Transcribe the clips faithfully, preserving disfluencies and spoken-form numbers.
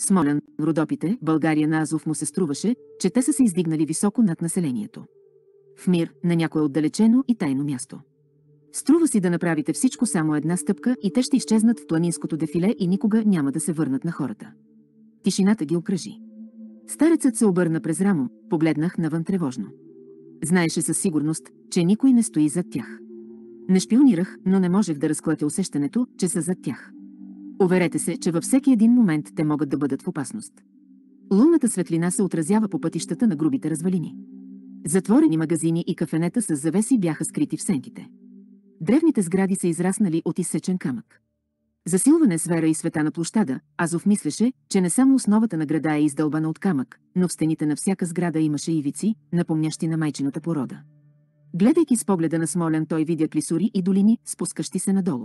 Смолян, Родопите, България на Азов му се струваше, че те са се издигнали високо над населението. В мир, на някое отдалечено и тайно място. Струва си да направите всичко само една стъпка и те ще изчезнат в планинското дефиле и никога няма да се върнат на хората. Тишината ги окръжи. Старецът се обърна през рамо, погледнах навън тревожно. Знаеше със сигурност, че никой не стои зад тях. Не шпионирах, но не можех да разклатя усещането, че са зад тях. Уверете се, че във всеки един момент те могат да бъдат в опасност. Лунната светлина се отразява по пътищата на грубите развалини. Затворени магазини и кафенета с завеси бяха скрити в сенките. Древните сгради са израснали от изсечен камък. Засилване с вера и света на площада, Азов мислеше, че не само основата на града е издълбана от камък, но в стените на всяка сграда имаше ивици, напомнящи на майчината порода. Гледайки с погледа на Смолян, той видя клисури и долини, спускащи се надолу.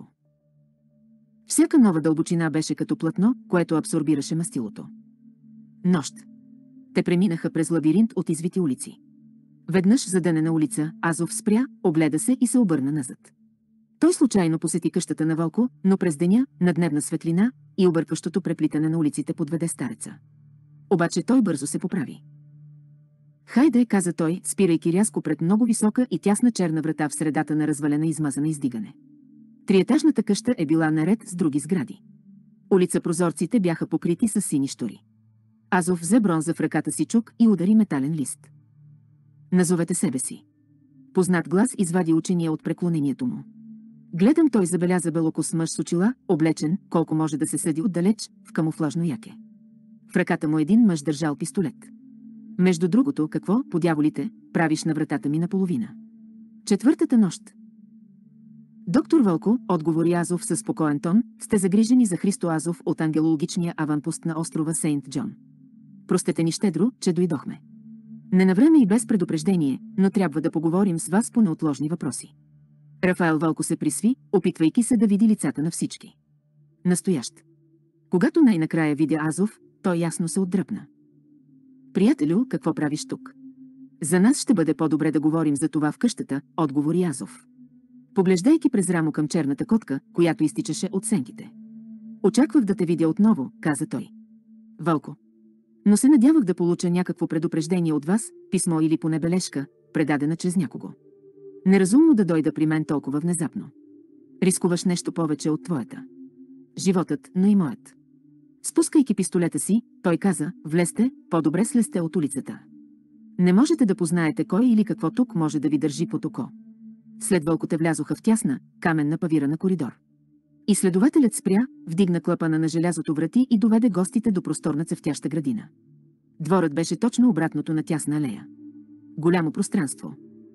Всяка нова дълбочина беше като платно, което абсорбираше мастилото. Нощ. Те преминаха през лабиринт от извити улици. Веднъж задънена улица, Азов спря, огледа се и се обърна назад. Той случайно посети къщата на Вълко, но през деня, на дневна светлина и объркващото преплитане на улиците подведе стареца. Обаче той бързо се поправи. Хайде, каза той, спирайки рязко пред много висока и тясна черна врата в средата на развалена измазана издигане. Триетажната къща е била наред с други сгради. Улица прозорците бяха покрити с сини щури. Азов взе бронза в ръката си чук и удари метален лист. Назовете себе си. Познат глас извади учения от преклонението му. Гледам, той забеляза белокос мъж с очила, облечен, колко може да се съди отдалеч, в камуфлажно яке. В ръката му един мъж държал пистолет. Между другото, какво, по дяволите, правиш на вратата ми наполовина? Четвъртата нощ. Доктор Вълко, отговори Азов със спокоен тон, сте загрижени за Христо Азов от ангелологичния аванпост на острова Сейнт Джон. Простете ни щедро, че дойдохме. Не навреме и без предупреждение, но трябва да поговорим с вас по неотложни въпроси. Рафаел Вълко се присви, опитвайки се да види лицата на всички. Настоящ. Когато най-накрая видя Азов, той ясно се отдръпна. Приятелю, какво правиш тук? За нас ще бъде по-добре да говорим за това в къщата, отговори Азов. Поглеждайки през рамо към черната котка, която изтичаше от сенките. Очаквах да те видя отново, каза той. Вълко. Но се надявах да получа някакво предупреждение от вас, писмо или поне бележка, предадена чрез някого. Неразумно да дойда при мен толкова внезапно. Рискуваш нещо повече от твоята. Животът, но и моят. Спускайки пистолета си, той каза, влезте, по-добре слезте от улицата. Не можете да познаете кой или какво тук може да ви държи под око. След Вълкоте влязоха в тясна, каменна павирана коридор. Изследователят спря, вдигна клапана на желязото врати и доведе гостите до просторна цъфтяща градина. Дворът беше точно обратното на тясна алея. Голямо пространство.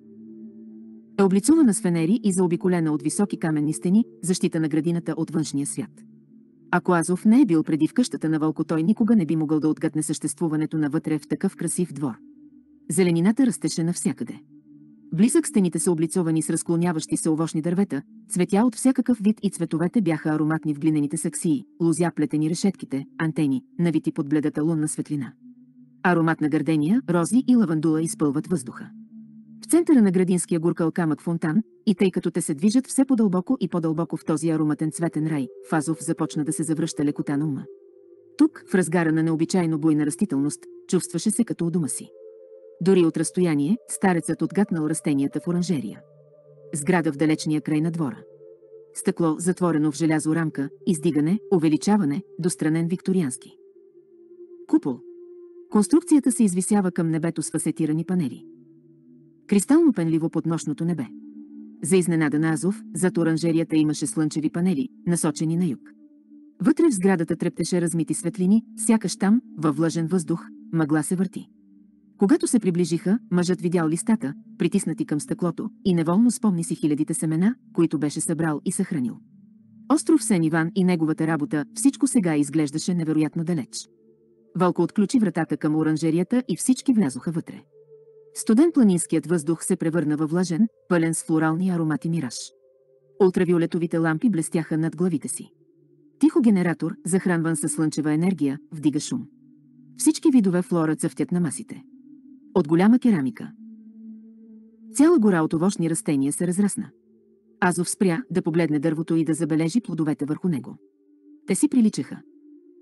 Е облицувана с фенери и заобиколена от високи каменни стени, защита на градината от външния свят. Ако Азов не е бил преди в къщата на Вълко, той никога не би могъл да отгадне съществуването навътре в такъв красив двор. Зеленината растеше навсякъде. Близък стените са облицовани с разклоняващи се овощни дървета, цветя от всякакъв вид и цветовете бяха ароматни в глинените саксии, лозя плетени решетките, антени, навити под бледата лунна светлина. Аромат на гардения, рози и лавандула изпълват въздуха. В центъра на градинския гуркал камък фонтан, и тъй като те се движат все по-дълбоко и по-дълбоко в този ароматен цветен рай, в Азов започна да се завръща лекота на ума. Тук, в разгара на необичайно буйна растителност, чувстваше се като у дома си. Дори от разстояние, старецът отгатнал растенията в оранжерия. Сграда в далечния край на двора. Стъкло, затворено в желязо рамка, издигане, увеличаване, достранен викториански. Купол. Конструкцията се извисява към небето с фасетирани панели. Кристално пенливо под нощното небе. За изненада на Азов, зад оранжерията имаше слънчеви панели, насочени на юг. Вътре в сградата трептеше размити светлини, сякаш там, във влажен въздух, мъгла се върти. Когато се приближиха, мъжът видял листата, притиснати към стъклото, и неволно спомни си хилядите семена, които беше събрал и съхранил. Остров Сен Иван и неговата работа, всичко сега изглеждаше невероятно далеч. Вълко отключи вратата към оранжерията и всички влязоха вътре. Студен планинският въздух се превърна във влажен, пълен с флорални аромати мираж. Ултравиолетовите лампи блестяха над главите си. Тихо генератор, захранван със слънчева енергия, вдига шум. Всички видове флора цъфтят на масите. От голяма керамика. Цяла гора от овощни растения се разрасна. Азов спря да погледне дървото и да забележи плодовете върху него. Те си приличаха.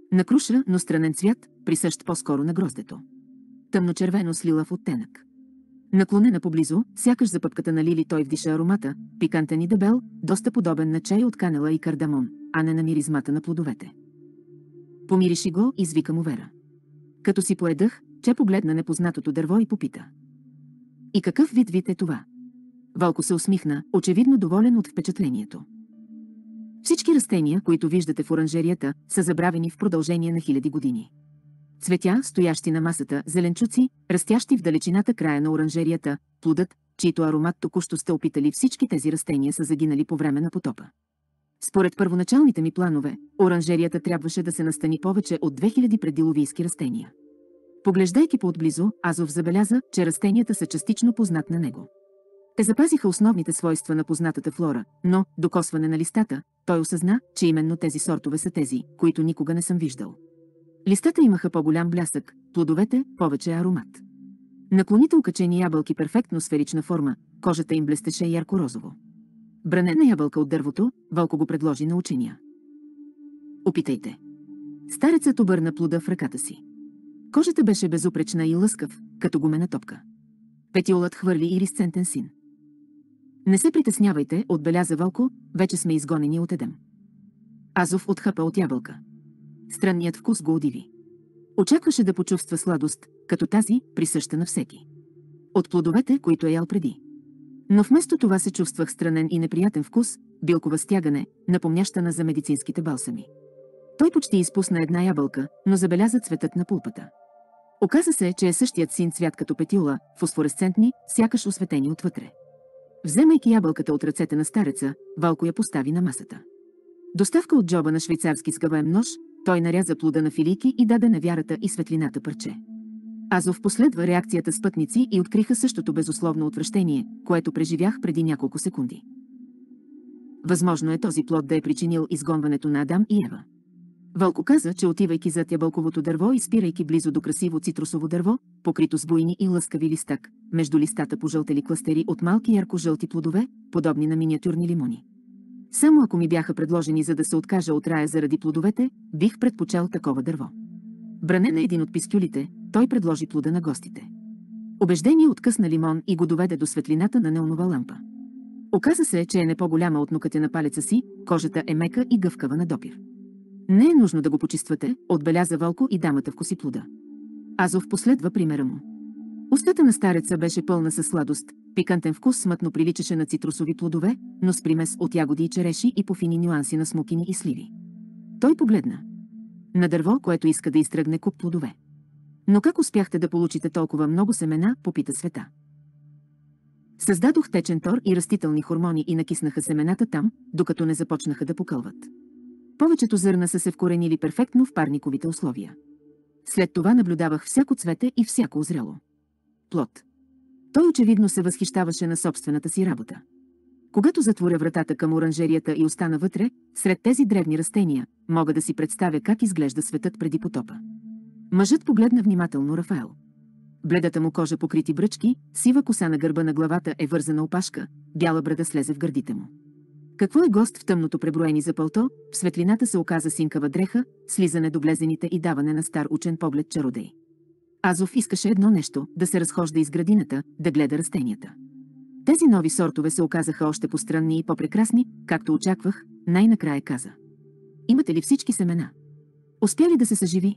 На круша, но странен цвят, присъщ по-скоро на гроздето. Тъмночервено с лилав оттенък. Наклонена поблизо, сякаш за пъпката на Лили той вдиша аромата, пикантен и дебел, доста подобен на чай от канела и кардамон, а не на миризмата на плодовете. Помириши го, извика му Вера. Като си поедах, че погледна непознатото дърво и попита. И какъв вид вид е това? Вълко се усмихна, очевидно доволен от впечатлението. Всички растения, които виждате в оранжерията, са забравени в продължение на хиляди години. Цветя, стоящи на масата, зеленчуци, растящи в далечината края на оранжерията, плодът, чийто аромат току-що сте опитали, всички тези растения са загинали по време на потопа. Според първоначалните ми планове, оранжерията трябваше да се настани повече от две хиляди предиловийски растения. Поглеждайки по-отблизо, Азов забеляза, че растенията са частично познат на него. Те запазиха основните свойства на познатата флора, но, докосване на листата, той осъзна, че именно тези сортове са тези, които никога не съм виждал. Листата имаха по-голям блясък, плодовете – повече аромат. Наклоните окачени ябълки перфектно сферична форма, кожата им блестеше ярко-розово. Бранена ябълка от дървото, Вълко го предложи на учения. Опитайте. Старецът обърна плода в ръката си. Кожата беше безупречна и лъскав, като гумена топка. Петиолът хвърли ирисцентен син. Не се притеснявайте, отбеляза Вълко, вече сме изгонени от Едем. Азов отхъпа от ябълка. Странният вкус го удиви. Очакваше да почувства сладост, като тази, присъща на всеки. От плодовете, които е ял преди. Но вместо това се чувствах странен и неприятен вкус, билкова стягане, напомняща за медицинските балсами. Той почти изпусна една ябълка, но забеляза цветът на пулпата. Оказа се, че е същият син цвят като петиола, фосфоресцентни, сякаш осветени отвътре. Вземайки ябълката от ръцете на стареца, Вълко я постави на масата. Доставка от джоба на швейцарски сгъваем нож, той наряза плода на филийки и даде на вярата и светлината парче. Азов последва реакцията с пътници и откриха същото безусловно отвращение, което преживях преди няколко секунди. Възможно е този плод да е причинил изгонването на Адам и Ева. Вълко каза, че отивайки зад ябълковото дърво и спирайки близо до красиво цитрусово дърво, покрито с буйни и лъскави листак, между листата пожълтели кластери от малки ярко-жълти плодове, подобни на миниатюрни лимони. Само ако ми бяха предложени за да се откажа от рая заради плодовете, бих предпочел такова дърво. Бране на един от пискюлите, той предложи плода на гостите. Убеждение откъсна лимон и го доведе до светлината на неонова лампа. Оказа се, че е не по-голяма от нокътя на палеца си, кожата е мека и гъвкава на допир. Не е нужно да го почиствате, отбеляза Вълко и дамата вкуси плода. Азов последва примера му. Устата на стареца беше пълна със сладост, пикантен вкус смътно приличаше на цитрусови плодове, но с примес от ягоди и череши и по фини нюанси на смокини и сливи. Той погледна. На дърво, което иска да изтръгне куп плодове. Но как успяхте да получите толкова много семена, попита Света. Създадох течен тор и растителни хормони и накиснаха семената там, докато не започнаха да покълват. Повечето зърна са се вкоренили перфектно в парниковите условия. След това наблюдавах всяко цвете и всяко озряло плод. Той очевидно се възхищаваше на собствената си работа. Когато затворя вратата към оранжерията и остана вътре, сред тези древни растения, мога да си представя как изглежда светът преди потопа. Мъжът погледна внимателно Рафаел. Бледата му кожа покрити бръчки, сива коса на гърба на главата е вързана опашка, бяла брада слезе в гърдите му. Какво е гост в тъмното преброени за пълто, в светлината се оказа синкава дреха, слизане до блезените и даване на стар учен поглед чародей. Азов искаше едно нещо – да се разхожда из градината, да гледа растенията. Тези нови сортове се оказаха още по-странни и по-прекрасни, както очаквах, най-накрая каза. Имате ли всички семена? Успя ли да се съживи?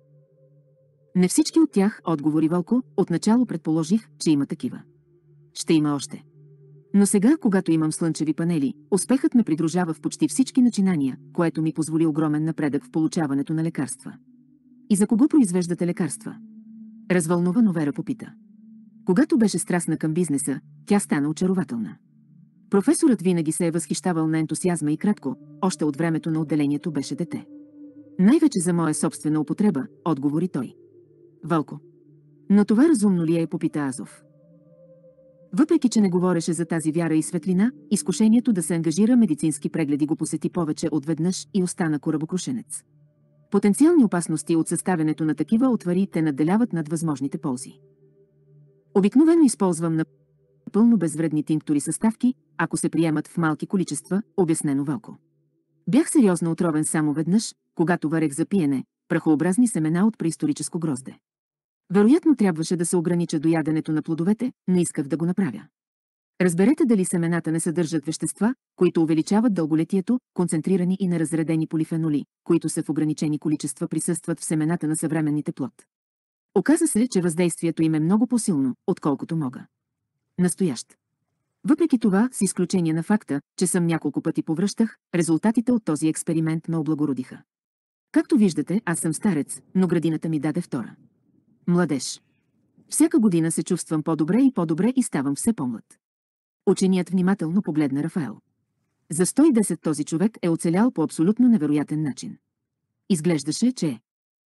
Не всички от тях, отговори Вълко, отначало предположих, че има такива. Ще има още. Но сега, когато имам слънчеви панели, успехът ме придружава в почти всички начинания, което ми позволи огромен напредък в получаването на лекарства. И за кого произвеждате лекарства? Развълнувано Вера попита. Когато беше страстна към бизнеса, тя стана очарователна. Професорът винаги се е възхищавал на ентусиазма и кратко, още от времето на отделението беше дете. Най-вече за моя собствена употреба, отговори той. Вълко. Но това разумно ли е, попита Азов. Въпреки че не говореше за тази вяра и светлина, изкушението да се ангажира медицински прегледи го посети повече от веднъж и остана корабокрушенец. Потенциални опасности от съставянето на такива отвари те надделяват над възможните ползи. Обикновено използвам напълно безвредни тинктури съставки, ако се приемат в малки количества, обяснено Вълко. Бях сериозно отровен само веднъж, когато варех за пиене, прахообразни семена от преисторическо грозде. Вероятно трябваше да се огранича до яденето на плодовете, но исках да го направя. Разберете дали семената не съдържат вещества, които увеличават дълголетието, концентрирани и неразредени полифеноли, които са в ограничени количества присъстват в семената на съвременните плод. Оказа се, че въздействието им е много по-силно, отколкото мога. Настоящ. Въпреки това, с изключение на факта, че съм няколко пъти повръщах, резултатите от този експеримент ме облагородиха. Както виждате, аз съм старец, но градината ми даде втора. Младеж. Всяка година се чувствам по-добре и по-добре и ставам все по-млад. Ученият внимателно погледна Рафаел. За сто и десет този човек е оцелял по абсолютно невероятен начин. Изглеждаше, че е.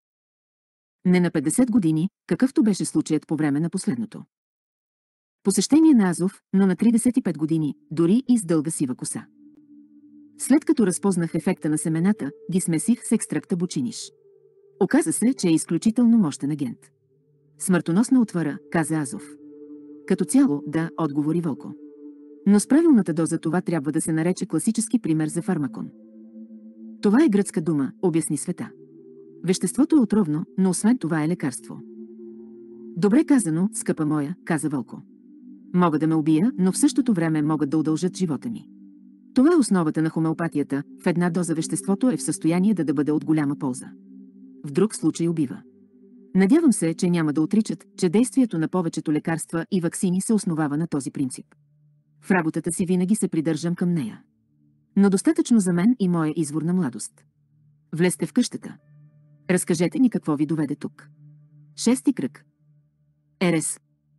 Не на петдесет години, какъвто беше случаят по време на последното посещение на Азов, но на тридесет и пет години, дори и с дълга сива коса. След като разпознах ефекта на семената, ги смесих с екстракта бучиниш. Оказа се, че е изключително мощен агент. Смъртоносна отвара, каза Азов. Като цяло, да, отговори Вълко. Но с правилната доза това трябва да се нарече класически пример за фармакон. Това е гръцка дума, обясни Света. Веществото е отровно, но освен това е лекарство. Добре казано, скъпа моя, каза Вълко. Мога да ме убия, но в същото време могат да удължат живота ми. Това е основата на хомеопатията, в една доза веществото е в състояние да, да бъде от голяма полза. В друг случай убива. Надявам се, че няма да отричат, че действието на повечето лекарства и ваксини се основава на този принцип. В работата си винаги се придържам към нея. Но достатъчно за мен и моя извор на младост. Влезте в къщата. Разкажете ни какво ви доведе тук. Шести кръг. РС.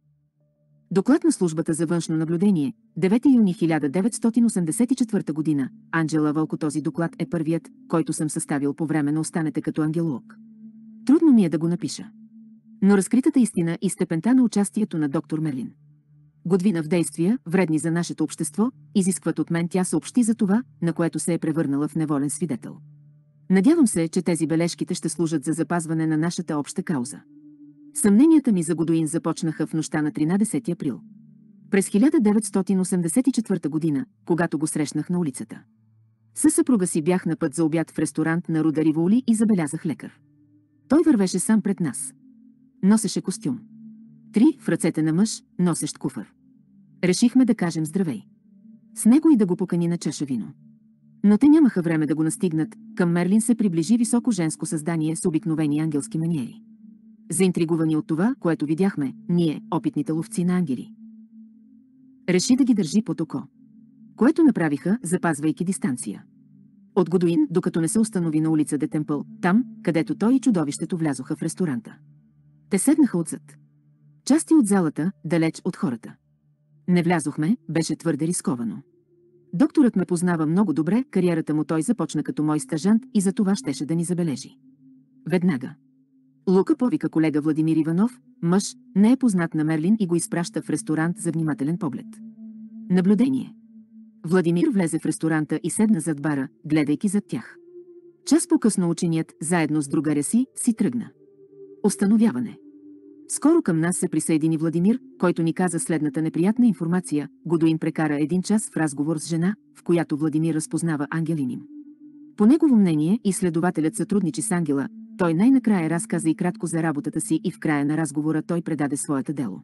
Доклад на службата за външно наблюдение, девети юни хиляда деветстотин осемдесет и четвърта година. Анджела Вълко. Този доклад е първият, който съм съставил по време на останете като ангелолог. Трудно ми е да го напиша. Но разкритата истина и степента на участието на доктор Мерлин Годвина в действия, вредни за нашето общество, изискват от мен тя съобщи за това, на което се е превърнала в неволен свидетел. Надявам се, че тези бележките ще служат за запазване на нашата обща кауза. Съмненията ми за Годуин започнаха в нощта на тринадесети април. През хиляда деветстотин осемдесет и четвърта година, когато го срещнах на улицата. Със съпруга си бях на път за обяд в ресторант на Руда Риволи и забелязах лекар. Той вървеше сам пред нас. Носеше костюм. Три в ръцете на мъж, носещ куфър. Решихме да кажем здравей. С него и да го покани на чаша вино. Но те нямаха време да го настигнат, към Мерлин се приближи високо женско създание с обикновени ангелски маниери. Заинтригувани от това, което видяхме, ние, опитните ловци на ангели, реши да ги държи под око. Което направиха, запазвайки дистанция. От Годуин, докато не се установи на улица Де Темпъл, там, където той и чудовището влязоха в ресторанта. Те седнаха отзад. Части от залата, далеч от хората. Не влязохме, беше твърде рисковано. Докторът ме познава много добре, кариерата му той започна като мой стажант и за това щеше да ни забележи. Веднага. Лука повика колега Владимир Иванов, мъж, не е познат на Мерлин и го изпраща в ресторант за внимателен поглед. Наблюдение. Владимир влезе в ресторанта и седна зад бара, гледайки зад тях. Час по-късно ученият, заедно с другаря си, си тръгна. Установяване. Скоро към нас се присъедини Владимир, който ни каза следната неприятна информация. Годуин прекара един час в разговор с жена, в която Владимир разпознава ангелиним. По негово мнение, изследователят сътрудничи с ангела, той най-накрая разказа и кратко за работата си и в края на разговора той предаде своята дело.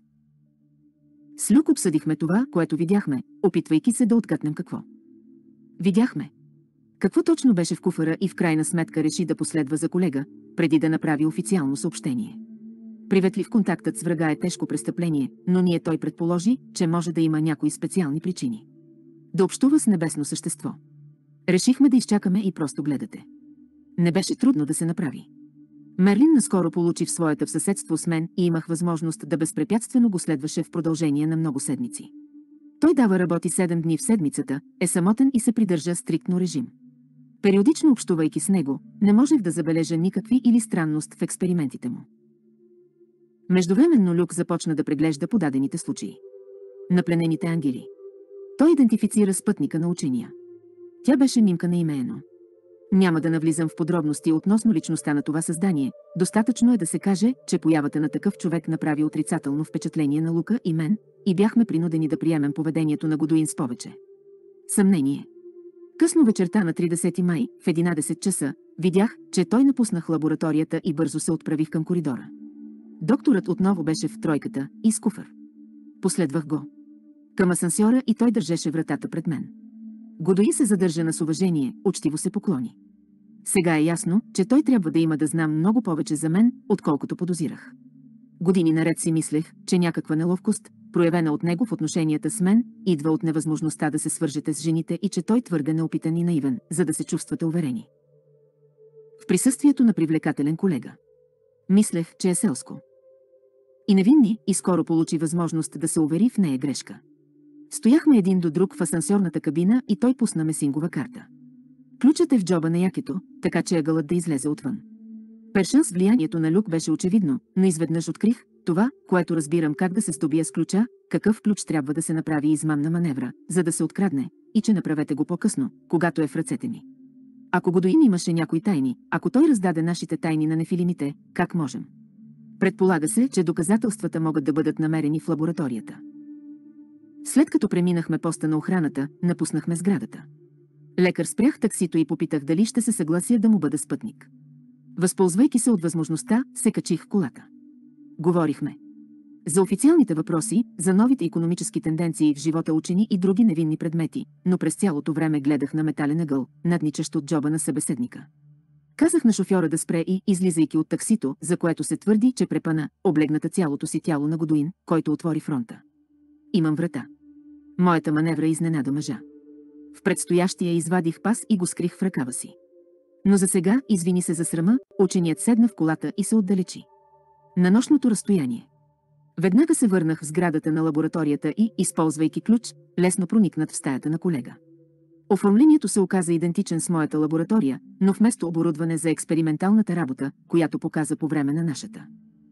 С Люк обсъдихме това, което видяхме, опитвайки се да откътнем какво. Видяхме. Какво точно беше в куфара и в крайна сметка реши да последва за колега, преди да направи официално съобщение. Приветлив контактът с врага е тежко престъпление, но ние той предположи, че може да има някои специални причини. Да общува с небесно същество. Решихме да изчакаме и просто гледате. Не беше трудно да се направи. Мерлин наскоро получи в своята в съседство с мен и имах възможност да безпрепятствено го следваше в продължение на много седмици. Той дава работи седем дни в седмицата, е самотен и се придържа стриктно режим. Периодично общувайки с него, не можех да забележа никакви или странност в експериментите му. Междувременно Люк започна да преглежда подадените случаи. На пленените ангели. Той идентифицира спътника на учения. Тя беше мимка на имеено. Няма да навлизам в подробности относно личността на това създание, достатъчно е да се каже, че появата на такъв човек направи отрицателно впечатление на Лука и мен, и бяхме принудени да приемем поведението на Годуин с повече съмнение. Късно вечерта на тридесети май, в единадесет часа, видях, че той напуснах лабораторията и бързо се отправих към коридора. Докторът отново беше в тройката и с куфър. Последвах го към асансьора и той държеше вратата пред мен. Годои се задържа с уважение, учтиво се поклони. Сега е ясно, че той трябва да има да знам много повече за мен, отколкото подозирах. Години наред си мислех, че някаква неловкост, проявена от него в отношенията с мен, идва от невъзможността да се свържете с жените и че той твърде неопитан и наивен, за да се чувствате уверени. В присъствието на привлекателен колега. Мислех, че е селско. И невинни, и скоро получи възможност да се увери в нея грешка. Стояхме един до друг в асансьорната кабина и той пусна месингова карта. Ключът е в джоба на якето, така че ъгълът да излезе отвън. Першън с влиянието на Люк беше очевидно, но изведнъж открих това, което разбирам как да се здобия с ключа, какъв ключ трябва да се направи измамна маневра, за да се открадне, и че направете го по-късно, когато е в ръцете ми. Ако Годоин имаше някои тайни, ако той раздаде нашите тайни на нефилимите, как можем? Предполага се, че доказателствата могат да бъдат намерени в лабораторията. След като преминахме поста на охраната, напуснахме сградата. Лекар спрях таксито и попитах дали ще се съглася да му бъда спътник. Възползвайки се от възможността, се качих в колата. Говорихме за официалните въпроси, за новите икономически тенденции в живота учени и други невинни предмети, но през цялото време гледах на метален ъгъл, надничащ от джоба на събеседника. Казах на шофьора да спре и, излизайки от таксито, за което се твърди, че препъна, облегната цялото си тяло на Годоин, който отвори фронта. Имам врата. Моята маневра изненада мъжа. В предстоящия извадих пас и го скрих в ръкава си. Но за сега, извини се за срама, ученият седна в колата и се отдалечи. На нощното разстояние. Веднага се върнах в сградата на лабораторията и, използвайки ключ, лесно проникнат в стаята на колега. Оформлението се оказа идентичен с моята лаборатория, но вместо оборудване за експерименталната работа, която показа по време на нашата.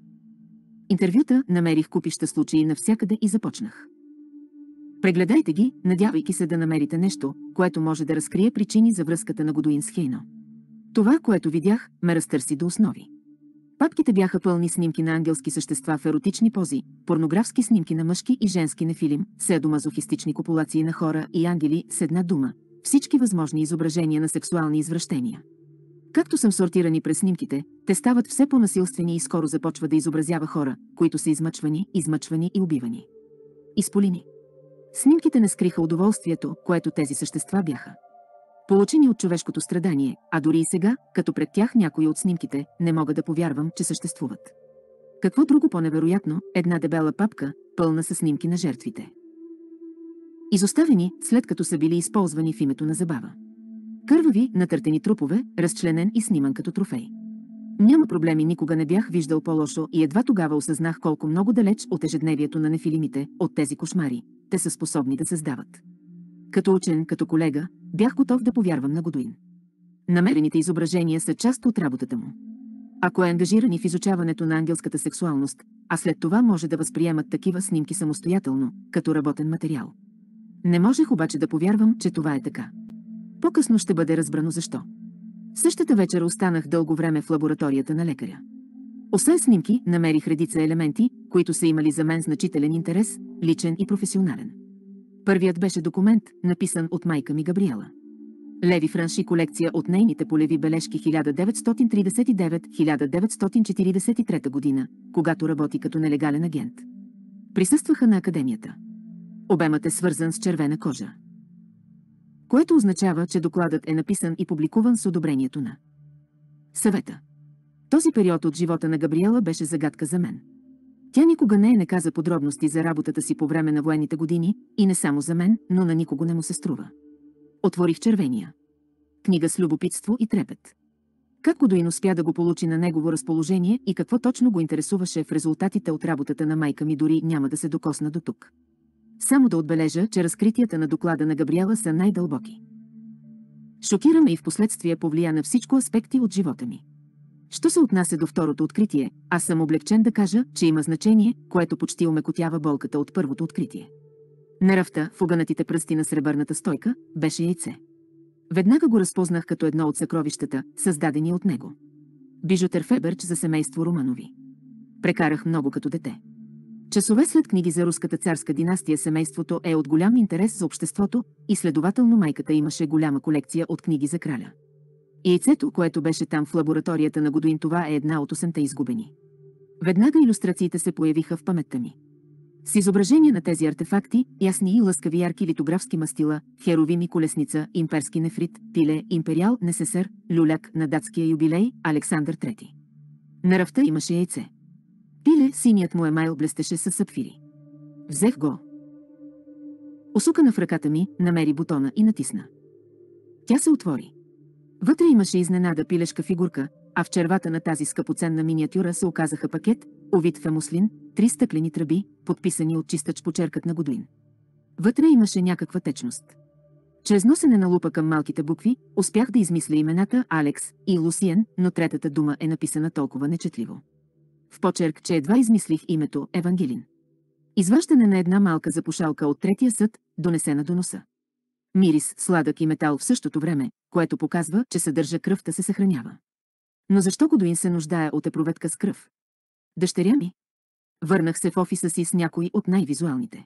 Интервюта намерих купища случаи навсякъде и започнах. Прегледайте ги, надявайки се да намерите нещо, което може да разкрие причини за връзката на Годоин с Хейно. Това, което видях, ме разтърси до основи. Папките бяха пълни снимки на ангелски същества в еротични пози, порнографски снимки на мъжки и женски нефилим, седомазохистични копулации на хора и ангели с една дума, всички възможни изображения на сексуални извращения. Както съм сортирани през снимките, те стават все по-насилствени и скоро започва да изобразява хора, които са измъчвани, измъчвани и убивани. Изполини. Снимките не скриха удоволствието, което тези същества бяха получени от човешкото страдание, а дори и сега, като пред тях някои от снимките, не мога да повярвам, че съществуват. Какво друго по-невероятно, една дебела папка, пълна със снимки на жертвите. Изоставени, след като са били използвани в името на забава. Кървави, натъртени трупове, разчленен и сниман като трофей. Няма проблеми, никога не бях виждал по-лошо и едва тогава осъзнах колко много далеч от ежедневието на нефилимите, от тези кошмари, те са способни да създават. Като учен, като колега, бях готов да повярвам на Годоин. Намерените изображения са част от работата му. Ако е ангажиран в изучаването на ангелската сексуалност, а след това може да възприемат такива снимки самостоятелно, като работен материал. Не можех обаче да повярвам, че това е така. По-късно ще бъде разбрано защо. Същата вечер останах дълго време в лабораторията на лекаря. Освен снимки, намерих редица елементи, които са имали за мен значителен интерес, личен и професионален. Първият беше документ, написан от майка ми Габриела. Леви Франши, колекция от нейните полеви бележки хиляда деветстотин тридесет и девет до хиляда деветстотин четиридесет и трета година, когато работи като нелегален агент. Присъстваха на академията. Обемът е свързан с червена кожа, което означава, че докладът е написан и публикуван с одобрението на съвета. Този период от живота на Габриела беше загадка за мен. Тя никога не е не каза подробности за работата си по време на военните години и не само за мен, но на никого не му се струва. Отворих червения книга с любопитство и трепет. Как Годоин успя да го получи на негово разположение и какво точно го интересуваше в резултатите от работата на майка ми, дори няма да се докосна до тук. Само да отбележа, че разкритията на доклада на Габриела са най-дълбоки. Шокираме и впоследствие повлия на всичко аспекти от живота ми. Що се отнася до второто откритие, аз съм облегчен да кажа, че има значение, което почти омекотява болката от първото откритие. На ръфта, в огънатите пръсти на сребърната стойка, беше яйце. Веднага го разпознах като едно от съкровищата, създадени от него. Бижутер Фебърч за семейство Романови. Прекарах много като дете. Часове след книги за руската царска династия семейството е от голям интерес за обществото и следователно майката имаше голяма колекция от книги за краля. Яйцето, което беше там в лабораторията на Годуин, това е една от осемте изгубени. Веднага илюстрациите се появиха в паметта ми. С изображения на тези артефакти, ясни и лъскави ярки литографски мастила, херовим и колесница, имперски нефрит, пиле, империал, несесър, люляк на датския юбилей, Александър трети. На рафта имаше яйце. Пиле, синият му емайл блестеше със сапфири. Взех го. Осукана в ръката ми, намери бутона и натисна. Тя се отвори. Вътре имаше изненада пилешка фигурка, а в червата на тази скъпоценна миниатюра се оказаха пакет, овит в емуслин, три стъклени тръби, подписани от чистач почеркът на Годуин. Вътре имаше някаква течност. Чрез носене на лупа към малките букви, успях да измисля имената Алекс и Лусиен, но третата дума е написана толкова нечетливо. В почерк, че едва измислих името Евангелин. Изваждане на една малка запушалка от третия съд, донесена до носа. Мирис, сладък и метал в същото време, което показва, че съдържа кръвта се съхранява. Но защо Годуин се нуждае от епроветка с кръв? Дъщеря ми? Върнах се в офиса си с някои от най-визуалните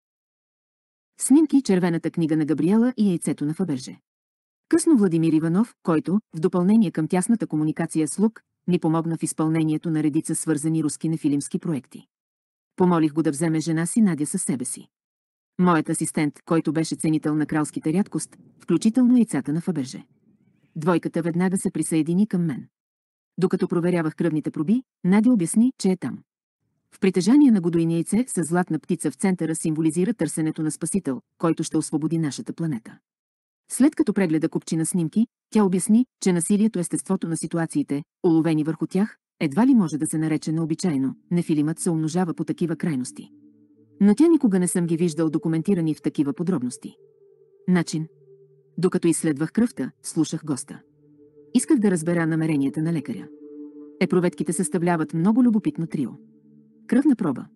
снимки, червената книга на Габриела и яйцето на Фаберже. Късно Владимир Иванов, който, в допълнение към тясната комуникация с Лук, ми помогна в изпълнението на редица свързани руски нефилимски проекти. Помолих го да вземе жена си Надя със себе си. Моят асистент, който беше ценител на кралските рядкост, включително яйцата на Фаберже. Двойката веднага се присъедини към мен. Докато проверявах кръвните проби, Надя обясни, че е там. В притежание на Годуин яйце с златна птица в центъра символизира търсенето на спасител, който ще освободи нашата планета. След като прегледа купчина снимки, тя обясни, че насилието, естеството на ситуациите, уловени върху тях, едва ли може да се нарече необичайно, нефилимът се умножава по такива крайности. Но тя никога не съм ги виждал документирани в такива подробности. Начин. Докато изследвах кръвта, слушах госта. Исках да разбера намеренията на лекаря. Епроветките съставляват много любопитно трио. Кръвна проба.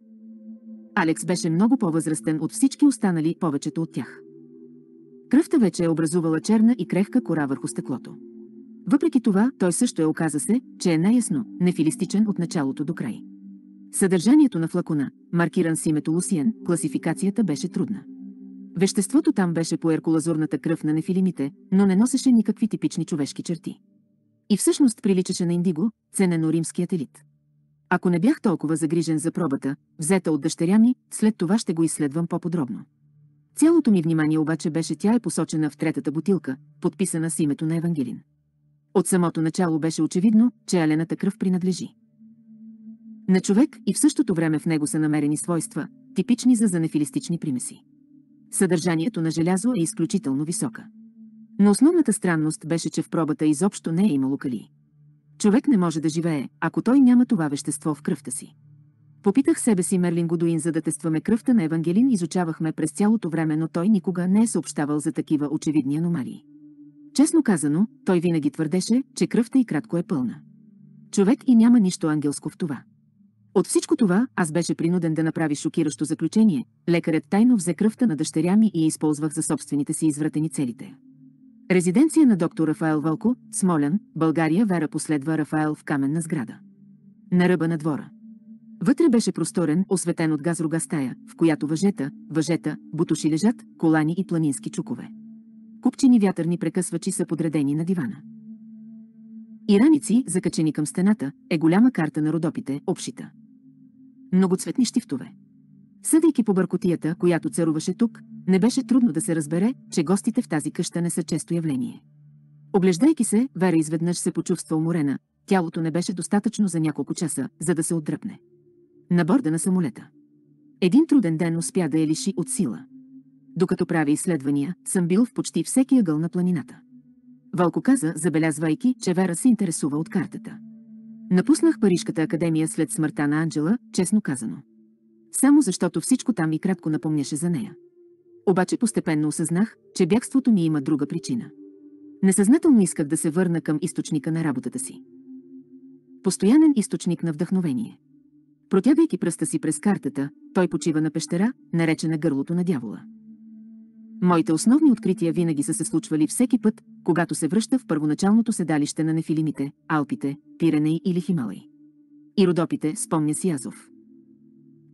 Алекс беше много по-възрастен от всички останали, повечето от тях. Кръвта вече е образувала черна и крехка кора върху стъклото. Въпреки това, той също е, оказа се, че е най-ясно, нефилистичен от началото до край. Съдържанието на флакона, маркиран с името Лусиен, класификацията беше трудна. Веществото там беше по ерколазурната кръв на нефилимите, но не носеше никакви типични човешки черти. И всъщност приличаше на индиго, ценено римският елит. Ако не бях толкова загрижен за пробата, взета от дъщеря ми, след това ще го изследвам по-подробно. Цялото ми внимание обаче беше, тя е посочена в третата бутилка, подписана с името на Евангелин. От самото начало беше очевидно, че алената кръв принадлежи на човек и в същото време в него са намерени свойства, типични за занефилистични примеси. Съдържанието на желязо е изключително висока. Но основната странност беше, че в пробата изобщо не е имало калий. Човек не може да живее, ако той няма това вещество в кръвта си. Попитах себе си Мерлин Годуин, за да тестваме кръвта на Евангелин, изучавахме през цялото време, но той никога не е съобщавал за такива очевидни аномалии. Честно казано, той винаги твърдеше, че кръвта и кратко е пълна. Човек и няма нищо ангелско в това. От всичко това, аз беше принуден да направи шокиращо заключение. Лекарят тайно взе кръвта на дъщеря ми и я използвах за собствените си извратени целите. Резиденция на доктор Рафаел Вълко, Смолян, България. Вера последва Рафаел в каменна сграда. На ръба на двора. Вътре беше просторен, осветен от газ рога стая, в която въжета, въжета, бутуши лежат, колани и планински чукове. Купчини вятърни прекъсвачи са подредени на дивана. И раници, закачени към стената, е голяма карта на Родопите, обшита многоцветни щифтове. Съдейки по бъркотията, която царуваше тук, не беше трудно да се разбере, че гостите в тази къща не са често явление. Оглеждайки се, Вера изведнъж се почувства уморена, тялото не беше достатъчно за няколко часа, за да се отдръпне. На борда на самолета. Един труден ден успя да я лиши от сила. Докато прави изследвания, съм бил в почти всеки ъгъл на планината. Вълко каза, забелязвайки, че Вера се интересува от картата. Напуснах Парижката академия след смъртта на Анджела, честно казано. Само защото всичко там и кратко напомняше за нея. Обаче постепенно осъзнах, че бягството ми има друга причина. Несъзнателно исках да се върна към източника на работата си. Постоянен източник на вдъхновение. Протягайки пръста си през картата, той почива на пещера, наречена гърлото на дявола. Моите основни открития винаги са се случвали всеки път, когато се връща в първоначалното седалище на нефилимите, Алпите, Пиренеи или Хималаи. И Родопите, спомня си Азов.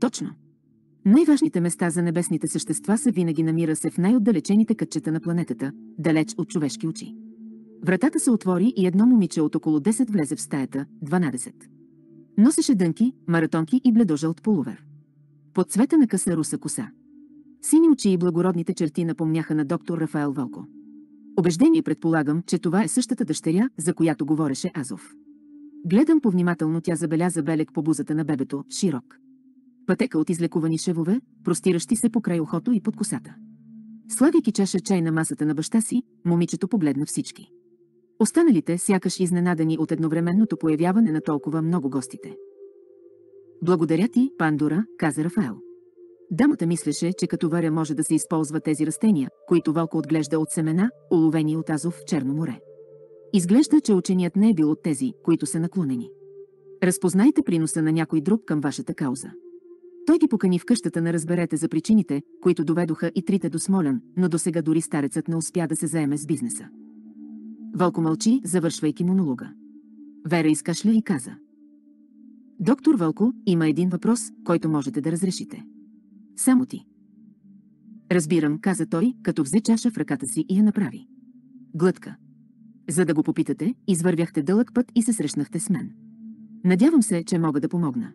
Точно. Най-важните места за небесните същества са винаги намира се в най-отдалечените кътчета на планетата, далеч от човешки очи. Вратата се отвори и едно момиче от около десет влезе в стаята, дванадесет. Носеше дънки, маратонки и бледожълт полувер. Под цвета на къса руса коса. Сини очи и благородните черти напомняха на доктор Рафаел Вълко. Убеждение предполагам, че това е същата дъщеря, за която говореше Азов. Гледам повнимателно, тя забеляза белег по бузата на бебето, широк. Пътека от излекувани шевове, простиращи се покрай ухото и под косата. Слагайки чаша чай на масата на баща си, момичето погледна всички. Останалите сякаш изненадани от едновременното появяване на толкова много гостите. Благодаря ти, Пандора, каза Рафаел. Дамата мислеше, че като варя може да се използва тези растения, които Вълко отглежда от семена, уловени от Азов в Черно море. Изглежда, че ученият не е бил от тези, които са наклонени. Разпознайте приноса на някой друг към вашата кауза. Той ги покани в къщата на разберете за причините, които доведоха и трите до Смолян, но досега дори старецът не успя да се заеме с бизнеса. Вълко мълчи, завършвайки монолога. Вера изкашля и каза: Доктор Вълко, има един въпрос, който можете да разрешите. Само ти. Разбирам, каза той, като взе чаша в ръката си и я направи. Глътка. За да го попитате, извървяхте дълъг път и се срещнахте с мен. Надявам се, че мога да помогна.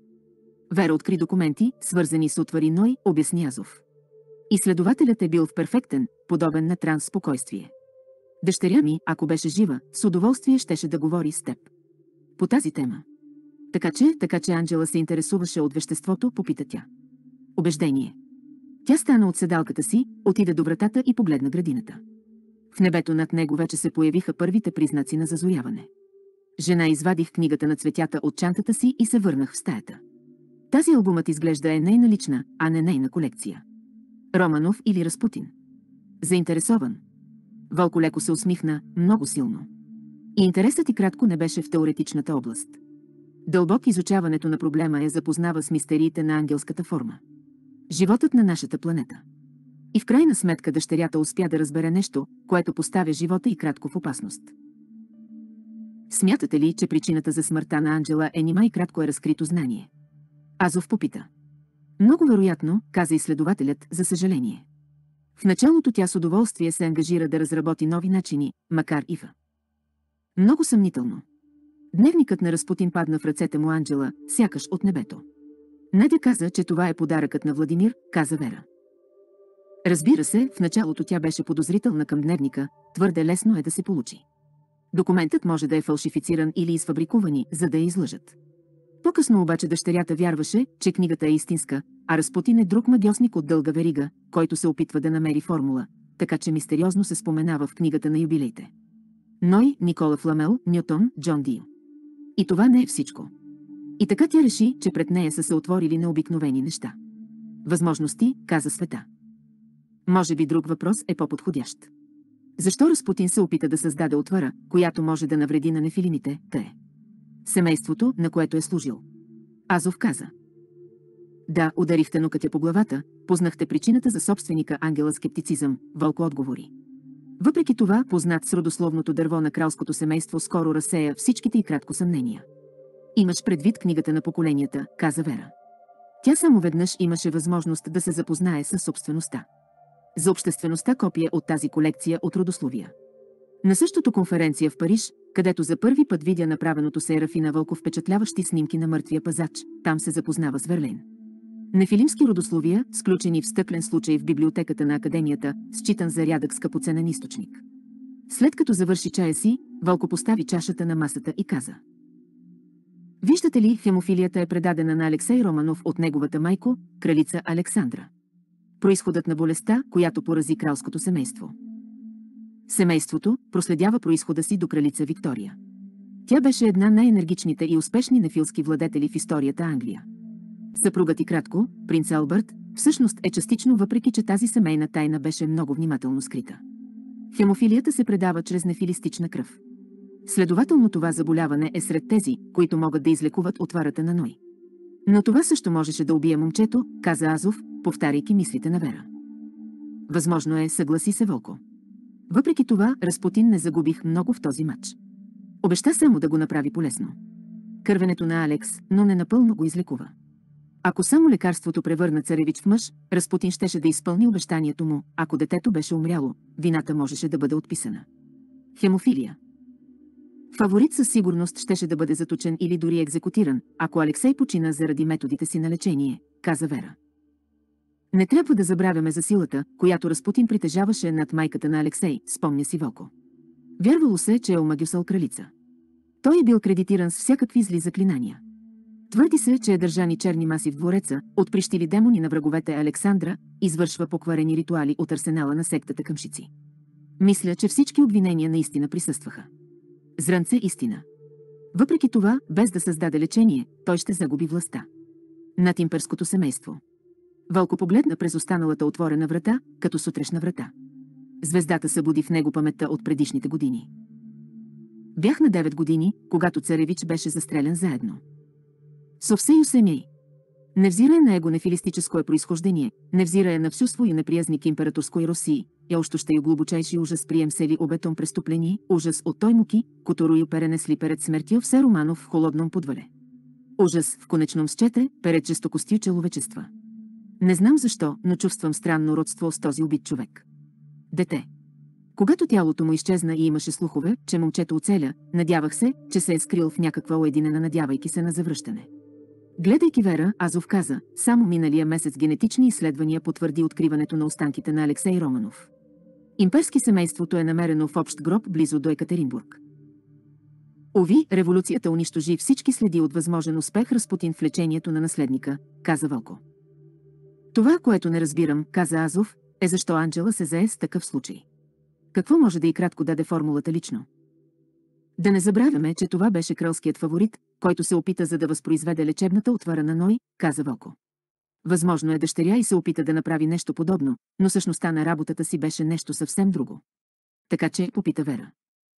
Вера откри документи, свързани с утвари Ной, обясни Азов. Изследователят е бил в перфектен, подобен на транс спокойствие. Дъщеря ми, ако беше жива, с удоволствие щеше да говори с теб. По тази тема. Така че, така че Анджела се интересуваше от веществото, попита тя. Убеждение. Тя стана от седалката си, отида до вратата и погледна градината. В небето над него вече се появиха първите признаци на зазоряване. Жена, извадих книгата на цветята от чантата си и се върнах в стаята. Тази албумът изглежда е нейна лична, а не нейна колекция. Романов или Разпутин? Заинтересован. Вълко леко се усмихна, много силно. И интересът и кратко не беше в теоретичната област. Дълбок изучаването на проблема я запознава с мистериите на ангелската форма. Животът на нашата планета. И в крайна сметка дъщерята успя да разбере нещо, което поставя живота и кратко в опасност. Смятате ли, че причината за смъртта на Анджела е нима и кратко е разкрито знание? Азов попита. Много вероятно, каза изследователят, за съжаление. В началото тя с удоволствие се ангажира да разработи нови начини, макар и в. Много съмнително. Дневникът на Разпутин падна в ръцете му Анджела, сякаш от небето. Надя каза, че това е подаръкът на Владимир, каза Вера. Разбира се, в началото тя беше подозрителна към дневника, твърде лесно е да се получи. Документът може да е фалшифициран или изфабрикувани, за да я излъжат. По-късно обаче дъщерята вярваше, че книгата е истинска, а Разпутин е друг магьосник от дълга верига, който се опитва да намери формула, така че мистериозно се споменава в книгата на юбилеите. Ной, Никола Фламел, Нютон, Джон Дио. И това не е всичко. И така тя реши, че пред нея са се отворили необикновени неща. Възможности, каза света. Може би друг въпрос е по-подходящ. Защо Разпутин се опита да създаде отвара, която може да навреди на нефилимите, те? Семейството, на което е служил. Азов каза. Да, ударихте нокътя по главата, познахте причината за собственика ангела скептицизъм, Вълко отговори. Въпреки това, познат с родословното дърво на кралското семейство скоро разсея всичките и кратко съмнения. Имаш предвид книгата на поколенията, каза Вера. Тя само веднъж имаше възможност да се запознае със собствеността. За обществеността копие от тази колекция от родословия. На същото конференция в Париж, където за първи път видя направеното Серафина Вълко впечатляващи снимки на мъртвия пазач, там се запознава с Верлен. Нефилимски родословия, сключени в стъклен случай в библиотеката на Академията, считан за рядък скъпоценен източник. След като завърши чая си, Вълко постави чашата на масата и каза. Виждате ли, хемофилията е предадена на Алексей Романов от неговата майко, кралица Александра. Произходът на болестта, която порази кралското семейство. Семейството проследява произхода си до кралица Виктория. Тя беше една най-енергичните и успешни нефилски владетели в историята Англия. Съпругът и кратко, принц Албърт, всъщност е частично, въпреки че тази семейна тайна беше много внимателно скрита. Хемофилията се предава чрез нефилистична кръв. Следователно това заболяване е сред тези, които могат да излекуват отварата на Ной. Но това също можеше да убие момчето, каза Азов, повтаряйки мислите на Вера. Възможно е, съгласи се Вълко. Въпреки това, Разпутин не загубих много в този матч. Обеща само да го направи полезно. Кървенето на Алекс, но не напълно го излекува. Ако само лекарството превърна царевич в мъж, Разпутин щеше да изпълни обещанието му, ако детето беше умряло, вината можеше да бъде отписана. Хемофилия. Фаворит със сигурност щеше да бъде заточен или дори екзекутиран, ако Алексей почина заради методите си на лечение, каза Вера. Не трябва да забравяме за силата, която Разпутин притежаваше над майката на Алексей, спомня си Вълко. Вярвало се, че е омагюсал кралица. Той е бил кредитиран с всякакви зли заклинания. Твърди се, че е държан и черни маси в двореца, от прищили демони на враговете Александра, извършва покварени ритуали от арсенала на сектата Къмшици. Мисля, че всички обвинения наистина присъстваха. Зрънце истина. Въпреки това, без да създаде лечение, той ще загуби властта над имперското семейство. Вълко погледна през останалата отворена врата, като сутрешна врата. Звездата събуди в него паметта от предишните години. Бях на девет години, когато царевич беше застрелян заедно. Совсей Юсемей. Не взирая на его нефилистическое произхождение, не взирая на всю свою неприязни к императорской Русии, я още ще й глубочайший ужас прием сели обетом преступление, ужас от той муки, которую перенесли перед смертью все Романов в холодном подвале. Ужас в конечном счете, перед жестокостью человечества. Не знам защо, но чувствам странно родство с този убит човек. Дете. Когато тялото му изчезна и имаше слухове, че момчето оцеля, надявах се, че се е скрил в някаква уединена, надявайки се на завръщане. Гледайки Вера, Азов каза, само миналия месец генетични изследвания потвърди откриването на останките на Алексей Романов. Имперски семейството е намерено в общ гроб близо до Екатеринбург. Ови, революцията унищожи всички следи от възможен успех Разпутин в лечението на наследника, каза Вълко. Това, което не разбирам, каза Азов, е защо Анджела се зае с такъв случай. Какво може да и кратко даде формулата лично? Да не забравяме, че това беше кралският фаворит, който се опита за да възпроизведе лечебната отвара на Ной, каза Вълко. Възможно е дъщеря и се опита да направи нещо подобно, но същността на работата си беше нещо съвсем друго. Така че, попита Вера.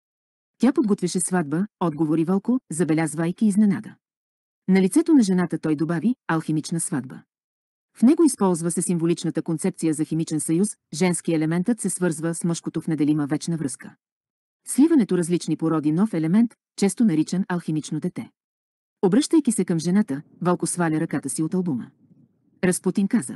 Тя подготвяше сватба, отговори Вълко, забелязвайки изненада. На лицето на жената той добави алхимична сватба. В него използва се символичната концепция за химичен съюз, женски елементът се свързва с мъжкото в неделима вечна връзка. Сливането различни породи нов елемент, често наричан алхимично дете. Обръщайки се към жената, Вълко сваля ръката си от албума. Разпутин каза.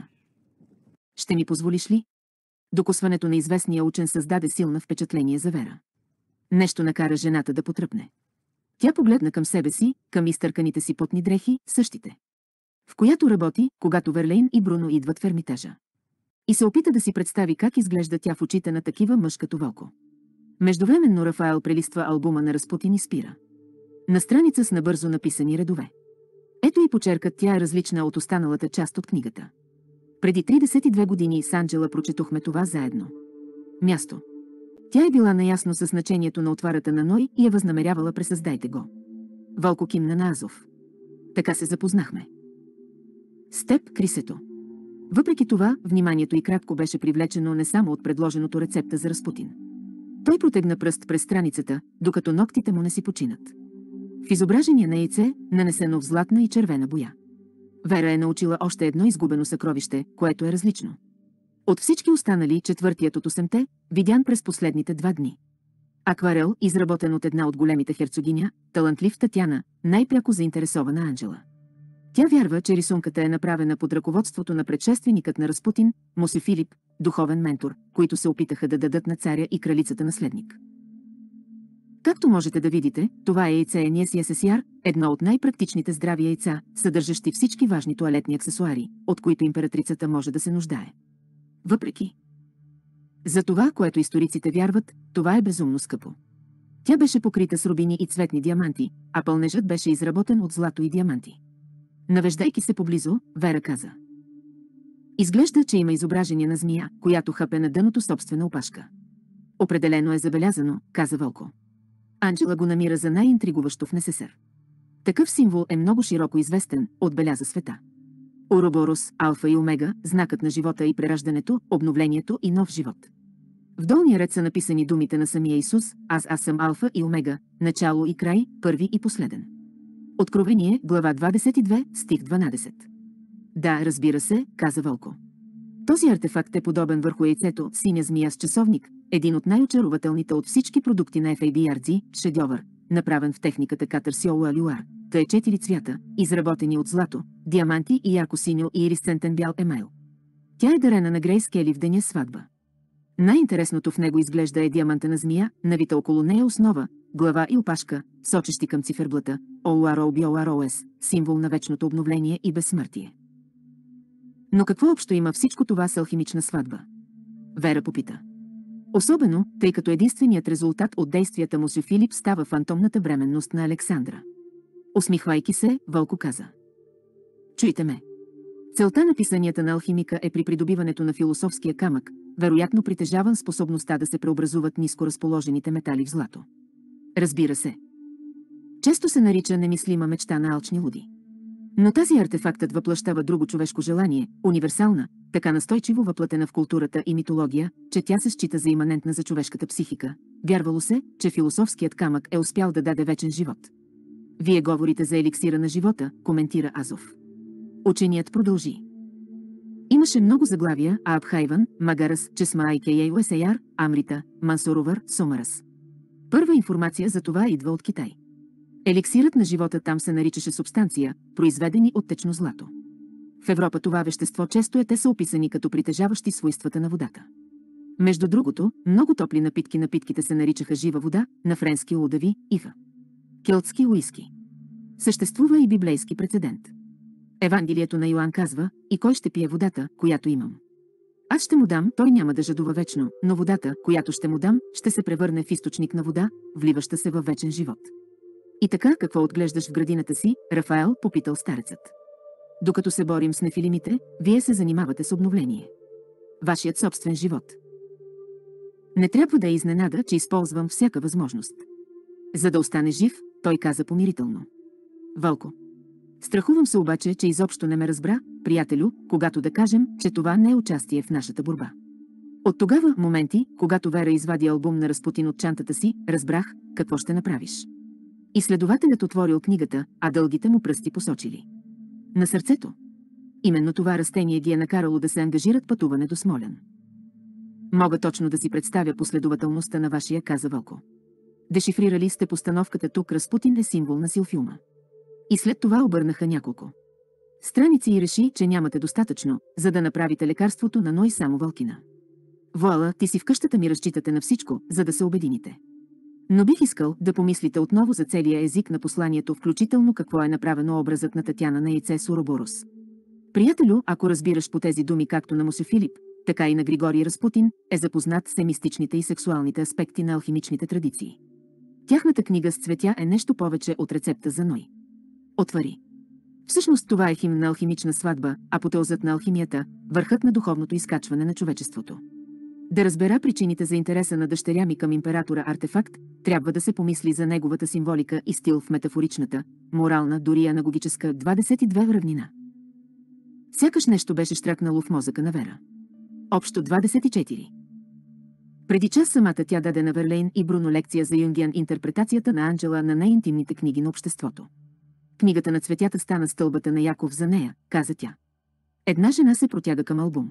Ще ми позволиш ли? Докосването на известния учен създаде силно впечатление за Вера. Нещо накара жената да потръпне. Тя погледна към себе си, към изтърканите си потни дрехи, същите, в която работи, когато Верлейн и Бруно идват в Ермитажа. И се опита да си представи как изглежда тя в очите на такива мъж като Вълко. Междувременно Рафаел прелиства албума на Разпутин и спира. На страница с набързо написани редове. Ето и почеркът, тя е различна от останалата част от книгата. Преди тридесет и две години с Анджела прочетохме това заедно. Място. Тя е била наясно със значението на отварата на Ной и е възнамерявала пресъздайте го. Вълко кимна на Азов. Така се запознахме. С теб, Крисето. Въпреки това, вниманието й кратко беше привлечено не само от предложеното рецепта за Разпутин. Той протегна пръст през страницата, докато ногтите му не си починат. В изображение на яйце, нанесено в златна и червена боя. Вера е научила още едно изгубено съкровище, което е различно от всички останали, четвъртият от осемте, видян през последните два дни. Акварел, изработен от една от големите херцогиня, талантлив Татяна, най-пряко заинтересована Анджела. Тя вярва, че рисунката е направена под ръководството на предшественикът на Разпутин, Моси Филип, духовен ментор, които се опитаха да дадат на царя и кралицата наследник. Както можете да видите, това е яйце Ениес Есесиар, едно от най-практичните здрави яйца, съдържащи всички важни тоалетни аксесуари, от които императрицата може да се нуждае. Въпреки за това, което историците вярват, това е безумно скъпо. Тя беше покрита с рубини и цветни диаманти, а пълнежът беше изработен от злато и диаманти. Навеждайки се поблизо, Вера каза. Изглежда, че има изображение на змия, която хапе на дъното собствена опашка. Определено е забелязано, каза Вълко. Анджела го намира за най-интригуващо в НССР. Такъв символ е много широко известен, отбеляза света. Уроборус, алфа и омега, знакът на живота и прераждането, обновлението и нов живот. В долния ред са написани думите на самия Исус, аз аз съм алфа и омега, начало и край, първи и последен. Откровение, глава двадесет и две, стих дванадесет. Да, разбира се, каза Вълко. Този артефакт е подобен върху яйцето, синя змия с часовник, един от най-очарователните от всички продукти на Еф Ей Би Ар Джи, шедьовър, направен в техниката Катърсиоу Алюар, Любовта е четири цвята, изработени от злато, диаманти и ярко-синьо и ирисцентен бял емайл. Тя е дарена на Грейс Кели в деня сватба. Най-интересното в него изглежда е диамантена змия, навита около нея основа, глава и опашка, сочещи към циферблата, о ар о би о ар о ес, символ на вечното обновление и безсмъртие. Но какво общо има всичко това с алхимична сватба? Вера попита. Особено, тъй като единственият резултат от действията му с Филип става фантомната бременност на Александра. Усмихвайки се, Вълко каза. Чуйте ме. Целта на писанията на алхимика е при придобиването на философския камък, вероятно притежаван способността да се преобразуват ниско разположените метали в злато. Разбира се. Често се нарича немислима мечта на алчни луди. Но тази артефактът въплъщава друго човешко желание, универсална, така настойчиво въплътена в културата и митология, че тя се счита за иманентна за човешката психика. Вярвало се, че философският камък е успял да даде вечен живот. Вие говорите за еликсира на живота, коментира Азов. Ученият продължи. Имаше много заглавия, а Абхайван, Магарас, Чесма Айкея Уесеяр, Амрита, Мансоровър, Сомарас. Първа информация за това идва от Китай. Еликсирът на живота там се наричаше субстанция, произведени от течно злато. В Европа това вещество често е те са описани като притежаващи свойствата на водата. Между другото, много топли напитки напитките се наричаха жива вода, на френски лудави, ива. Келтски уиски. Съществува и библейски прецедент. Евангелието на Йоан казва, и кой ще пие водата, която имам. Аз ще му дам, той няма да жадува вечно, но водата, която ще му дам, ще се превърне в източник на вода, вливаща се във вечен живот. И така, какво отглеждаш в градината си, Рафаел, попитал старецът. Докато се борим с нефилимите, вие се занимавате с обновление. Вашият собствен живот. Не трябва да е изненада, че използвам всяка възможност. За да остане жив, той каза помирително. Вълко. Страхувам се обаче, че изобщо не ме разбра, приятелю, когато да кажем, че това не е участие в нашата борба. От тогава, моменти, когато Вера извади албум на Разпутин от чантата си, разбрах, какво ще направиш. Изследователят отворил книгата, а дългите му пръсти посочили. На сърцето. Именно това растение ги е накарало да се ангажират пътуване до Смолян. Мога точно да си представя последователността на вашия, каза Вълко. Дешифрирали сте постановката тук, Разпутин е символ на силфилма. И след това обърнаха няколко страници и реши, че нямате достатъчно, за да направите лекарството на Ной само Вълкина. Вуала, ти си в къщата ми разчитате на всичко, за да се обедините. Но бих искал да помислите отново за целия език на посланието, включително какво е направено образът на Татяна на яйце Суроборос. Приятелю, ако разбираш по тези думи както на Мосе Филип, така и на Григорий Разпутин, е запознат с мистичните и сексуалните аспекти на алхимичните традиции. Тяхната книга с цветя е нещо повече от рецепта за Ной. Отвари. Всъщност това е химн на алхимична сватба, апотеозът на алхимията, върхът на духовното изкачване на човечеството. Да разбера причините за интереса на дъщеря ми към императора артефакт, трябва да се помисли за неговата символика и стил в метафоричната, морална, дори анагогическа двадесет и две равнина. Сякаш нещо беше щракнало в мозъка на Вера. Общо двадесет и четири. Преди час самата тя даде на Верлейн и Бруно лекция за юнгиан интерпретацията на Анджела на най-интимните книги на обществото. Книгата на цветята стана стълбата на Яков за нея, каза тя. Една жена се протяга към албум.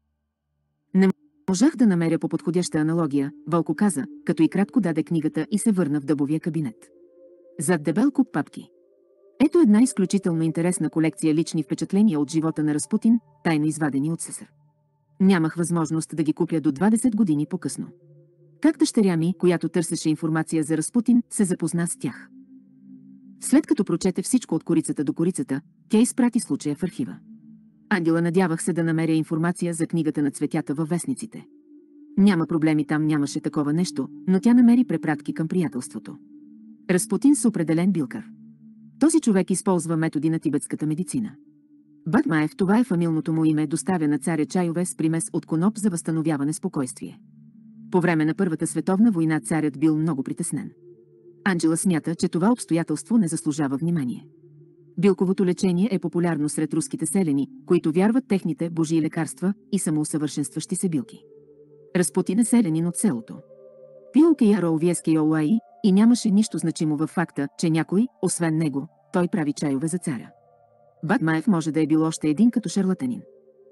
Не можах да намеря по подходяща аналогия, Вълко каза, като и кратко даде книгата и се върна в дъбовия кабинет. Зад дебел куп папки. Ето една изключително интересна колекция лични впечатления от живота на Разпутин, тайно извадени от СССР. Нямах възможност да ги купя до двадесет години по-късно. Как дъщеря ми, която търсеше информация за Разпутин, се запозна с тях. След като прочете всичко от корицата до корицата, тя изпрати случая в архива. Ангела, надявах се да намеря информация за книгата на цветята във вестниците. Няма проблеми, там нямаше такова нещо, но тя намери препратки към приятелството. Разпутин с определен билкар. Този човек използва методи на тибетската медицина. Бадмаев, това е фамилното му име, доставя на царя чайове с примес от коноп за възстановяване спокойствие. По време на Първата световна война царят бил много притеснен. Анджела смята, че това обстоятелство не заслужава внимание. Билковото лечение е популярно сред руските селени, които вярват техните божии лекарства и самоусъвършенстващи се билки. Разпутин е селянин от селото. Пилка Яро Овиески Олаи и нямаше нищо значимо във факта, че някой, освен него, той прави чайове за царя. Бадмаев може да е бил още един като шарлатанин.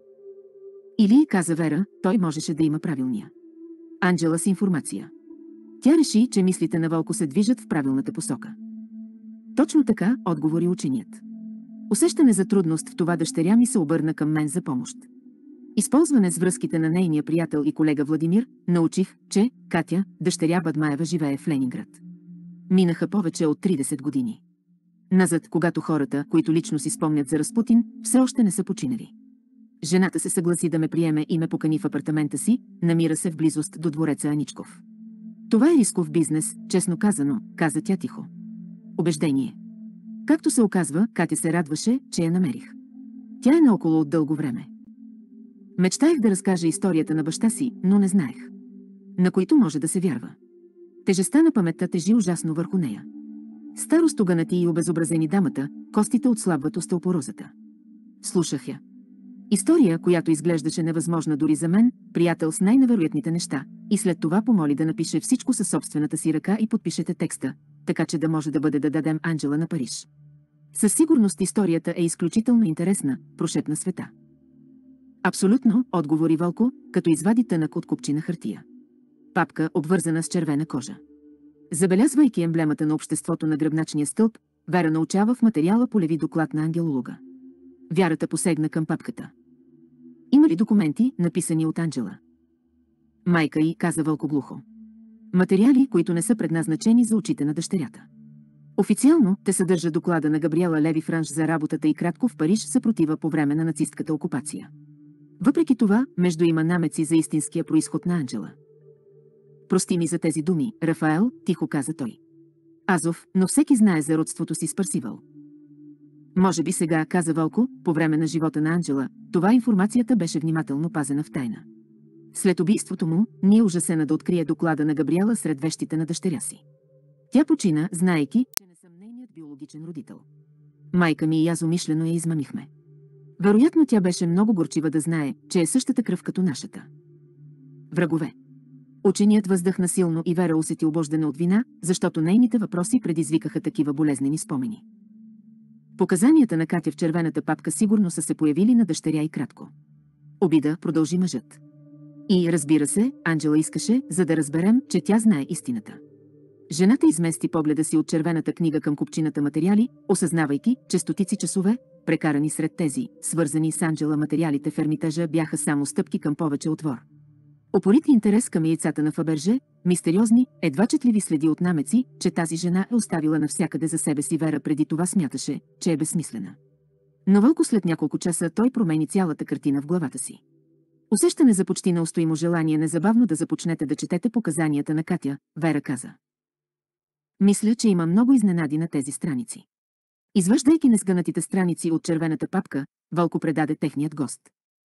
Или, каза Вера, той можеше да има правилния. Анджела с информация. Тя реши, че мислите на Вълко се движат в правилната посока. Точно така, отговори ученият. Усещане за трудност в това дъщеря ми се обърна към мен за помощ. Използване с връзките на нейния приятел и колега Владимир, научих, че Катя, дъщеря Бадмаева, живее в Ленинград. Минаха повече от тридесет години. Назад, когато хората, които лично си спомнят за Разпутин, все още не са починали. Жената се съгласи да ме приеме и ме покани в апартамента си, намира се в близост до двореца Аничков. Това е рисков бизнес, честно казано, каза тя тихо. Убеждение. Както се оказва, Катя се радваше, че я намерих. Тя е наоколо от дълго време. Мечтаех да разкажа историята на баща си, но не знаех. На които може да се вярва. Тежестта на паметта тежи ужасно върху нея. Старост угънати и обезобразени дамата, костите отслабват остеопорозата. Слушах я. История, която изглеждаше невъзможна дори за мен, приятел с най-невероятните неща, и след това помоли да напише всичко със собствената си ръка и подпишете текста, така че да може да бъде да дадем Анджела на Париж. Със сигурност историята е изключително интересна, прошепна Света. Абсолютно, отговори Вълко, като извади тънък от купчина хартия. Папка, обвързана с червена кожа. Забелязвайки емблемата на обществото на гръбначния стълб, Вера научава в материала полеви доклад на ангелолога. Вярата посегна към папката. Има ли документи, написани от Анджела? Майка й, каза Вълко глухо. Материали, които не са предназначени за очите на дъщерята. Официално те съдържат доклада на Габриела Леви Франш за работата и кратко в Париж съпротива по време на нацистката окупация. Въпреки това, между има намеци за истинския произход на Анджела. Прости ми за тези думи, Рафаел, тихо каза той. Азов, но всеки знае за родството си с Парсивал. Може би сега, каза Вълко, по време на живота на Анджела, това информацията беше внимателно пазена в тайна. След убийството му, ние ужасена да открие доклада на Габриела сред вещите на дъщеря си. Тя почина, знаейки, че не съм нейният биологичен родител. Майка ми и аз умишлено я измамихме. Вероятно тя беше много горчива да знае, че е същата кръв като нашата. Врагове. Ученият въздъхна силно и Вера усети обождане от вина, защото нейните въпроси предизвикаха такива болезнени спомени. Показанията на Катя в червената папка сигурно са се появили на дъщеря и кратко. Обида, продължи мъжът. И, разбира се, Анджела искаше, за да разберем, че тя знае истината. Жената измести погледа си от червената книга към купчината материали, осъзнавайки, че стотици часове, прекарани сред тези, свързани с Анджела материалите в Ермитажа, бяха само стъпки към повече отвор. Опорит интерес към яйцата на Фаберже, мистериозни, едва четливи следи от намеци, че тази жена е оставила навсякъде за себе си. Вера преди това смяташе, че е безсмислена. Но Вълко след няколко часа той промени цялата картина в главата си. Усещане за почти неустоимо желание незабавно да започнете да четете показанията на Катя, Вера каза. Мисля, че има много изненади на тези страници. Изваждайки несгънатите страници от червената папка, Вълко предаде техният гост.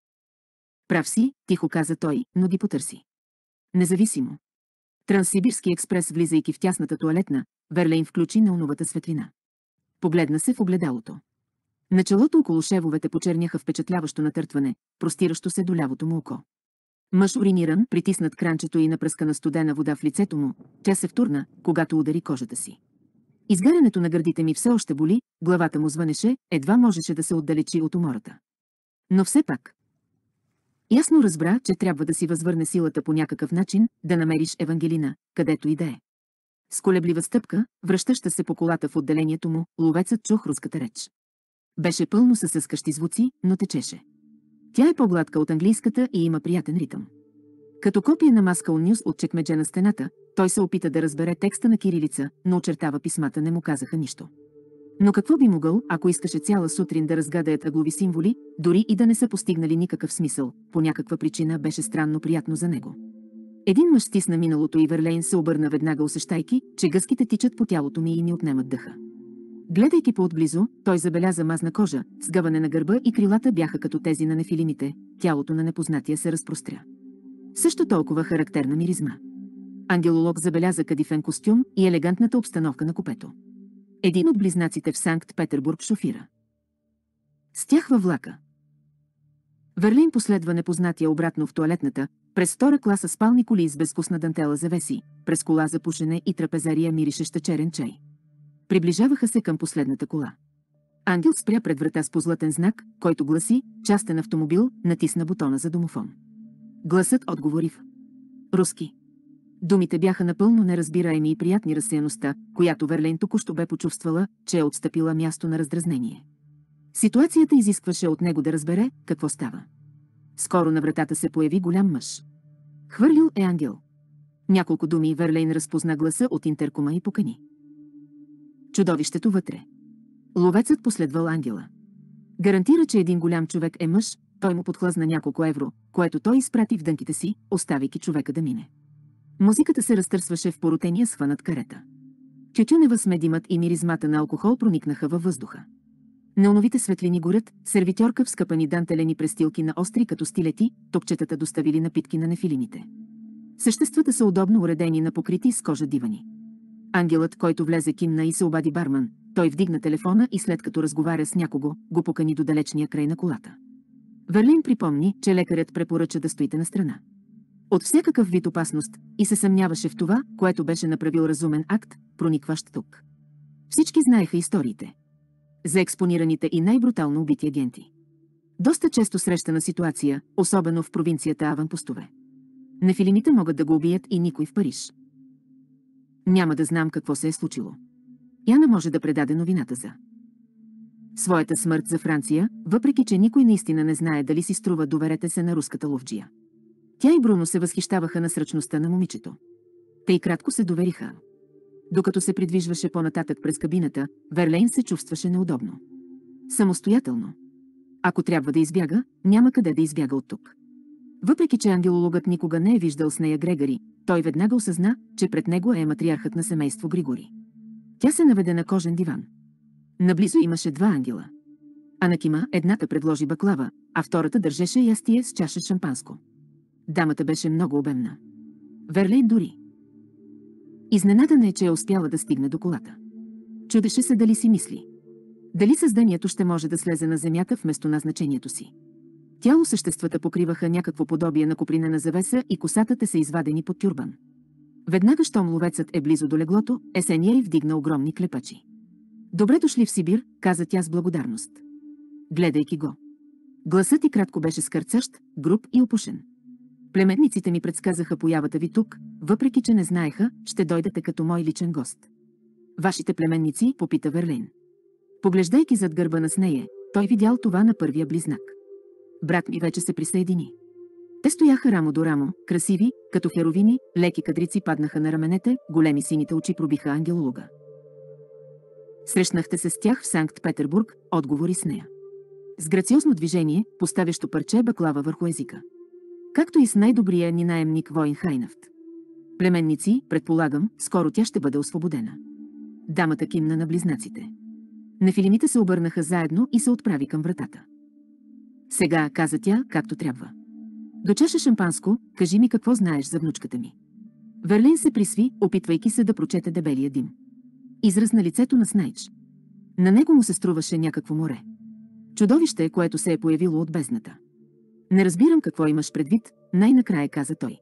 Прав си, тихо каза той, но ги потърси. Независимо. Транссибирски експрес, влизайки в тясната тоалетна, Верлейн включи неоновата светлина. Погледна се в огледалото. Началото около шевовете почерняха впечатляващо натъртване, простиращо се до лявото му око. Мъж уриниран, притиснат кранчето и напръскана студена вода в лицето му, тя се втурна, когато удари кожата си. Изгарянето на гърдите ми все още боли, главата му звънеше, едва можеше да се отдалечи от умората. Но все пак. Ясно разбра, че трябва да си възвърне силата по някакъв начин, да намериш Евангелина, където и да е. С колеблива стъпка, връщаща се по колата в отделението му, ловецът чух руската реч. Беше пълно със съскащи звуци, но течеше. Тя е по-гладка от английската и има приятен ритъм. Като копия на Moscow News от чекмедже на стената, той се опита да разбере текста на кирилица, но очертава писмата не му казаха нищо. Но какво би могъл, ако искаше цяла сутрин да разгадаят ъглови символи, дори и да не са постигнали никакъв смисъл, по някаква причина беше странно приятно за него. Един мъж стисна миналото и Верлейн се обърна веднага, усещайки, че гъските тичат по тялото ми и ни отнемат дъха. Гледайки по-отблизо, той забеляза мазна кожа, сгъване на гърба и крилата бяха като тези на нефилимите, тялото на непознатия се разпростря. Също толкова характерна миризма. Ангелолог забеляза кадифен костюм и елегантната обстановка на купето. Един от близнаците в Санкт-Петербург шофира. С тях във влака. Верлин последва непознатия обратно в тоалетната, през втора класа спални коли с безвкусна дантела завеси, през кола за пушене и трапезария миришеща черен чай. Приближаваха се към последната кола. Ангел спря пред врата с позлатен знак, който гласи «Частен автомобил», натисна бутона за домофон. Гласът отговори в руски. Думите бяха напълно неразбираеми и приятни разсеяността, която Верлейн току-що бе почувствала, че е отстъпила място на раздразнение. Ситуацията изискваше от него да разбере какво става. Скоро на вратата се появи голям мъж. Хвърлил е ангел. Няколко думи Верлейн разпозна гласа от интеркома и покани. Чудовището вътре. Ловецът последвал ангела. Гарантира, че един голям човек е мъж, той му подхлъзна няколко евро, което той изпрати в дънките си, оставяйки човека да мине. Музиката се разтърсваше в поротения схванат карета. Тютюнева смедимът и миризмата на алкохол проникнаха във въздуха. Неоновите светлини горят, сервитьорка в скъпани дантелени престилки на остри като стилети, топчетата доставили напитки на нефилимите. Съществата са удобно уредени на покрити с кожа дивани. Ангелът, който влезе, кимна и се обади барман. Той вдигна телефона и след като разговаря с някого, го покани до далечния край на колата. Верлейн припомни, че лекарят препоръча да стоите настрана от всякакъв вид опасност и се съмняваше в това, което беше направил разумен акт, проникващ тук. Всички знаеха историите за експонираните и най-брутално убити агенти. Доста често срещана ситуация, особено в провинцията аванпостове. Нефилимите могат да го убият и никой в Париж. Няма да знам какво се е случило. Яна може да предаде новината за своята смърт за Франция, въпреки че никой наистина не знае дали си струва доверете се на руската ловджия. Тя и Бруно се възхищаваха на сръчността на момичето. Те и кратко се довериха. Докато се придвижваше по-нататък през кабината, Верлейн се чувстваше неудобно. Самостоятелно. Ако трябва да избяга, няма къде да избяга от тук. Въпреки че ангелологът никога не е виждал с нея Грегори, той веднага осъзна, че пред него е матриархът на семейство Григори. Тя се наведе на кожен диван. Наблизо имаше два ангела. Анакима едната предложи баклава, а втората държеше ястие с чаша шампанско. Дамата беше много обемна. Верлейн дори изненадана е, че е успяла да стигне до колата. Чудеше се дали си мисли. Дали създанието ще може да слезе на земята вместо назначението си. Тяло съществата покриваха някакво подобие на копринена завеса и косата те са извадени под тюрбан. Веднага, щом ловецът е близо до леглото, Есения й вдигна огромни клепачи. Добре дошли в Сибир, каза тя с благодарност. Гледайки го. Гласът и кратко беше скърцащ, груб и опушен. Племенниците ми предсказаха появата ви тук, въпреки че не знаеха, ще дойдете като мой личен гост. Вашите племенници, попита Верлейн. Поглеждайки зад гърба на с нея, той видял това на първия близнак. Брат ми вече се присъедини. Те стояха рамо до рамо, красиви, като херовини, леки кадрици паднаха на раменете, големи сините очи пробиха ангелолога. Срещнахте се с тях в Санкт-Петербург, отговори с нея. С грациозно движение, поставящо парче баклава върху езика. Както и с най-добрия ни наемник Войн Хайнафт. Племенници, предполагам, скоро тя ще бъде освободена. Дамата кимна на близнаците. Нефилимите се обърнаха заедно и се отправи към вратата. Сега, каза тя, както трябва. До чаша шампанско, кажи ми какво знаеш за внучката ми. Верлейн се присви, опитвайки се да прочете дебелия дим. Израз на лицето на Снайдж. На него му се струваше някакво море. Чудовище, което се е появило от бездната. Не разбирам какво имаш предвид, най-накрая каза той.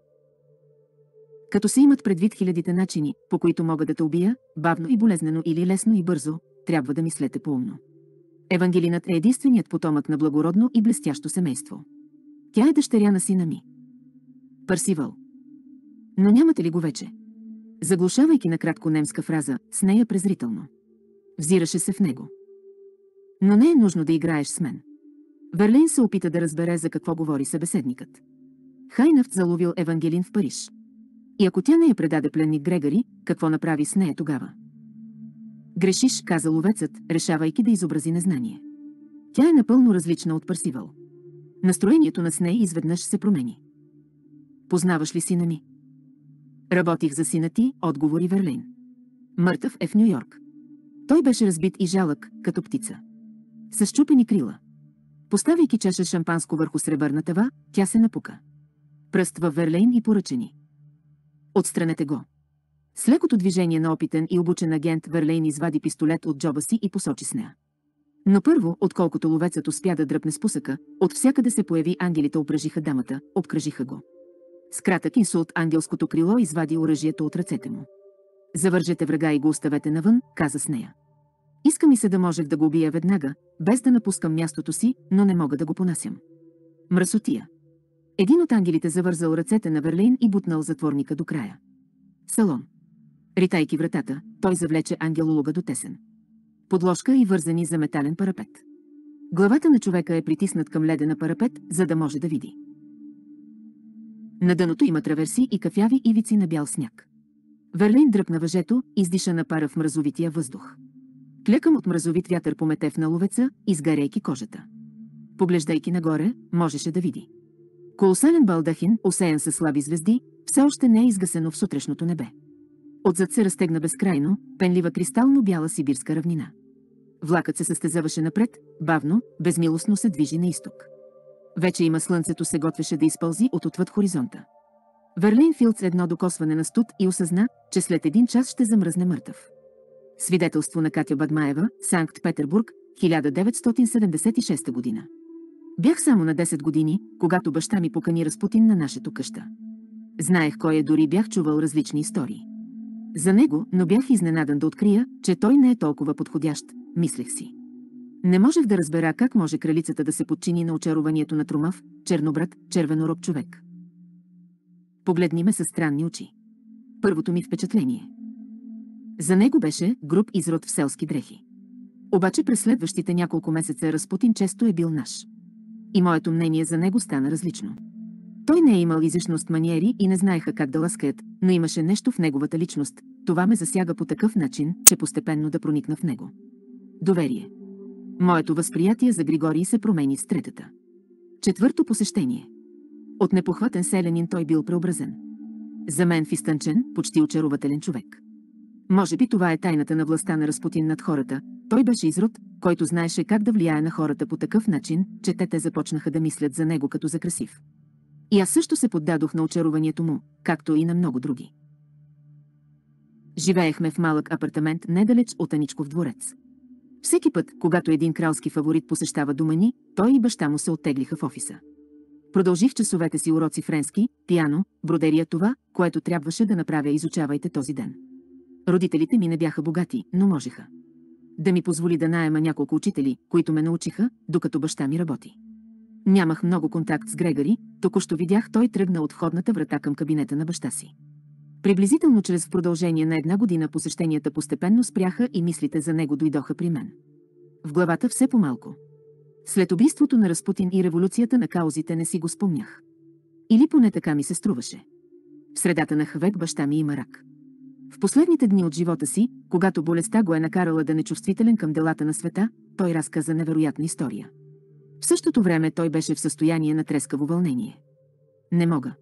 Като се имат предвид хилядите начини, по които мога да те убия, бавно и болезнено или лесно и бързо, трябва да мислете поумно. Евангелинът е единственият потомък на благородно и блестящо семейство. Тя е дъщеря на сина ми. Парсивал. Но нямате ли го вече? Заглушавайки накратко немска фраза, с нея презрително. Взираше се в него. Но не е нужно да играеш с мен. Верлейн се опита да разбере за какво говори събеседникът. Хайнафт заловил Евангелин в Париж. И ако тя не я предаде пленник Грегори, какво направи с нея тогава? Грешиш, каза ловецът, решавайки да изобрази незнание. Тя е напълно различна от Парсивал. Настроението на Сней изведнъж се промени. Познаваш ли сина ми? Работих за сина ти, отговори Верлейн. Мъртъв е в Ню-Йорк. Той беше разбит и жалък, като птица. С счупени крила. Поставяйки чаша шампанско върху сребърна тава, тя се напука. Пръст във Верлейн и поръчени. Отстранете го. С лекото движение на опитен и обучен агент Верлейн извади пистолет от джоба си и посочи с нея. Но първо, отколкото ловецът успя да дръпне спусъка, от всякъде се появи ангелите, обръжиха дамата, обкръжиха го. С кратък инсулт ангелското крило извади оръжието от ръцете му. Завържете врага и го оставете навън, каза с нея. Иска ми се да можех да го убия веднага, без да напускам мястото си, но не мога да го понасям. Мръсотия. Един от ангелите завързал ръцете на Верлейн и бутнал затворника до края. Салон. Ритайки вратата, той завлече ангелолога до тесен подложка и вързани за метален парапет. Главата на човека е притиснат към ледена парапет, за да може да види. На дъното има траверси и кафяви ивици на бял сняг. Верлин дръпна въжето, издиша на пара в мразовития въздух. Клекъм от мразовит вятър помете в наловеца, изгаряйки кожата. Поглеждайки нагоре, можеше да види колосален балдахин, осеян със слаби звезди, все още не е изгасено в сутрешното небе. Отзад се разтегна безкрайно, пенлива кристално бяла сибирска равнина. Влакът се състезаваше напред, бавно, безмилостно се движи на изток. Вече има слънцето се готвеше да изпълзи от отвъд хоризонта. Верлин Филдс едно докосване на студ и осъзна, че след един час ще замръзне мъртъв. Свидетелство на Катя Бадмаева, Санкт-Петербург, хиляда деветстотин седемдесет и шеста година. Бях само на десет години, когато баща ми покани Разпутин на нашето къща. Знаех кой е, дори бях чувал различни истории за него, но бях изненадан да открия, че той не е толкова подходящ, мислех си. Не можех да разбера как може кралицата да се подчини на очарованието на трумав, чернобрат, червенороб човек. Погледни ме със странни очи. Първото ми впечатление за него беше груб изрод в селски дрехи. Обаче през следващите няколко месеца Разпутин често е бил наш. И моето мнение за него стана различно. Той не е имал изящност маниери и не знаеха как да ласкаят, но имаше нещо в неговата личност. Това ме засяга по такъв начин, че постепенно да проникна в него. Доверие. Моето възприятие за Григорий се промени с третата. Четвърто посещение. От непохватен селянин той бил преобразен. За мен фистънчен, почти очарователен човек. Може би това е тайната на властта на Разпутин над хората. Той беше изрод, който знаеше как да влияе на хората по такъв начин, че те те започнаха да мислят за него като за красив. И аз също се поддадох на очарованието му, както и на много други. Живеехме в малък апартамент недалеч от Аничков дворец. Всеки път, когато един кралски фаворит посещава дома ни, той и баща му се оттеглиха в офиса. Продължих часовете си уроци френски, пиано, бродерия, това, което трябваше да направя, изучавайте този ден. Родителите ми не бяха богати, но можеха да ми позволи да наема няколко учители, които ме научиха, докато баща ми работи. Нямах много контакт с Грегори, току-що видях, той тръгна от входната врата към кабинета на баща си. Приблизително чрез в продължение на една година посещенията постепенно спряха и мислите за него дойдоха при мен. В главата все по-малко. След убийството на Разпутин и революцията на каузите не си го спомнях. Или поне така ми се струваше. В средата на хвек баща ми има рак. В последните дни от живота си, когато болестта го е накарала да нечувствителен към делата на света, той разказа невероятна история. В същото време той беше в състояние на трескаво вълнение. Не мога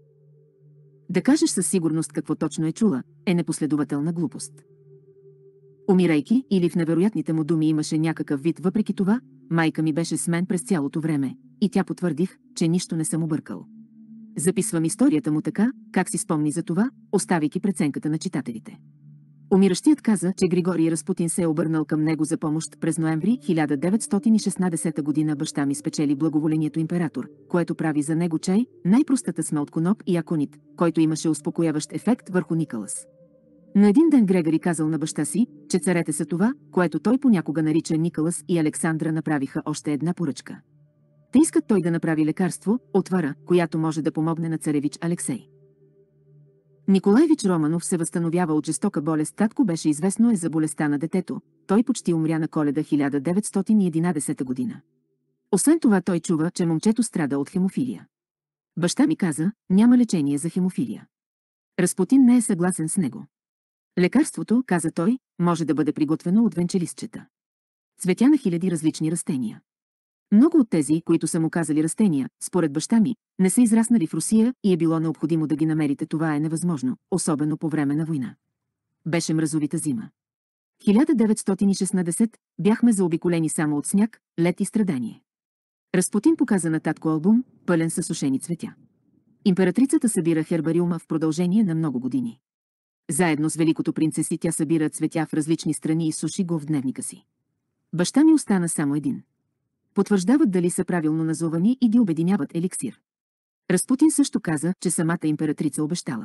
да кажеш със сигурност какво точно е чула, е непоследователна глупост. Умирайки или в невероятните му думи имаше някакъв вид, въпреки това, майка ми беше с мен през цялото време, и тя потвърдих, че нищо не съм объркал. Записвам историята му така, как си спомни за това, оставяйки преценката на читателите. Умиращият каза, че Григорий Разпутин се е обърнал към него за помощ през ноември хиляда деветстотин и шестнадесета година. Баща ми спечели благоволението император, което прави за него чай, най-простата сме от коноп и аконит, който имаше успокояващ ефект върху Николас. Но един ден Грегори казал на баща си, че царете са това, което той понякога нарича Николас, и Александра направиха още една поръчка. Те искат той да направи лекарство, отвара, която може да помогне на царевич Алексей. Николаевич Романов се възстановява от жестока болест. Татко беше известно е за болестта на детето. Той почти умря на Коледа хиляда деветстотин и единадесета година. Освен това той чува, че момчето страда от хемофилия. Баща ми каза, няма лечение за хемофилия. Разпутин не е съгласен с него. Лекарството, каза той, може да бъде приготвено от венчелистчета. Цветя на хиляди различни растения. Много от тези, които са му казали растения, според баща ми, не са израснали в Русия и е било необходимо да ги намерите. Това е невъзможно, особено по време на война. Беше мразовита зима. хиляда деветстотин и шестнадесета бяхме заобиколени само от сняг, лед и страдание. Разпутин показа на татко албум, пълен със сушени цветя. Императрицата събира хербариума в продължение на много години. Заедно с великото принцеси тя събира цветя в различни страни и суши го в дневника си. Баща ми остана само един. Потвърждават дали са правилно назовани и ги обединяват еликсир. Разпутин също каза, че самата императрица обещала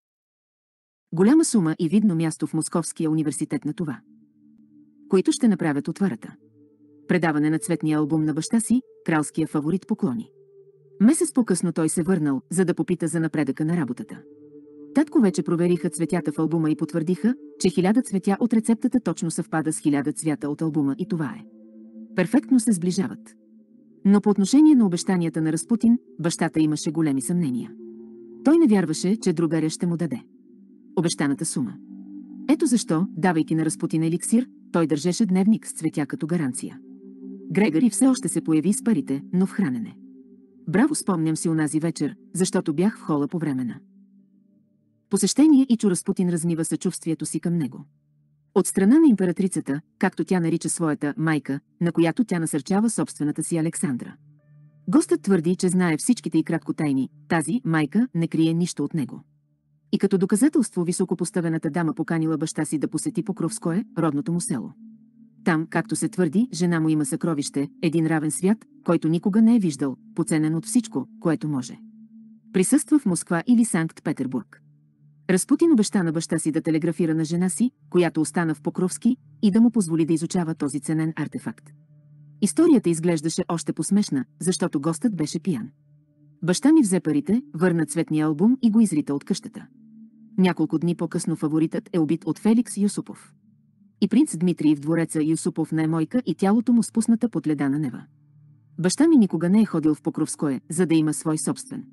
голяма сума и видно място в Московския университет на това, които ще направят отварата. Предаване на цветния албум на баща си, кралския фаворит поклони. Месец по-късно той се върнал, за да попита за напредъка на работата. Татко вече провериха цветята в албума и потвърдиха, че хиляда цветя от рецептата точно съвпада с хиляда цвята от албума и това е. Перфектно се сближават. Но по отношение на обещанията на Разпутин, бащата имаше големи съмнения. Той не вярваше, че другаря ще му даде обещаната сума. Ето защо, давайки на Разпутин еликсир, той държеше дневник с цветя като гаранция. Грегори все още се появи с парите, но в хранене. Браво, спомням си онази вечер, защото бях в хола по време на посещение и чу Разпутин размива съчувствието си към него. От страна на императрицата, както тя нарича своята майка, на която тя насърчава собствената си Александра. Гостът твърди, че знае всичките и краткотайни, тази майка не крие нищо от него. И като доказателство високопоставената дама поканила баща си да посети Покровское, родното му село. Там, както се твърди, жена му има съкровище, един равен свят, който никога не е виждал, поценен от всичко, което може. Присъства в Москва или Санкт-Петербург. Разпутин обеща на баща си да телеграфира на жена си, която остана в Покровски, и да му позволи да изучава този ценен артефакт. Историята изглеждаше още посмешна, защото гостът беше пиян. Баща ми взе парите, върна цветния албум и го изрита от къщата. Няколко дни по-късно фаворитът е убит от Феликс Юсупов. И принц Дмитрий в двореца Юсупов на Емойка и тялото му спусната под ледана нева. Баща ми никога не е ходил в Покровское, за да има свой собствен.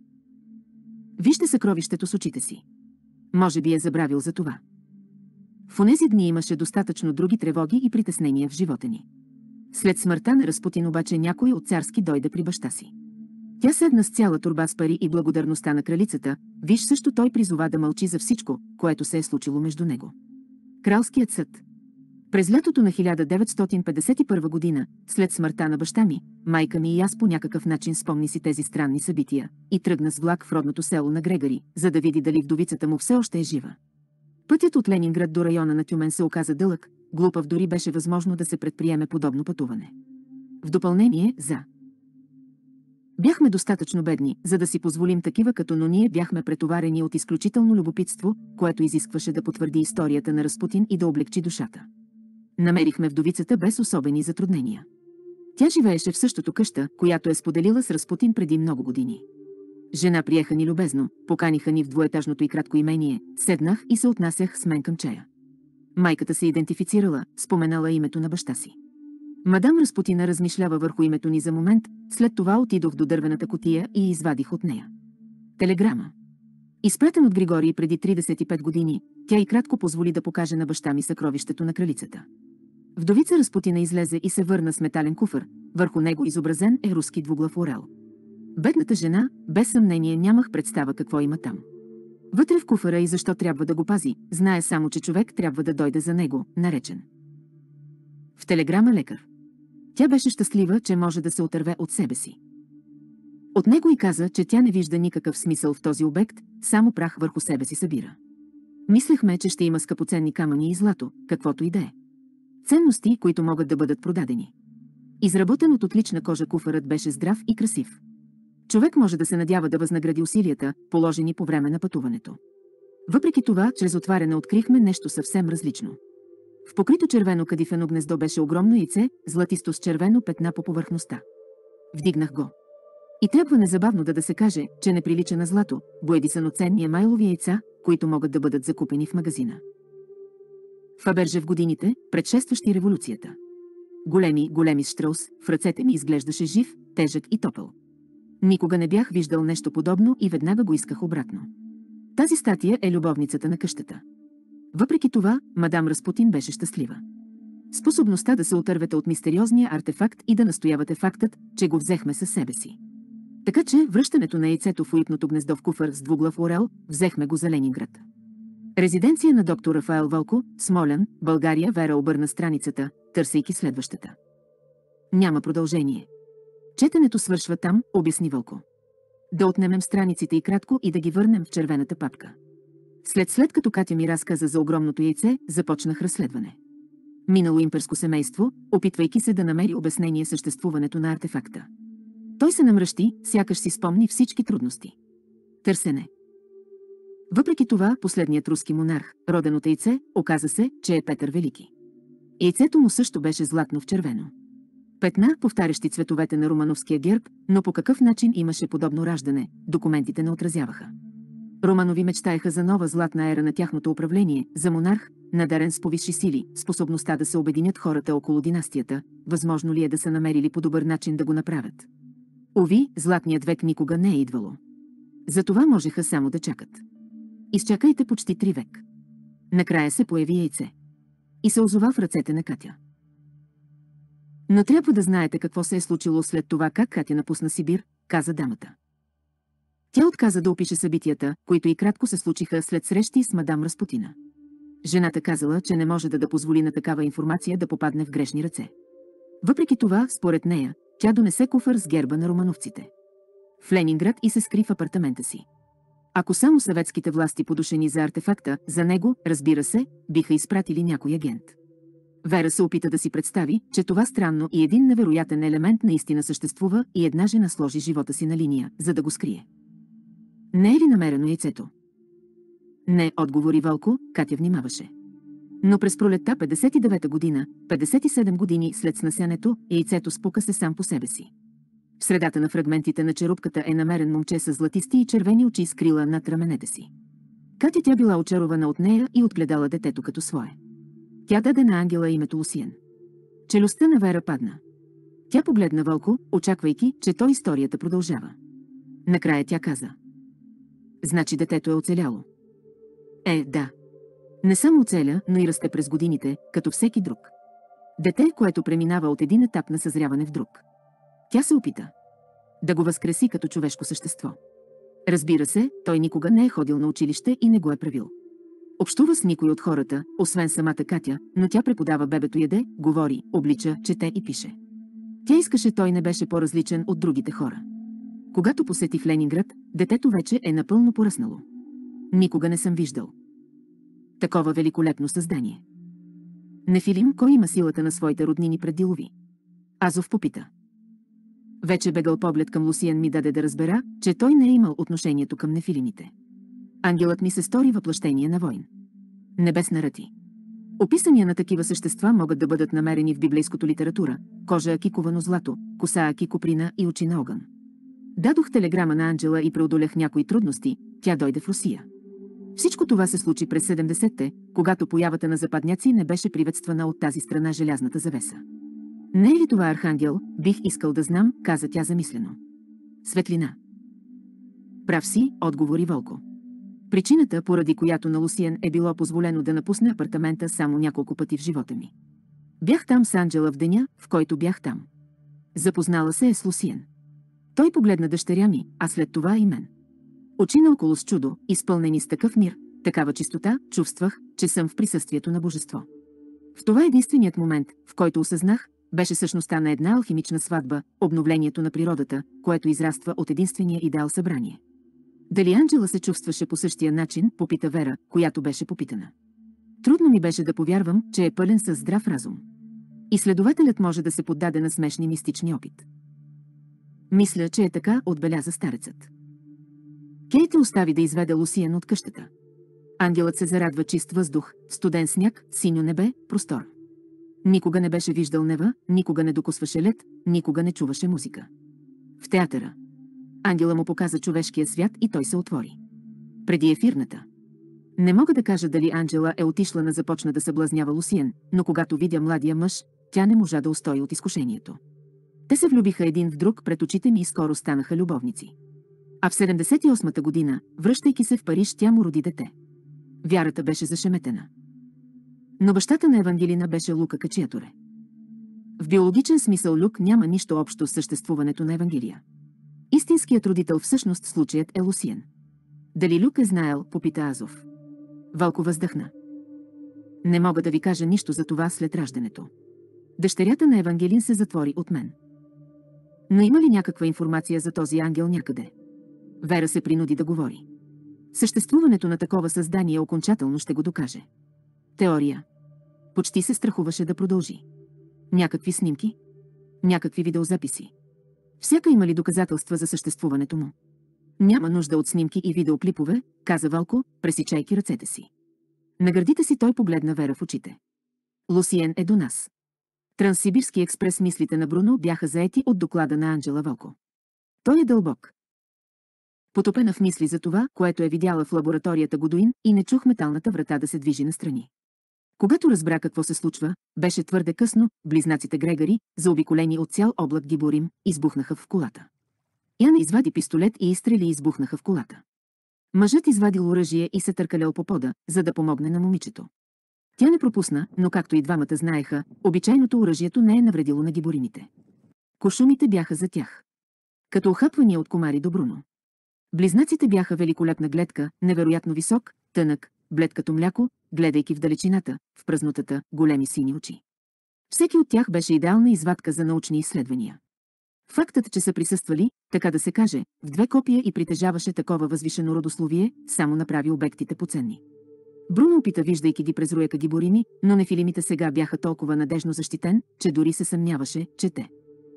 Вижте съкровището с очите си. Може би е забравил за това. В онези дни имаше достатъчно други тревоги и притеснения в живота ни. След смъртта на Разпутин обаче някой от царски дойде при баща си. Тя седна с цяла торба с пари и благодарността на кралицата, виж също той призова да мълчи за всичко, което се е случило между него. Кралският съд. През лятото на хиляда деветстотин петдесет и първа година, след смъртта на баща ми, майка ми и аз по някакъв начин спомни си тези странни събития и тръгна с влак в родното село на Грегори, за да види дали вдовицата му все още е жива. Пътят от Ленинград до района на Тюмен се оказа дълъг, глупав дори беше възможно да се предприеме подобно пътуване. В допълнение, за бяхме достатъчно бедни, за да си позволим такива като, но ние бяхме претоварени от изключително любопитство, което изискваше да потвърди историята на Разпутин и да облегчи душата. Намерихме вдовицата без особени затруднения. Тя живееше в същото къща, която е споделила с Разпутин преди много години. Жена приеха ни любезно, поканиха ни в двуетажното и кратко имение, седнах и се отнасях с мен към чая. Майката се идентифицирала, споменала името на баща си. Мадам Разпутина размишлява върху името ни за момент, след това отидох до дървената кутия и извадих от нея телеграма. Изпратен от Григорий преди тридесет и пет години, тя и кратко позволи да покаже на баща ми съкровището на кралицата. Вдовица Разпутина излезе и се върна с метален куфър, върху него изобразен е руски двуглав орел. Бедната жена, без съмнение нямах представа какво има там. Вътре в куфъра и защо трябва да го пази, знае само, че човек трябва да дойде за него, наречен в телеграма лекар. Тя беше щастлива, че може да се отърве от себе си. От него и каза, че тя не вижда никакъв смисъл в този обект, само прах върху себе си събира. Мислехме, че ще има скъпоценни камъни и злато, каквото и да е. Ценности, които могат да бъдат продадени. Изработен от отлична кожа куфарът беше здрав и красив. Човек може да се надява да възнагради усилията, положени по време на пътуването. Въпреки това, чрез отваряне открихме нещо съвсем различно. В покрито червено кадифено гнездо беше огромно яйце, златисто с червено петна по повърхността. Вдигнах го. И трябва незабавно да да се каже, че не прилича на злато, боядисано ценни емайлови яйца, които могат да бъдат закупени в магазина. Фаберже в годините, предшестващи революцията. Големи, големи Штраус, в ръцете ми изглеждаше жив, тежък и топъл. Никога не бях виждал нещо подобно и веднага го исках обратно. Тази статия е любовницата на къщата. Въпреки това, мадам Разпутин беше щастлива. Способността да се отървете от мистериозния артефакт и да настоявате фактът, че го взехме със себе си. Така че връщането на яйцето в уютното гнездо в куфър с двуглав орел, взехме го за Ленинград. Резиденция на доктор Рафаел Вълко, Смолян, България. Вера обърна страницата, търсейки следващата. Няма продължение. Четенето свършва там, обясни Вълко. Да отнемем страниците и кратко и да ги върнем в червената папка. След след като Катя ми разказа за огромното яйце, започнах разследване. Минало имперско семейство, опитвайки се да намери обяснение съществуването на артефакта. Той се намръщи, сякаш си спомни всички трудности. Търсене. Въпреки това, последният руски монарх, роден от яйце, оказа се, че е Петър Велики. Яйцето му също беше златно в червено. Петна, повтарящи цветовете на Романовския герб, но по какъв начин имаше подобно раждане, документите не отразяваха. Романови мечтаеха за нова златна ера на тяхното управление, за монарх, надарен с повисши сили, способността да се обединят хората около династията, възможно ли е да са намерили по-добър начин да го направят. Ови, златният век никога не е идвало. Затова можеха само да чакат. Изчакайте почти три век. Накрая се появи яйце. И се озова в ръцете на Катя. Но трябва да знаете какво се е случило след това, как Катя напусна Сибир, каза дамата. Тя отказа да опише събитията, които и кратко се случиха след срещи с мадам Разпутина. Жената казала, че не може да, да позволи на такава информация да попадне в грешни ръце. Въпреки това, според нея, тя донесе куфър с герба на романовците в Ленинград и се скри в апартамента си. Ако само съветските власти подушени за артефакта, за него, разбира се, биха изпратили някой агент. Вера се опита да си представи, че това странно и един невероятен елемент наистина съществува и една жена сложи живота си на линия, за да го скрие. Не е ли намерено яйцето? Не, отговори Вълко, Катя внимаваше. Но през пролетта петдесет и девета година, петдесет и седем години след снасянето, яйцето спука се сам по себе си. В средата на фрагментите на черупката е намерен момче с златисти и червени очи с крила над раменете си. Катя тя била очарована от нея и отгледала детето като свое. Тя даде на ангела името Лусиен. Челюстта на Вера падна. Тя погледна Вълко, очаквайки, че той историята продължава. Накрая тя каза. Значи детето е оцеляло. Е, да. Не само оцеля, но и расте през годините, като всеки друг. Дете, което преминава от един етап на съзряване в друг. Тя се опита да го възкреси като човешко същество. Разбира се, той никога не е ходил на училище и не го е правил. Общува с никой от хората, освен самата Катя, но тя преподава бебето яде, говори, облича, чете и пише. Тя искаше той не беше по-различен от другите хора. Когато посети в Ленинград, детето вече е напълно поръснало. Никога не съм виждал такова великолепно създание. Нефилим, кой има силата на своите роднини пред Дилови? Азов попита. Вече бегал поглед към Лусиен ми даде да разбера, че той не е имал отношението към нефилимите. Ангелът ми се стори въплъщение на войн. Небесна рати. Описания на такива същества могат да бъдат намерени в библейското литература, кожа аки ковано злато, коса аки коприна и очи на огън. Дадох телеграма на Анджела и преодолях някои трудности, тя дойде в Русия. Всичко това се случи през седемдесетте, когато появата на западняци не беше приветствана от тази страна желязната завеса. Не е ли това архангел, бих искал да знам, каза тя замислено. Светлина. Прав си, отговори Вълко. Причината, поради която на Лусиен е било позволено да напусне апартамента само няколко пъти в живота ми. Бях там с Анджела в деня, в който бях там. Запознала се е с Лусиен. Той погледна дъщеря ми, а след това и мен. Очи наоколо с чудо, изпълнени с такъв мир, такава чистота, чувствах, че съм в присъствието на божество. В това единственият момент, в който осъзнах, беше същността на една алхимична сватба, обновлението на природата, което израства от единствения идеал събрание. Дали Анджела се чувстваше по същия начин, попита Вера, която беше попитана. Трудно ми беше да повярвам, че е пълен със здрав разум. Изследователят може да се поддаде на смешни мистични опит. Мисля, че е така, отбеляза старецът. Кейте остави да изведе Лусиен от къщата. Ангелът се зарадва чист въздух, студен сняг, синьо небе, простор. Никога не беше виждал нева, никога не докосваше лед, никога не чуваше музика. В театъра. Ангела му показа човешкия свят и той се отвори. Преди ефирната. Не мога да кажа дали Анджела е отишла на започна да съблазнява Лусиен, но когато видя младия мъж, тя не можа да устои от изкушението. Те се влюбиха един в друг пред очите ми и скоро станаха любовници. А в седемдесет и осмата година, връщайки се в Париж, тя му роди дете. Вярата беше зашеметена. Но бащата на Евангелина беше Лука Качиаторе. В биологичен смисъл Люк няма нищо общо с съществуването на Евангелия. Истинският родител всъщност случаят е Лусиен. Дали Люк е знаел, попита Азов. Вълко въздъхна. Не мога да ви кажа нищо за това след раждането. Дъщерята на Евангелин се затвори от мен. Но има ли някаква информация за този ангел някъде? Вера се принуди да говори. Съществуването на такова създание окончателно ще го докаже. Теория. Почти се страхуваше да продължи. Някакви снимки? Някакви видеозаписи? Всяка има ли доказателства за съществуването му? Няма нужда от снимки и видеоклипове, каза Вълко, пресичайки ръцете си. На гърдите си той погледна Вера в очите. Лусиен е до нас. Транссибирски експрес мислите на Бруно бяха заети от доклада на Анджела Вълко. Той е дълбок. Потопена в мисли за това, което е видяла в лабораторията Годуин, и не чух металната врата да се движи настрани. Когато разбра какво се случва, беше твърде късно, близнаците Грегори, заобиколени от цял облак гиборим, избухнаха в колата. Яна извади пистолет и изстрели избухнаха в колата. Мъжът извадил оръжие и се търкалял по пода, за да помогне на момичето. Тя не пропусна, но както и двамата знаеха, обичайното оръжието не е навредило на гиборимите. Кошумите бяха за тях. Като охапвания от комари до Бруно. Близнаците бяха великолепна гледка, невероятно висок, тънък, блед като мляко, гледайки в далечината, в празнотата, големи сини очи. Всеки от тях беше идеална извадка за научни изследвания. Фактът, че са присъствали, така да се каже, в две копия и притежаваше такова възвишено родословие, само направи обектите поценни. Бруно опита, виждайки ги през рояка гиборими, но нефилимите сега бяха толкова надежно защитен, че дори се съмняваше, че те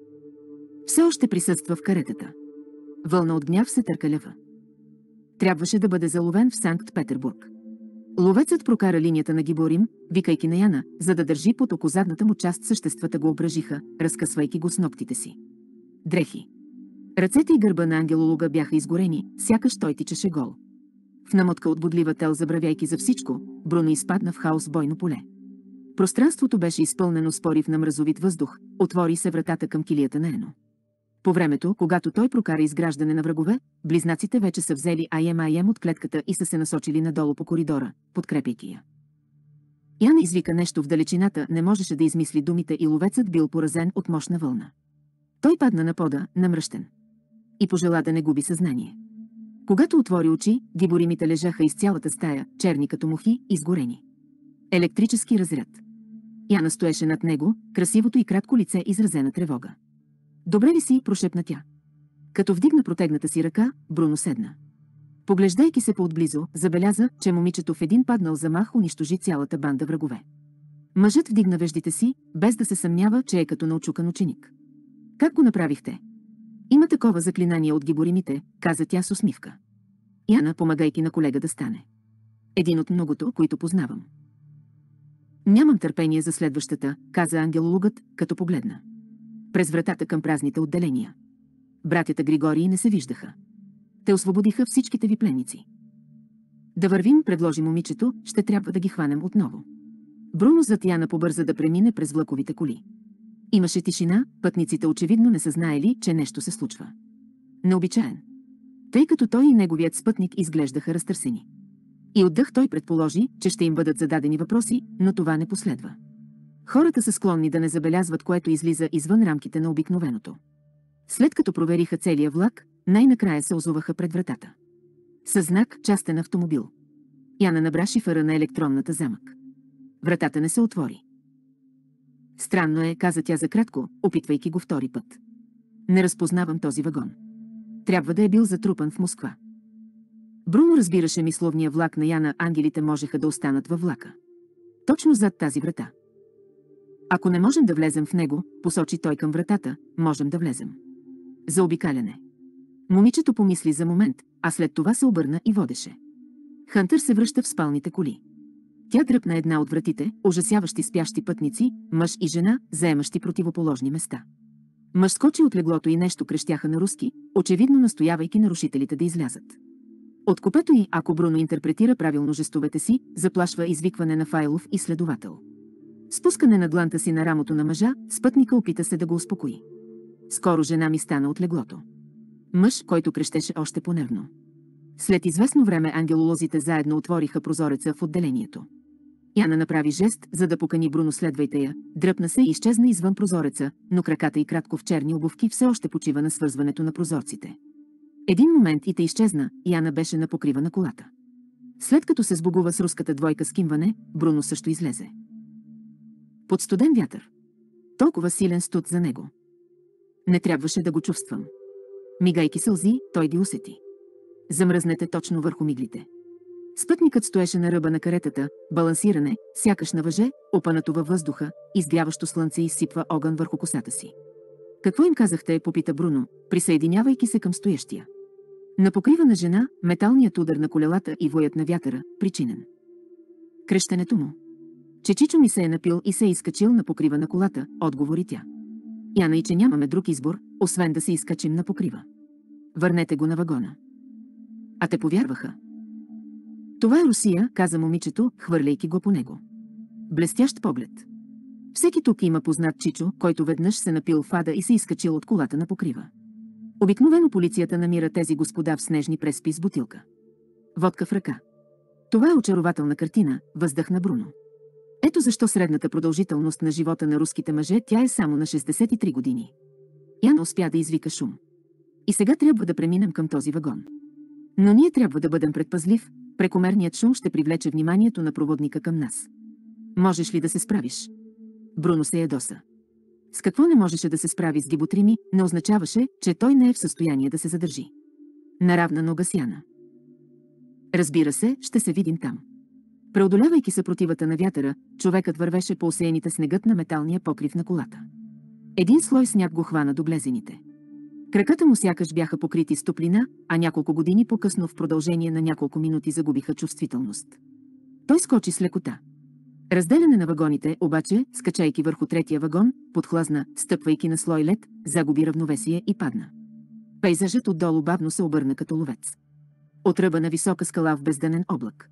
все още присъства в каретата. Вълна от гняв се търкалява. Трябваше да бъде заловен в Санкт-Петербург. Ловецът прокара линията на гиборим, викайки на Яна, за да държи под око задната му част. Съществата го ображиха, разкъсвайки го с ногтите си. Дрехи. Ръцете и гърба на ангелолога бяха изгорени, сякаш той тичаше гол. В намотка от бодлива тел, забравяйки за всичко, Бруно изпадна в хаос бойно поле. Пространството беше изпълнено с порив на мразовит въздух, отвори се вратата към килията на Ено. По времето, когато той прокара изграждане на врагове, близнаците вече са взели Ай-Ем-Ай-Ем от клетката и са се насочили надолу по коридора, подкрепяйки я. Яна извика нещо в далечината, не можеше да измисли думите и ловецът бил поразен от мощна вълна. Той падна на пода, намръщен. И пожела да не губи съзнание. Когато отвори очи, гиборимите лежаха из цялата стая, черни като мухи, изгорени. Електрически разряд. Яна стоеше над него, красивото и кратко лице изразена тревога. Добре ли си, прошепна тя. Като вдигна протегната си ръка, Бруно седна. Поглеждайки се поотблизо, забеляза, че момичето в един паднал замах унищожи цялата банда врагове. Мъжът вдигна веждите си, без да се съмнява, че е като научукан ученик. Как го направихте? Има такова заклинание от гиборимите, каза тя с усмивка. Яна, помагайки на колега да стане. Един от многото, които познавам. Нямам търпение за следващата, каза ангелологът, като погледна през вратата към празните отделения. Братята Григории не се виждаха. Те освободиха всичките ви пленници. Да вървим, предложи момичето, ще трябва да ги хванем отново. Бруно зад Яна побърза да премине през влаковите коли. Имаше тишина, пътниците очевидно не са знаели, че нещо се случва. Необичаен. Тъй като той и неговият спътник изглеждаха разтърсени. И отдъх той предположи, че ще им бъдат зададени въпроси, но това не последва. Хората са склонни да не забелязват, което излиза извън рамките на обикновеното. След като провериха целия влак, най-накрая се озоваха пред вратата. Със знак частен автомобил. Яна набра шифъра на електронната замък. Вратата не се отвори. Странно е, каза тя за кратко, опитвайки го втори път. Не разпознавам този вагон. Трябва да е бил затрупан в Москва. Бруно разбираше мисловния влак на Яна, ангелите можеха да останат във влака. Точно зад тази врата. Ако не можем да влезем в него, посочи той към вратата, можем да влезем. За обикаляне. Момичето помисли за момент, а след това се обърна и водеше. Хънтър се връща в спалните коли. Тя дръпна една от вратите, ужасяващи спящи пътници, мъж и жена, заемащи противоположни места. Мъж скочи от леглото и нещо крещяха на руски, очевидно настоявайки нарушителите да излязат. От купето й, ако Бруно интерпретира правилно жестовете си, заплашва извикване на Файлов и следовател. Спускане на дланта си на рамото на мъжа, спътника опита се да го успокои. Скоро жена ми стана от леглото. Мъж, който крещеше още по-нервно. След известно време ангелолозите заедно отвориха прозореца в отделението. Яна направи жест, за да покани Бруно, следвайте я, дръпна се и изчезна извън прозореца, но краката й кратко в черни обувки все още почива на свързването на прозорците. Един момент и те изчезна, Яна беше на покрива на колата. След като се сбогува с руската двойка с кимване, Бруно също излезе. Под студен вятър. Толкова силен студ за него. Не трябваше да го чувствам. Мигайки сълзи, той ги усети. Замръзнете точно върху миглите. Спътникът стоеше на ръба на каретата, балансиране, сякаш на въже, опънато във въздуха, изгряващо слънце изсипва огън върху косата си. Какво им казахте, попита Бруно, присъединявайки се към стоящия. На покрива на жена, металният удар на колелата и воят на вятъра, причинен. Крещенето му. Че Чичо ми се е напил и се е изкачил на покрива на колата, отговори тя. Яна, и че нямаме друг избор, освен да се изкачим на покрива. Върнете го на вагона. А те повярваха. Това е Русия, каза момичето, хвърляйки го по него. Блестящ поглед. Всеки тук има познат чичо, който веднъж се напил в ада и се изкачил от колата на покрива. Обикновено полицията намира тези господа в снежни преспи с бутилка. Водка в ръка. Това е очарователна картина, въздъхна Бруно. Ето защо средната продължителност на живота на руските мъже тя е само на шестдесет и три години. Яна успя да извика шум. И сега трябва да преминем към този вагон. Но ние трябва да бъдем предпазлив, прекомерният шум ще привлече вниманието на проводника към нас. Можеш ли да се справиш? Бруно се ядоса. С какво не можеше да се справи с гиботрими, не означаваше, че той не е в състояние да се задържи. Наравна нога с Яна. Разбира се, ще се видим там. Преодолявайки съпротивата на вятъра, човекът вървеше по осеяните снегът на металния покрив на колата. Един слой сняг го хвана до глезените. Краката му сякаш бяха покрити с топлина, а няколко години по-късно в продължение на няколко минути загубиха чувствителност. Той скочи с лекота. Разделяне на вагоните, обаче, скачайки върху третия вагон, подхлазна, стъпвайки на слой лед, загуби равновесие и падна. Пейзажът отдолу бавно се обърна като ловец. Отръба на висока скала в бездънен облак.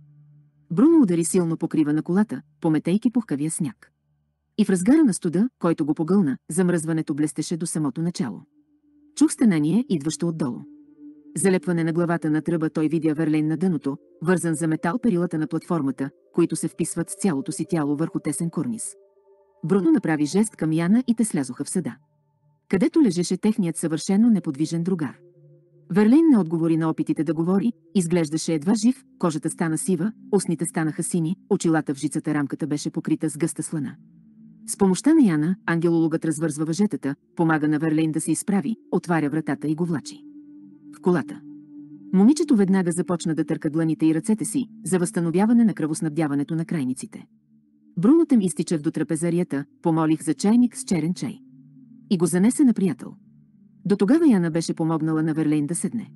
Бруно удари силно покрива на колата, пометейки пухкавия сняг. И в разгара на студа, който го погълна, замръзването блестеше до самото начало. Чух стенание, идващо отдолу. Залепване на главата на тръба той видя Верлейн на дъното, вързан за метал перилата на платформата, които се вписват с цялото си тяло върху тесен корниз. Бруно направи жест към Яна и те слязоха в съда, където лежеше техният съвършено неподвижен другар. Верлейн не отговори на опитите да говори, изглеждаше едва жив, кожата стана сива, устните станаха сини, очилата в жицата рамката беше покрита с гъста слана. С помощта на Яна, ангелологът развързва въжетата, помага на Верлейн да се изправи, отваря вратата и го влачи в колата. Момичето веднага започна да търка дланите и ръцете си, за възстановяване на кръвоснабдяването на крайниците. Бруно тем изтичах до трапезарията, помолих за чайник с черен чай. И го занесе на приятел. До тогава Яна беше помогнала на Верлейн да седне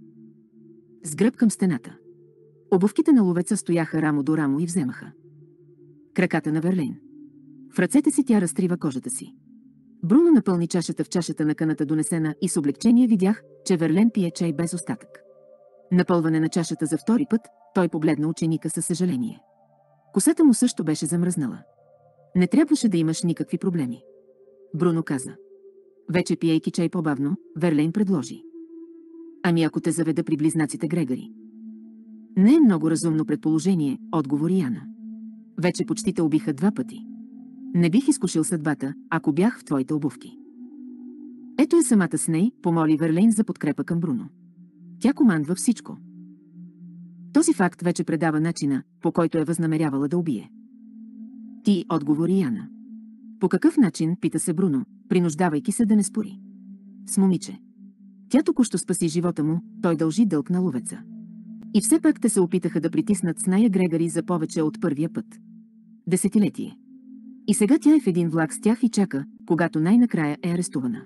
с гръб към стената. Обувките на ловеца стояха рамо до рамо и вземаха краката на Верлейн. В ръцете си тя разтрива кожата си. Бруно напълни чашата в чашата на каната донесена и с облегчение видях, че Верлен пие чай без остатък. Напълване на чашата за втори път, той погледна ученика със съжаление. Косата му също беше замръзнала. Не трябваше да имаш никакви проблеми. Бруно каза. Вече пиейки чай по-бавно, Верлен предложи. Ами ако те заведа при близнаците Грегори? Не е много разумно предположение, отговори Яна. Вече почти те убиха два пъти. Не бих изкушил съдбата, ако бях в твоите обувки. Ето е самата с ней, помоли Верлейн за подкрепа към Бруно. Тя командва всичко. Този факт вече предава начина, по който е възнамерявала да убие. Ти, отговори Яна. По какъв начин, пита се Бруно, принуждавайки се да не спори. С момиче. Тя току-що спаси живота му, той дължи дълг на ловеца. И все пак те се опитаха да притиснат с Ная Грегори за повече от първия път. Десетилетие. И сега тя е в един влак с тях и чака, когато най-накрая е арестувана.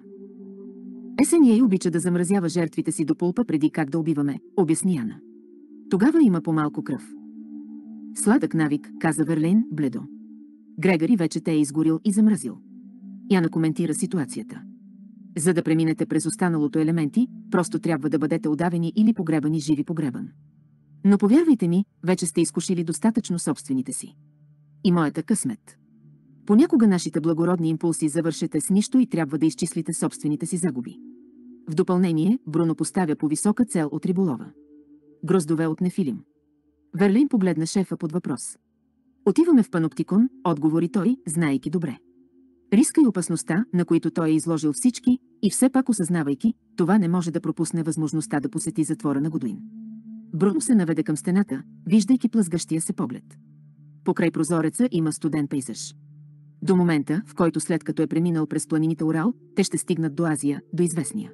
Есен ей обича да замразява жертвите си до пулпа преди как да убиваме, обясни Яна. Тогава има по-малко кръв. Сладък навик, каза Верлейн, бледо. Грегори вече те е изгорил и замразил. Яна коментира ситуацията. За да преминете през останалото елементи, просто трябва да бъдете удавени или погребани живи погребан. Но повярвайте ми, вече сте изкушили достатъчно собствените си. И моята късмет. Понякога нашите благородни импулси завършете с нищо и трябва да изчислите собствените си загуби. В допълнение, Бруно поставя по висока цел от риболова. Гроздове от Нефилим. Верлейн погледна шефа под въпрос. Отиваме в паноптикон, отговори той, знаейки добре риска и опасността, на които той е изложил всички, и все пак осъзнавайки, това не може да пропусне възможността да посети затвора на Годуин. Бруно се наведе към стената, виждайки плъзгащия се поглед. Покрай прозореца има студен пейзаж. До момента, в който след като е преминал през планините Урал, те ще стигнат до Азия, до известния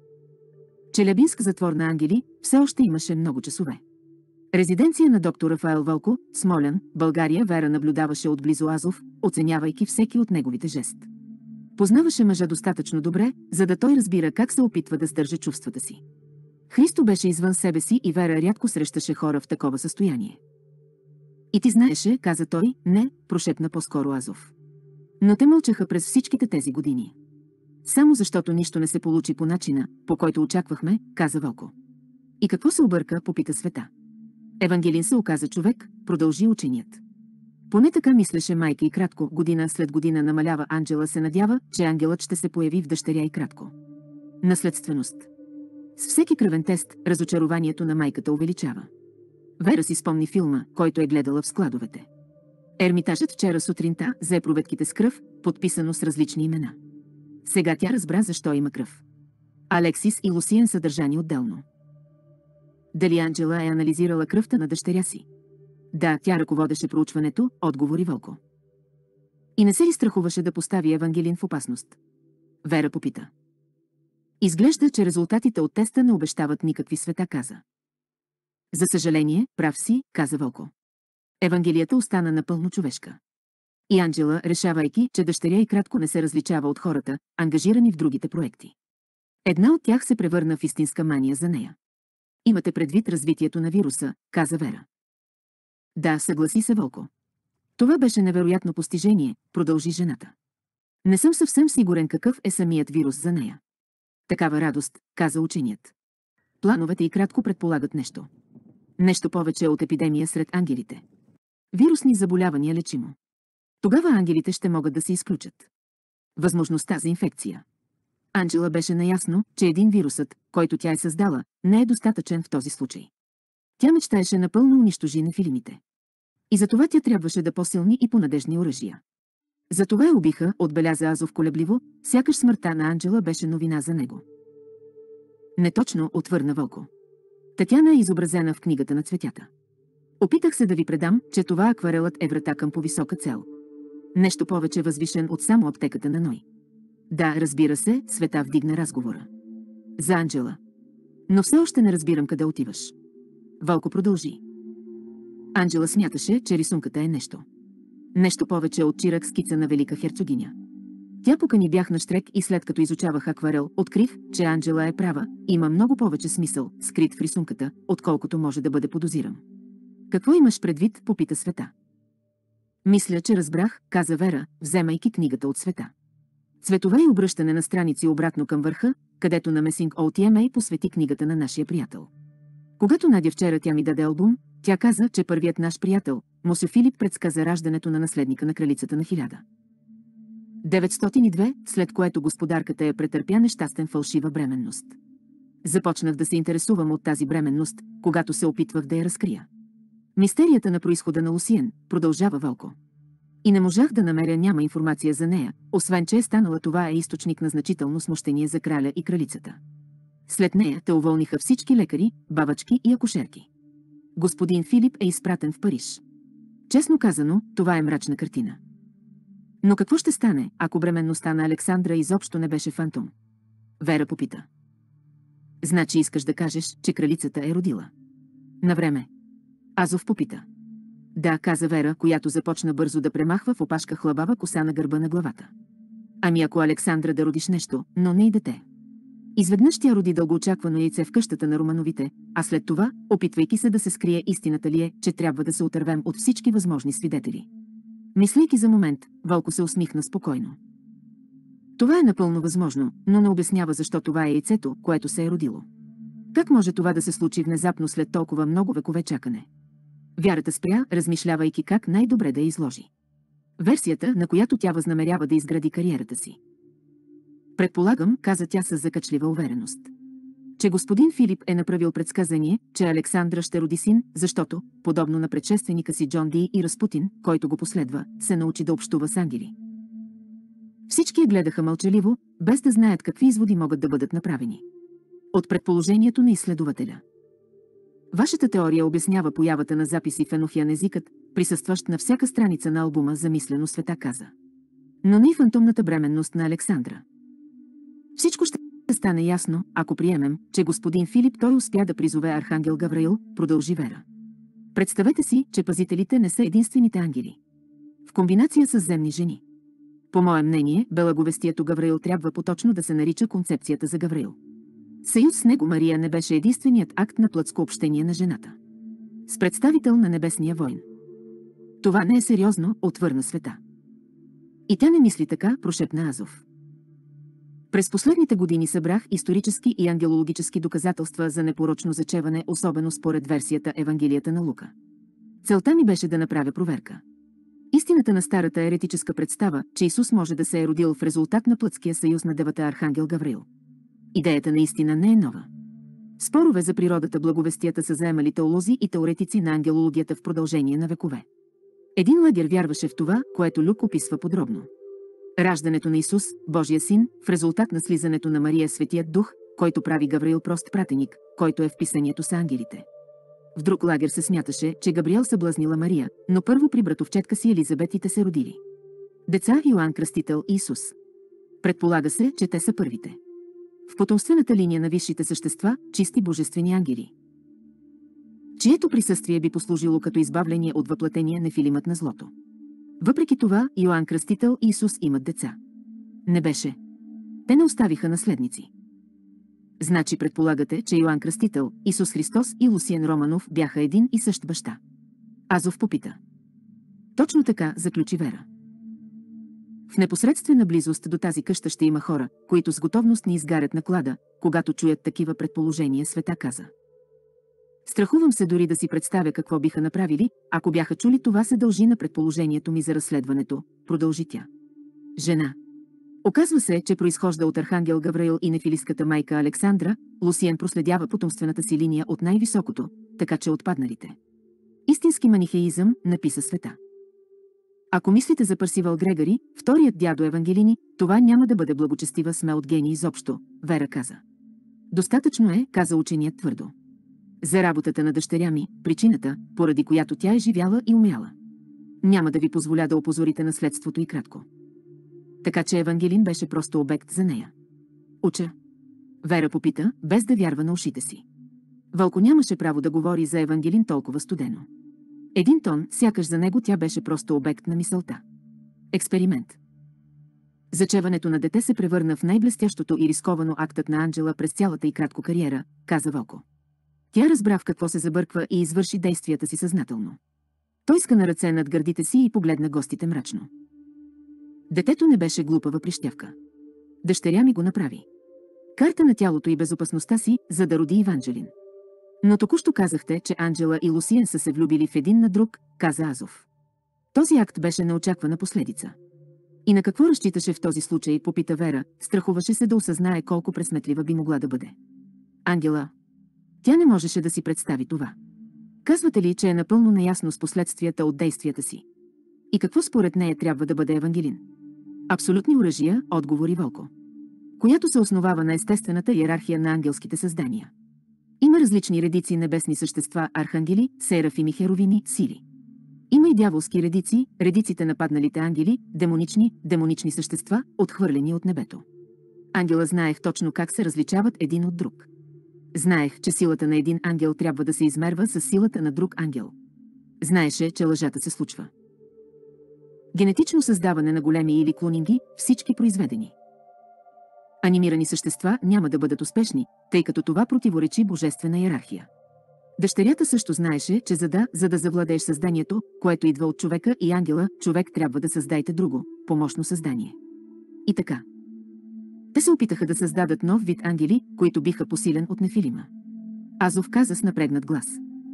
Челябинск затвор на ангели, все още имаше много часове. Резиденция на доктор Рафаел Вълко, Смолян, България. Вера наблюдаваше отблизо Азов, оценявайки всеки от неговите жест. Познаваше мъжа достатъчно добре, за да той разбира как се опитва да сдържа чувствата си. Христо беше извън себе си и Вера рядко срещаше хора в такова състояние. И ти знаеше, каза той, не, прошепна по-скоро Азов. Но те мълчаха през всичките тези години. Само защото нищо не се получи по начина, по който очаквахме, каза Вълко. И какво се обърка, попита Света. Евангелин се оказа човек, продължи ученият. Поне така мислеше майка и кратко, година след година намалява. Анджела се надява, че ангелът ще се появи в дъщеря и кратко. Наследственост. С всеки кръвен тест, разочарованието на майката увеличава. Вера си спомни филма, който е гледала в складовете. Ермитажът вчера сутринта взе проветките с кръв, подписано с различни имена. Сега тя разбра защо има кръв. Алексис и Лусиен са държани отделно. Дали Анджела е анализирала кръвта на дъщеря си? Да, тя ръководеше проучването, отговори Вълко. И не се ли страхуваше да постави Евангелин в опасност? Вера попита. Изглежда, че резултатите от теста не обещават никакви, Света каза. За съжаление, прав си, каза Вълко. Евангелията остана напълно човешка. И Анджела, решавайки, че дъщеря и кратко не се различава от хората, ангажирани в другите проекти. Една от тях се превърна в истинска мания за нея. Имате предвид развитието на вируса, каза Вера. Да, съгласи се Вълко. Това беше невероятно постижение, продължи жената. Не съм съвсем сигурен какъв е самият вирус за нея. Такава радост, каза ученият. Плановете и кратко предполагат нещо. Нещо повече от епидемия сред ангелите. Вирусни заболявания лечимо. Тогава ангелите ще могат да се изключат. Възможността за инфекция. Анджела беше наясно, че един вирусът, който тя е създала, не е достатъчен в този случай. Тя мечтаеше напълно унищожи нефилимите. И затова тя трябваше да по-силни и по-надежни оръжия. Затова я убиха, отбеляза Азов колебливо, сякаш смъртта на Анджела беше новина за него. Неточно, отвърна Вълко. Татяна е изобразена в книгата на цветята. Опитах се да ви предам, че това акварелът е врата към по-висока цел. Нещо повече възвишен от само аптеката на Ной. Да, разбира се, Света вдигна разговора. За Анджела. Но все още не разбирам къде отиваш. Вълко продължи. Анджела смяташе, че рисунката е нещо. Нещо повече от чирак скица на велика херцогиня. Тя покани бях на щрек и след като изучавах акварел, открих, че Анджела е права, има много повече смисъл, скрит в рисунката, отколкото може да бъде подозиран. Какво имаш предвид, попита Света. Мисля, че разбрах, каза Вера, вземайки книгата от Света. Цветове и обръщане на страници обратно към върха, където намесинг О Т М А посвети книгата на нашия приятел. Когато Надя вчера тя ми даде албум, тя каза, че първият наш приятел, Мосьо Филип, предсказа раждането на наследника на кралицата на хиляда деветстотин и две, след което господарката я претърпя нещастен фалшива бременност. Започнах да се интересувам от тази бременност, когато се опитвах да я разкрия. Мистерията на произхода на Лусиен, продължава Вълко. И не можах да намеря няма информация за нея, освен че е станала това е източник на значително смущение за краля и кралицата. След нея те уволниха всички лекари, бавачки и акушерки. Господин Филип е изпратен в Париж. Честно казано, това е мрачна картина. Но какво ще стане, ако бременността на Александра изобщо не беше фантом? Вера попита. Значи искаш да кажеш, че кралицата е родила. Навреме. Азов попита. Да, каза Вера, която започна бързо да премахва в опашка хлабава коса на гърба на главата. Ами ако Александра да родиш нещо, но не и дете. Изведнъж тя роди дългоочаквано яйце в къщата на Романовите, а след това, опитвайки се да се скрие, истината ли е, че трябва да се отървем от всички възможни свидетели. Мислейки за момент, Вълко се усмихна спокойно. Това е напълно възможно, но не обяснява защо това е яйцето, което се е родило. Как може това да се случи внезапно след толкова много векове чакане? Вярата спря, размишлявайки как най-добре да я изложи. Версията, на която тя възнамерява да изгради кариерата си. Предполагам, каза тя с закачлива увереност, че господин Филип е направил предсказание, че Александра ще роди син, защото, подобно на предшественика си Джон Ди и Разпутин, който го последва, се научи да общува с ангели. Всички я гледаха мълчаливо, без да знаят какви изводи могат да бъдат направени. От предположението на изследователя. Вашата теория обяснява появата на записи в енохиан езикът, присъстващ на всяка страница на албума Замислено Света каза. Но не и фантомната бременност на Александра. Всичко ще стане ясно, ако приемем, че господин Филип той успя да призове архангел Гавраил, продължи Вера. Представете си, че пазителите не са единствените ангели. В комбинация с земни жени. По мое мнение, белаговестието Гавраил трябва поточно да се нарича концепцията за Гавраил. Съюз с него Мария не беше единственият акт на плътско общение на жената. С представител на небесния войн. Това не е сериозно, отвърна Света. И тя не мисли така, прошепна Азов. През последните години събрах исторически и ангелологически доказателства за непорочно зачеване, особено според версията Евангелията на Лука. Целта ми беше да направя проверка. Истината на старата еретическа представа, че Исус може да се е родил в резултат на плътския съюз на девата архангел Гавриил. Идеята наистина не е нова. Спорове за природата благовестията са заемали теолози и теоретици на ангелологията в продължение на векове. Един лагер вярваше в това, което Люк описва подробно. Раждането на Исус, Божия син, в резултат на слизането на Мария Светият Дух, който прави Гавриил прост пратеник, който е в писанието с ангелите. В друг лагер се смяташе, че Габриел съблазнила Мария, но първо при братовчетка си Елизабет и те се родили деца Йоан Кръстител и Исус. Предполага се, че те са първите в потомствената линия на висшите същества, чисти божествени ангели, чието присъствие би послужило като избавление от въплътения нефилимът на злото. Въпреки това, Йоан Кръстител и Исус имат деца. Не беше. Те не оставиха наследници. Значи предполагате, че Йоан Кръстител, Исус Христос и Лусиен Романов бяха един и същ баща. Азов попита. Точно така, заключи Вера. В непосредствена близост до тази къща ще има хора, които с готовност ни изгарят на клада, когато чуят такива предположения, Света каза. Страхувам се дори да си представя какво биха направили, ако бяха чули това се дължи на предположението ми за разследването, продължи тя. Жена. Оказва се, че произхожда от архангел Гавраил и нефилиската майка Александра, Лусиен проследява потомствената си линия от най-високото, така че отпадналите. Истински манихеизъм, написа Света. Ако мислите за Парсивал Грегори, вторият дядо Евангелини, това няма да бъде благочестива сме от гений изобщо, Вера каза. Достатъчно е, каза ученият твърдо. За работата на дъщеря ми, причината, поради която тя е живяла и умяла. Няма да ви позволя да опозорите наследството и кратко. Така че Евангелин беше просто обект за нея. Уча. Вера попита, без да вярва на ушите си. Вълко нямаше право да говори за Евангелин толкова студено. Един тон, сякаш за него тя беше просто обект на мисълта. Експеримент. Зачеването на дете се превърна в най-блестящото и рисковано актът на Анджела през цялата й кратко кариера, каза Вълко. Тя разбра в какво се забърква и извърши действията си съзнателно. Той скана ръце над гърдите си и погледна гостите мрачно. Детето не беше глупава прищявка. Дъщеря ми го направи. Карта на тялото и безопасността си, за да роди Евангелин. Но току-що казахте, че Анджела и Лусиен са се влюбили в един на друг, каза Азов. Този акт беше неочаквана последица. И на какво разчиташе в този случай, попита Вера, страхуваше се да осъзнае колко пресметлива би могла да бъде. Ангела. Тя не можеше да си представи това. Казвате ли, че е напълно наясно с последствията от действията си? И какво според нея трябва да бъде Евангелин? Абсолютни оръжия, отговори Вълко, която се основава на естествената иерархия на ангелските създания. Има различни редици небесни същества, архангели, серафими, херовими, сили. Има и дяволски редици, редиците на падналите ангели, демонични, демонични същества, отхвърлени от небето. Ангела знаех точно как се различават един от друг. Знаех, че силата на един ангел трябва да се измерва с силата на друг ангел. Знаеше, че лъжата се случва. Генетично създаване на големи или клонинги, всички произведени анимирани същества няма да бъдат успешни, тъй като това противоречи божествена иерархия. Дъщерята също знаеше, че за да, за да завладееш създанието, което идва от човека и ангела, човек трябва да създайте друго, помощно създание. И така. Те се опитаха да създадат нов вид ангели, които биха посилен от Нефилима. Азов каза с напрегнат глас.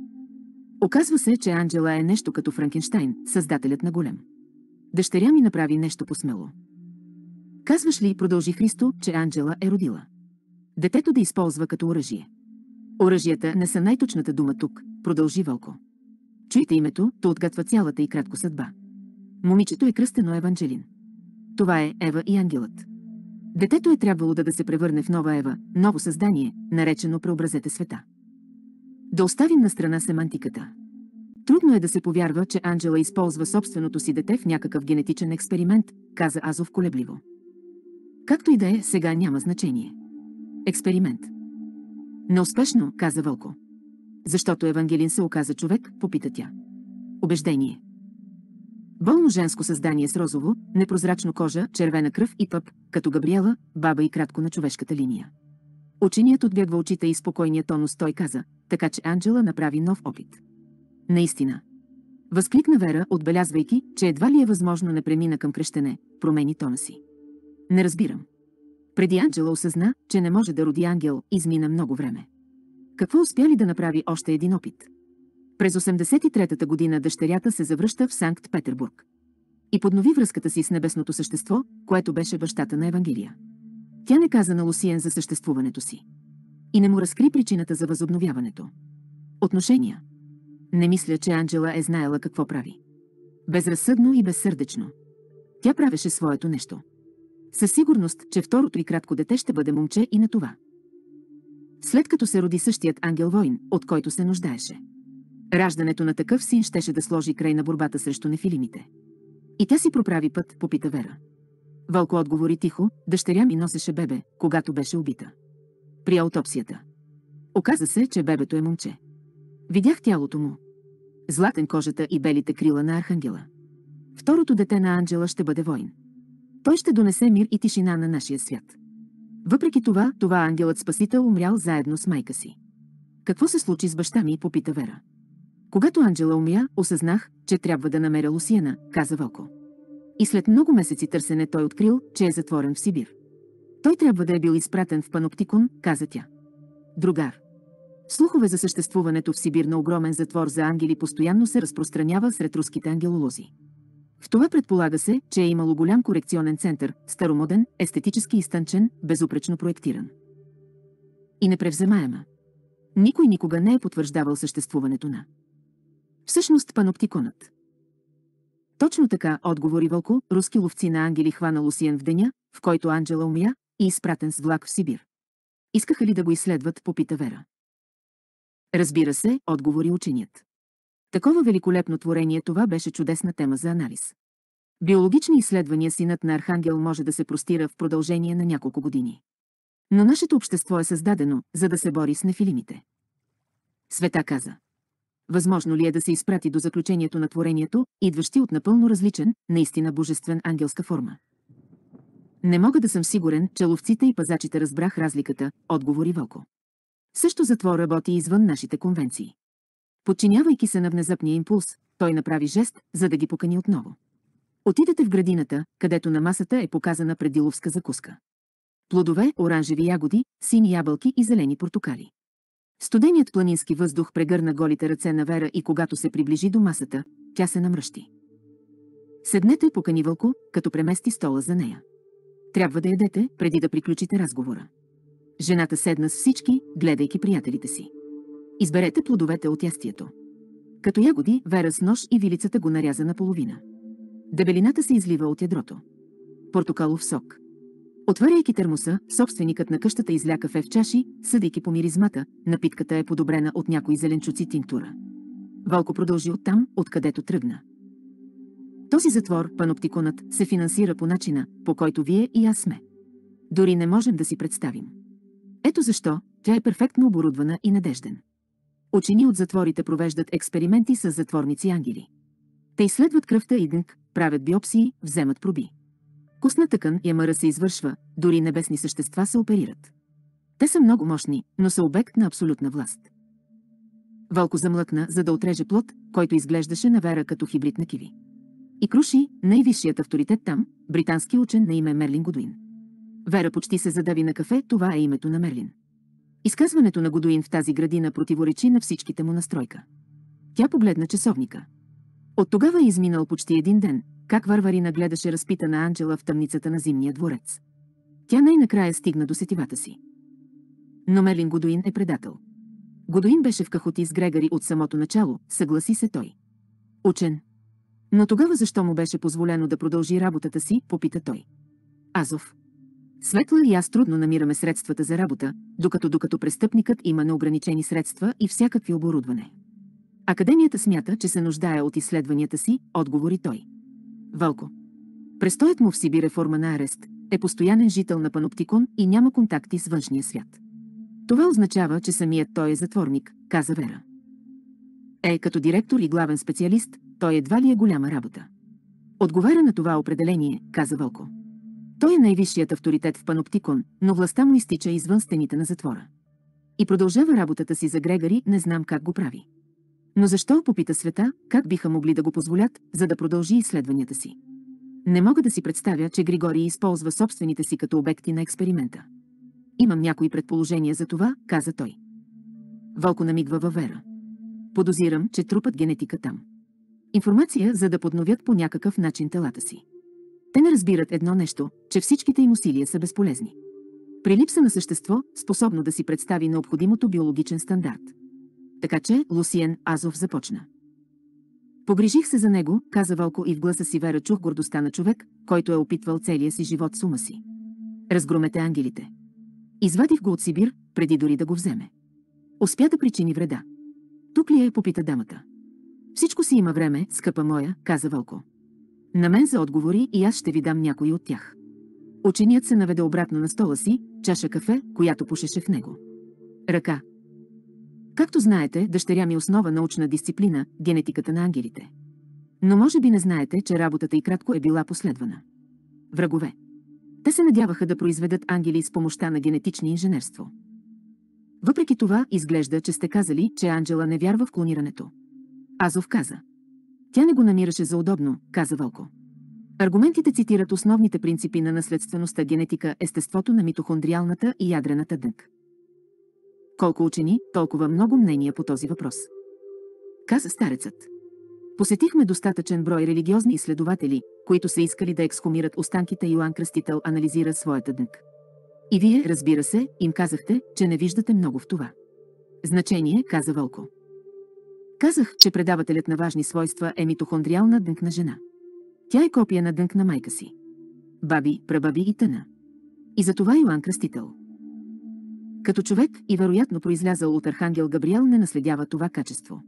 Оказва се, че Анджела е нещо като Франкенщайн, създателят на голем. Дъщеря ми направи нещо посмело. Казваш ли, продължи Христо, че Анджела е родила детето да използва като оръжие? Оръжията не са най-точната дума тук, продължи Вълко. Чуйте името, то отгатва цялата и кратко съдба. Момичето е кръстено Евангелин. Това е Ева и ангелът. Детето е трябвало да, да се превърне в нова Ева, ново създание, наречено преобразете света. Да оставим на страна семантиката. Трудно е да се повярва, че Анджела използва собственото си дете в някакъв генетичен експеримент, каза Азов колебливо. Както и да е, сега няма значение. Експеримент. Неуспешно, каза Вълко. Защото Евангелин се оказа човек, попита тя. Убеждение. Болно женско създание с розово, непрозрачно кожа, червена кръв и пъп, като Габриела, баба и кратко на човешката линия. Ученият отбягва очите и спокойният тонус той каза, така че Анджела направи нов опит. Наистина. Възкликна Вера, отбелязвайки, че едва ли е възможно не премина към крещене, промени тона си. Не разбирам. Преди Анджела осъзна, че не може да роди ангел, измина много време. Какво успя ли да направи още един опит? През осемдесет и трета година дъщерята се завръща в Санкт-Петербург и поднови връзката си с небесното същество, което беше бащата на Евангелия. Тя не каза на Лусиен за съществуването си и не му разкри причината за възобновяването. Отношения. Не мисля, че Анджела е знаела какво прави. Безразсъдно и безсърдечно. Тя правеше своето нещо. Със сигурност, че второто и кратко дете ще бъде момче и на това. След като се роди същият ангел-воин, от който се нуждаеше. Раждането на такъв син щеше да сложи край на борбата срещу нефилимите. И тя си проправи път, попита Вера. Вълко отговори тихо, дъщеря ми носеше бебе, когато беше убита. При аутопсията. Оказа се, че бебето е момче. Видях тялото му. Златен кожата и белите крила на архангела. Второто дете на Анджела ще бъде войн. Той ще донесе мир и тишина на нашия свят. Въпреки това, това ангелът-спасител умрял заедно с майка си. Какво се случи с баща ми, попита Вера. Когато Анджела умря, осъзнах, че трябва да намеря Лусиена, каза Вълко. И след много месеци търсене той открил, че е затворен в Сибир. Той трябва да е бил изпратен в Паноптикон, каза тя. Другар. Слухове за съществуването в Сибир на огромен затвор за ангели постоянно се разпространява сред руските ангелолози. В това предполага се, че е имало голям корекционен център, старомоден, естетически изтънчен, безупречно проектиран. И непревземаема. Никой никога не е потвърждавал съществуването на. Всъщност паноптиконът. Точно така, отговори Вълко, руски ловци на ангели хвана Лусиен в деня, в който Анджела умря, и изпратен с влак в Сибир. Искаха ли да го изследват, попита Вера. Разбира се, отговори ученият. Такова великолепно творение, това беше чудесна тема за анализ. Биологични изследвания синът на Архангел може да се простира в продължение на няколко години. Но нашето общество е създадено, за да се бори с нефилимите. Света каза. Възможно ли е да се изпрати до заключението на творението, идващи от напълно различен, наистина божествен ангелска форма? Не мога да съм сигурен, че ловците и пазачите разбрах разликата, отговори Вълко. Също затвор работи извън нашите конвенции. Подчинявайки се на внезапния импулс, той направи жест, за да ги покани отново. Отидете в градината, където на масата е показана предиловска закуска. Плодове, оранжеви ягоди, сини ябълки и зелени портокали. Студеният планински въздух прегърна голите ръце на Вера и когато се приближи до масата, тя се намръщи. Седнете, покани Вълко, като премести стола за нея. Трябва да ядете, преди да приключите разговора. Жената седна с всички, гледайки приятелите си. Изберете плодовете от ястието. Като ягоди, Вера с нож и вилицата го наряза наполовина. Дебелината се излива от ядрото. Портокалов сок. Отваряйки термоса, собственикът на къщата изля кафе в чаши, съдейки по миризмата, напитката е подобрена от някои зеленчуци тинктура. Вълко продължи оттам, откъдето тръгна. Този затвор, паноптиконът, се финансира по начина, по който вие и аз сме. Дори не можем да си представим. Ето защо тя е перфектно оборудвана и надежден. Учени от затворите провеждат експерименти с затворници ангели. Те изследват кръвта и дънк, правят биопсии, вземат проби. Костна тъкан и МР се извършва, дори небесни същества се оперират. Те са много мощни, но са обект на абсолютна власт. Вълко замлъкна, за да отреже плод, който изглеждаше на Вера като хибрид на киви. И круши най-висшият авторитет там, британски учен на име Мерлин Годуин. Вера почти се задави на кафе, това е името на Мерлин. Изказването на Годуин в тази градина противоречи на всичките му настройка. Тя погледна часовника. От тогава е изминал почти един ден, как Варварина гледаше разпитана Анджела в тъмницата на Зимния дворец. Тя най-накрая стигна до сетивата си. Но Мерлин Годуин е предател. Годуин беше в кахоти с Грегари от самото начало, съгласи се той. Учен. Но тогава защо му беше позволено да продължи работата си, попита той. Азов. Светла и аз трудно намираме средствата за работа, докато докато престъпникът има неограничени средства и всякакви оборудване. Академията смята, че се нуждае от изследванията си, отговори той. Вълко. Престоят му в Сибир е форма на арест, е постоянен жител на Паноптикон и няма контакти с външния свят. Това означава, че самият той е затворник, каза Вера. Е, като директор и главен специалист, той едва ли е голяма работа. Отговаря на това определение, каза Вълко. Той е най-висшият авторитет в Паноптикон, но властта му изтича извън стените на затвора. И продължава работата си за Грегари, не знам как го прави. Но защо, попита Света, как биха могли да го позволят, за да продължи изследванията си? Не мога да си представя, че Григорий използва собствените си като обекти на експеримента. Имам някои предположения за това, каза той. Вълко намигва във Вера. Подозирам, че трупат генетика там. Информация, за да подновят по някакъв начин телата си. Те не разбират едно нещо, че всичките им усилия са безполезни. При липса на същество, способно да си представи необходимото биологичен стандарт. Така че Лусиен Азов започна. Погрижих се за него, каза Вълко, и в гласа си Вера чух гордостта на човек, който е опитвал целия си живот с ума си. Разгромете ангелите. Извадих го от Сибир, преди дори да го вземе. Успя да причини вреда. Тук ли е, попита дамата. Всичко си има време, скъпа моя, каза Вълко. На мен за отговори и аз ще ви дам някои от тях. Ученият се наведе обратно на стола си, чаша кафе, която пушеше в него. Ръка. Както знаете, дъщеря ми основа научна дисциплина – генетиката на ангелите. Но може би не знаете, че работата й кратко е била последвана. Врагове. Те се надяваха да произведат ангели с помощта на генетични инженерство. Въпреки това, изглежда, че сте казали, че Анджела не вярва в клонирането. Азов каза. Тя не го намираше за удобно, каза Вълко. Аргументите цитират основните принципи на наследствеността, генетика, естеството на митохондриалната и ядрената дънк. Колко учени, толкова много мнения по този въпрос. Каза старецът. Посетихме достатъчен брой религиозни изследователи, които са искали да ексхумират останките. Йоан Кръстител анализира своята дънк. И вие, разбира се, им казахте, че не виждате много в това значение, каза Вълко. Казах, че предавателят на важни свойства е митохондриална дънк на жена. Тя е копия на дънк на майка си. Баби, прабаби и тъна. И затова Йоан Кръстител. Като човек и вероятно произлязал от архангел Габриел не наследява това качество.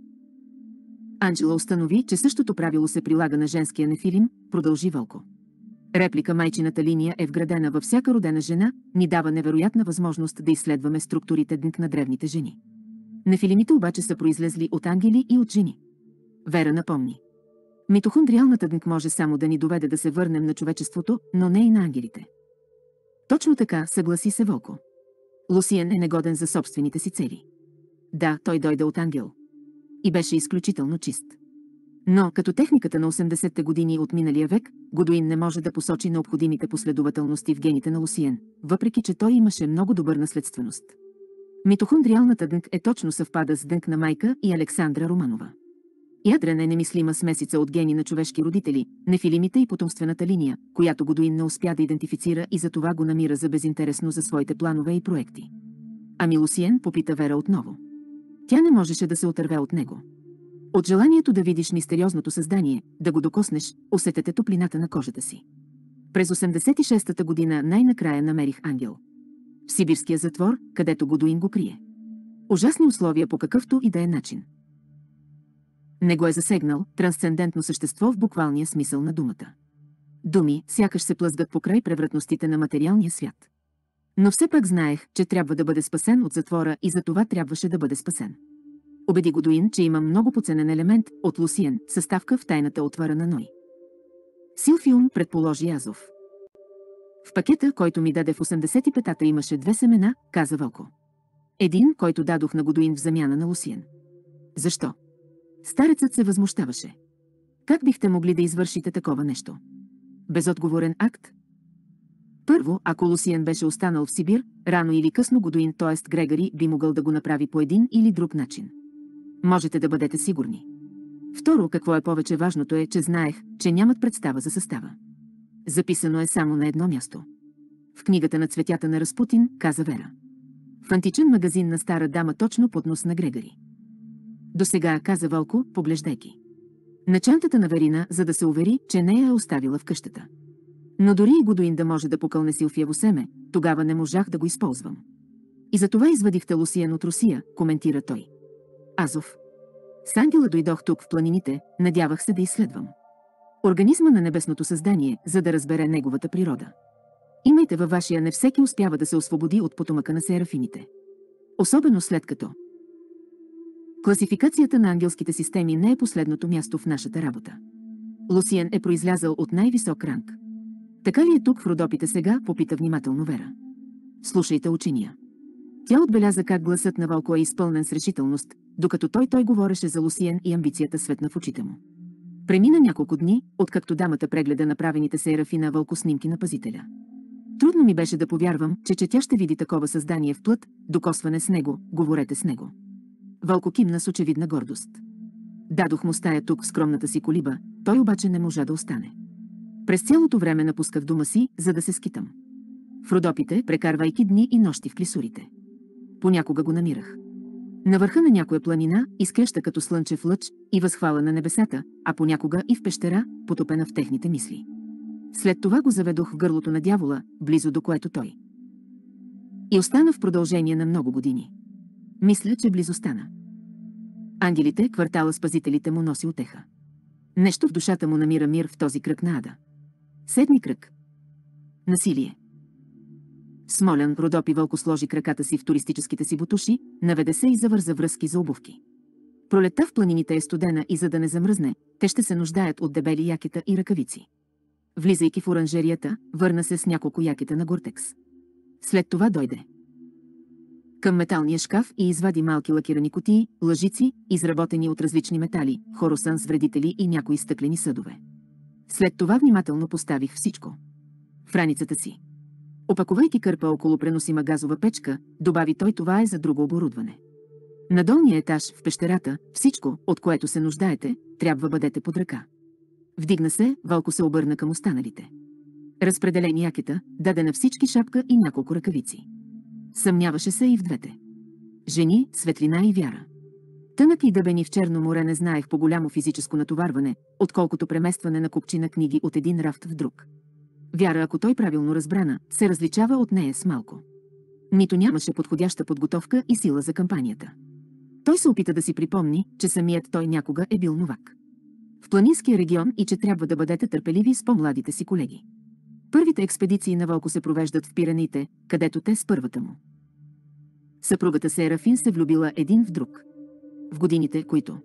Анджела установи, че същото правило се прилага на женския нефилим, продължи Вълко. Реплика майчината линия е вградена във всяка родена жена, ни дава невероятна възможност да изследваме структурите дънк на древните жени. Нефилимите обаче са произлезли от ангели и от жени. Вера напомни. Митохондриалната дънк може само да ни доведе да се върнем на човечеството, но не и на ангелите. Точно така, съгласи се Вълко. Лусиен е негоден за собствените си цели. Да, той дойде от ангел. И беше изключително чист. Но, като техниката на осемдесетте години от миналия век, Годуин не може да посочи необходимите последователности в гените на Лусиен, въпреки че той имаше много добър наследственост. Митохондриалната дънк е точно съвпада с дънк на майка и Александра Романова. Ядрен е немислима смесица от гени на човешки родители, нефилимите и потомствената линия, която Годуин не успя да идентифицира и затова го намира за безинтересно за своите планове и проекти. Ами Лусиен, попита Вера отново. Тя не можеше да се отърве от него. От желанието да видиш мистериозното създание, да го докоснеш, усетете топлината на кожата си. През осемдесет и шестата година най-накрая намерих ангел. В сибирския затвор, където Годуин го крие. Ужасни условия по какъвто и да е начин. Не го е засегнал, трансцендентно същество в буквалния смисъл на думата. Думи, сякаш се плъзгат покрай превратностите на материалния свят. Но все пак знаех, че трябва да бъде спасен от затвора и за това трябваше да бъде спасен. Убеди Годуин, че има много поценен елемент от Лусиен, съставка в тайната отвора на Ной. Силфиум, предположи Азов. В пакета, който ми даде в осемдесет и петата, имаше две семена, каза Вълко. Един, който дадох на Годуин в замяна на Лусиен. Защо? Старецът се възмущаваше. Как бихте могли да извършите такова нещо? Безотговорен акт? Първо, ако Лусиен беше останал в Сибир, рано или късно Годуин, т.е. Грегори, би могъл да го направи по един или друг начин. Можете да бъдете сигурни. Второ, какво е повече важното е, че знаех, че нямат представа за състава. Записано е само на едно място. В книгата на цветята на Разпутин, каза Вера. В античен магазин на стара дама точно под нос на Грегори. До сега, каза Вълко, поглеждайки на чантата на Верина, за да се увери, че не я е оставила в къщата. Но дори и Годуин да може да покълне Силфиево семе, тогава не можах да го използвам. И затова извадихте Лусиен от Русия, коментира той. Азов. С ангела дойдох тук в планините, надявах се да изследвам организма на небесното създание, за да разбере неговата природа. Имайте във вашия не всеки успява да се освободи от потомъка на серафимите. Особено след като класификацията на ангелските системи не е последното място в нашата работа. Лусиен е произлязъл от най-висок ранг. Така ли е тук в Родопите сега, попита внимателно Вера. Слушайте, учения. Тя отбеляза как гласът на Вълко е изпълнен с решителност, докато той той говореше за Лусиен и амбицията светна в очите му. Премина няколко дни, откакто дамата прегледа направените Серафина вълкоснимки на пазителя. Трудно ми беше да повярвам, че, че тя ще види такова създание в плът, докосване с него, говорете с него. Вълко кимна с очевидна гордост. Дадох му стая тук в скромната си колиба, той обаче не можа да остане. През цялото време напусках дома си, за да се скитам в Родопите, прекарвайки дни и нощи в клисурите. Понякога го намирах на върха на някоя планина, изкреща като слънчев лъч и възхвала на небесата, а понякога и в пещера, потопена в техните мисли. След това го заведох в гърлото на дявола, близо до което той и остана в продължение на много години. Мисля, че близо стана. Ангелите, квартала с пазителите му носи утеха. Нещо в душата му намира мир в този кръг на ада. Седми кръг. Насилие. Смолян, Родопи Вълко сложи краката си в туристическите си бутуши, наведе се и завърза връзки за обувки. Пролетта в планините е студена и за да не замръзне, те ще се нуждаят от дебели якета и ръкавици. Влизайки в оранжерията, върна се с няколко якета на Гортекс. След това дойде към металния шкаф и извади малки лакирани кутии, лъжици, изработени от различни метали, хоросан с вредители и някои стъклени съдове. След това внимателно поставих всичко в раницата си. Опаковайки кърпа около преносима газова печка, добави той, това е за друго оборудване. На долния етаж, в пещерата, всичко, от което се нуждаете, трябва бъдете под ръка. Вдигна се, Вълко се обърна към останалите. Разпределени якета, даде на всички шапка и няколко ръкавици. Съмняваше се и в двете жени, светлина и вяра. Тънък и дъбени в Черно море не знаех по-голямо физическо натоварване, отколкото преместване на купчина книги от един рафт в друг. Вяра, ако той правилно разбрана, се различава от нея с малко. Нито нямаше подходяща подготовка и сила за кампанията. Той се опита да си припомни, че самият той някога е бил новак в планинския регион и че трябва да бъдете търпеливи с по-младите си колеги. Първите експедиции на Вълко се провеждат в Пиренеите, където те с първата му съпругата Серафин се влюбила един в друг. В годините, които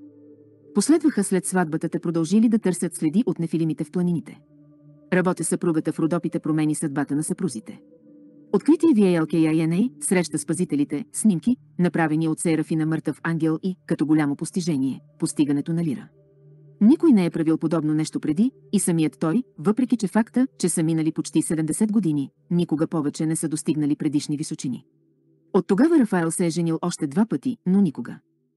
последваха след сватбата, те продължили да търсят следи от нефилимите в планините. Работа съпругата в Родопите промени съдбата на съпрузите. Откритие ви ел кей ай ен ей, среща с пазителите, снимки, направени от Серафина мъртъв ангел и, като голямо постижение, постигането на лира. Никой не е правил подобно нещо преди и самият той, въпреки че факта, че са минали почти седемдесет години, никога повече не са достигнали предишни височини. От тогава Рафаел се е женил още два пъти, но никога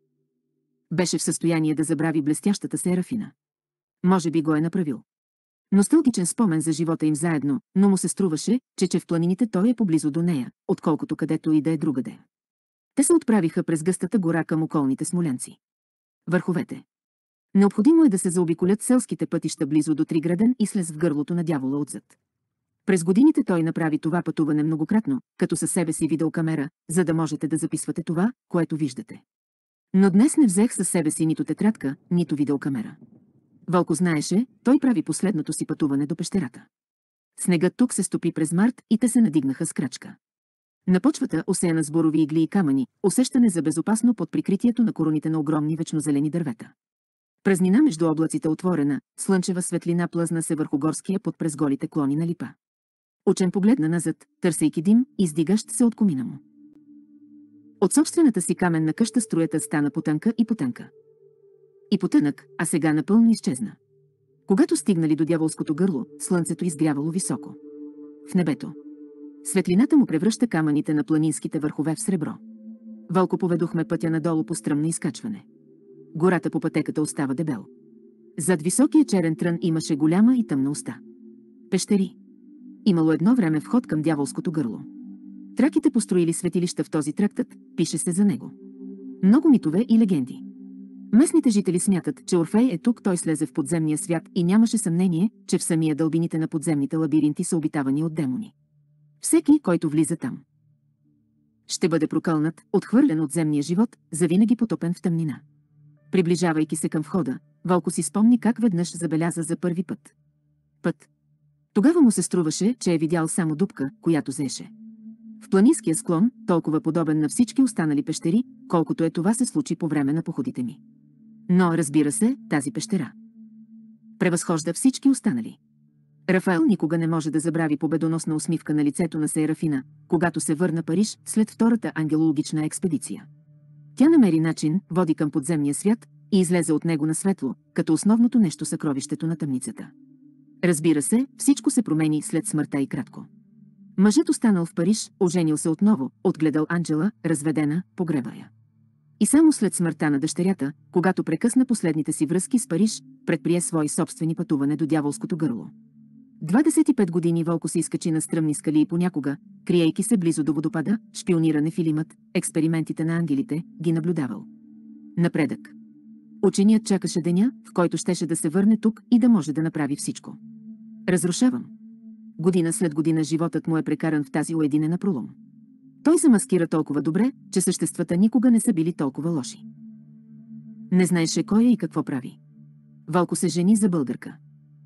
беше в състояние да забрави блестящата Серафина. Може би го е направил. Носталгичен спомен за живота им заедно, но му се струваше, че, че в планините той е поблизо до нея, отколкото където и да е другаде. Те се отправиха през гъстата гора към околните смолянци. Върховете. Необходимо е да се заобиколят селските пътища близо до Триграден и слез в гърлото на дявола отзад. През годините той направи това пътуване многократно, като със себе си видеокамера, за да можете да записвате това, което виждате. Но днес не взех със себе си нито тетрадка, нито видеокамера. Вълко знаеше, той прави последното си пътуване до пещерата. Снегът тук се стопи през март и те се надигнаха с крачка. На почвата, осеяна с борови игли и камъни, усещане за безопасно под прикритието на короните на огромни вечнозелени дървета. Празнина между облаците отворена, слънчева светлина плъзна се върху горския под през голите клони на липа. Учен погледна назад, търсейки дим, издигащ се от комина му. От собствената си каменна къща струята стана потънка и потънка. И потънък, а сега напълно изчезна. Когато стигнали до дяволското гърло, слънцето изгрявало високо в небето. Светлината му превръща камъните на планинските върхове в сребро. Вълко поведохме пътя надолу по стръмно изкачване. Гората по пътеката остава дебел. Зад високия черен трън имаше голяма и тъмна уста. Пещери. Имало едно време вход към дяволското гърло. Траките построили светилища в този трактът, пише се за него. Много митове и легенди. Местните жители смятат, че Орфей е тук, той слезе в подземния свят и нямаше съмнение, че в самия дълбините на подземните лабиринти са обитавани от демони. Всеки, който влиза там, ще бъде прокълнат, отхвърлен от земния живот, завинаги потопен в тъмнина. Приближавайки се към входа, Вълко си спомни как веднъж забеляза за първи път. Път. Тогава му се струваше, че е видял само дупка, която зеше в планинския склон, толкова подобен на всички останали пещери, колкото е това се случи по време на походите ми. Но, разбира се, тази пещера превъзхожда всички останали. Рафаел никога не може да забрави победоносна усмивка на лицето на Серафина, когато се върна Париж след втората ангелологична експедиция. Тя намери начин, води към подземния свят и излезе от него на светло, като основното нещо съкровището на тъмницата. Разбира се, всичко се промени след смъртта и кратко. Мъжът останал в Париж, оженил се отново, отгледал Анджела, разведена, погреба я. И само след смъртта на дъщерята, когато прекъсна последните си връзки с Париж, предприе свои собствени пътуване до дяволското гърло. двадесет и пет години Вълко се изкачи на стръмни скали и понякога, криейки се близо до водопада, шпионира нефилимът, експериментите на ангелите, ги наблюдавал. Напредък. Ученият чакаше деня, в който щеше да се върне тук и да може да направи всичко. Разрушавам. Година след година животът му е прекаран в тази уединена пролом. Той се маскира толкова добре, че съществата никога не са били толкова лоши. Не знаеше кой е и какво прави. Вълко се жени за българка.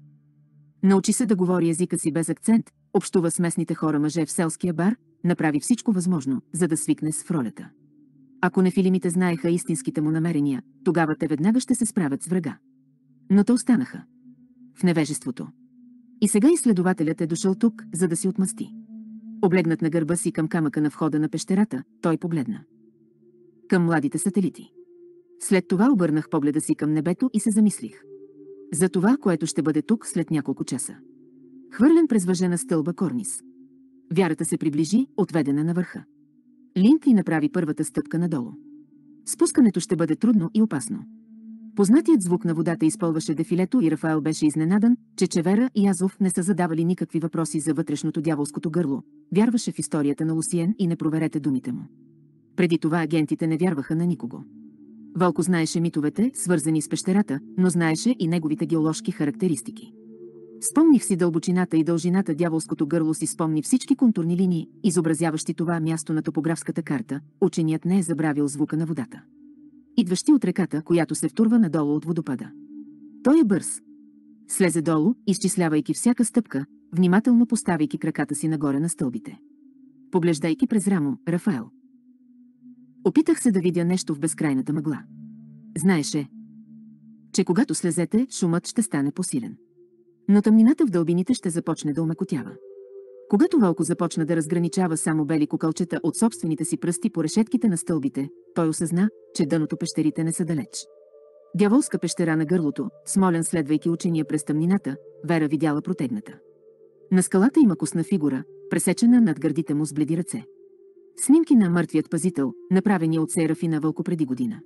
Научи се да говори езика си без акцент, общува с местните хора мъже в селския бар, направи всичко възможно, за да свикне с ролята. Ако нефилимите знаеха истинските му намерения, тогава те веднага ще се справят с врага. Но те останаха в невежеството. И сега изследователят е дошъл тук, за да си отмъсти. Облегнат на гърба си към камъка на входа на пещерата, той погледна към младите сателити. След това обърнах погледа си към небето и се замислих за това, което ще бъде тук след няколко часа. Хвърлен през въжена стълба Корнис. Вярата се приближи, отведена на върха. Линдли направи първата стъпка надолу. Спускането ще бъде трудно и опасно. Познатият звук на водата изпълваше дефилето и Рафаел беше изненадан, че Чевера и Азов не са задавали никакви въпроси за вътрешното дяволското гърло. Вярваше в историята на Лусиен и не проверете думите му. Преди това агентите не вярваха на никого. Вълко знаеше митовете, свързани с пещерата, но знаеше и неговите геоложки характеристики. Спомних си дълбочината и дължината, дяволското гърло си спомни всички контурни линии, изобразяващи това място на топографската карта. Ученият не е забравил звука на водата, идващи от реката, която се втурва надолу от водопада. Той е бърз. Слезе долу, изчислявайки всяка стъпка, внимателно поставяйки краката си нагоре на стълбите. Поглеждайки през рамо, Рафаел. Опитах се да видя нещо в безкрайната мъгла. Знаеше, че когато слезете, шумът ще стане посилен. Но тъмнината в дълбините ще започне да омекотява. Когато Вълко започна да разграничава само бели кукълчета от собствените си пръсти по решетките на стълбите, той осъзна, че дъното пещерите не са далеч. Дяволска пещера на гърлото, Смолян следвайки учения през тъмнината, Вера видяла протегната. На скалата има косна фигура, пресечена над гърдите му с бледи ръце. Снимки на мъртвият пазител, направени от Серафина Вълко преди година.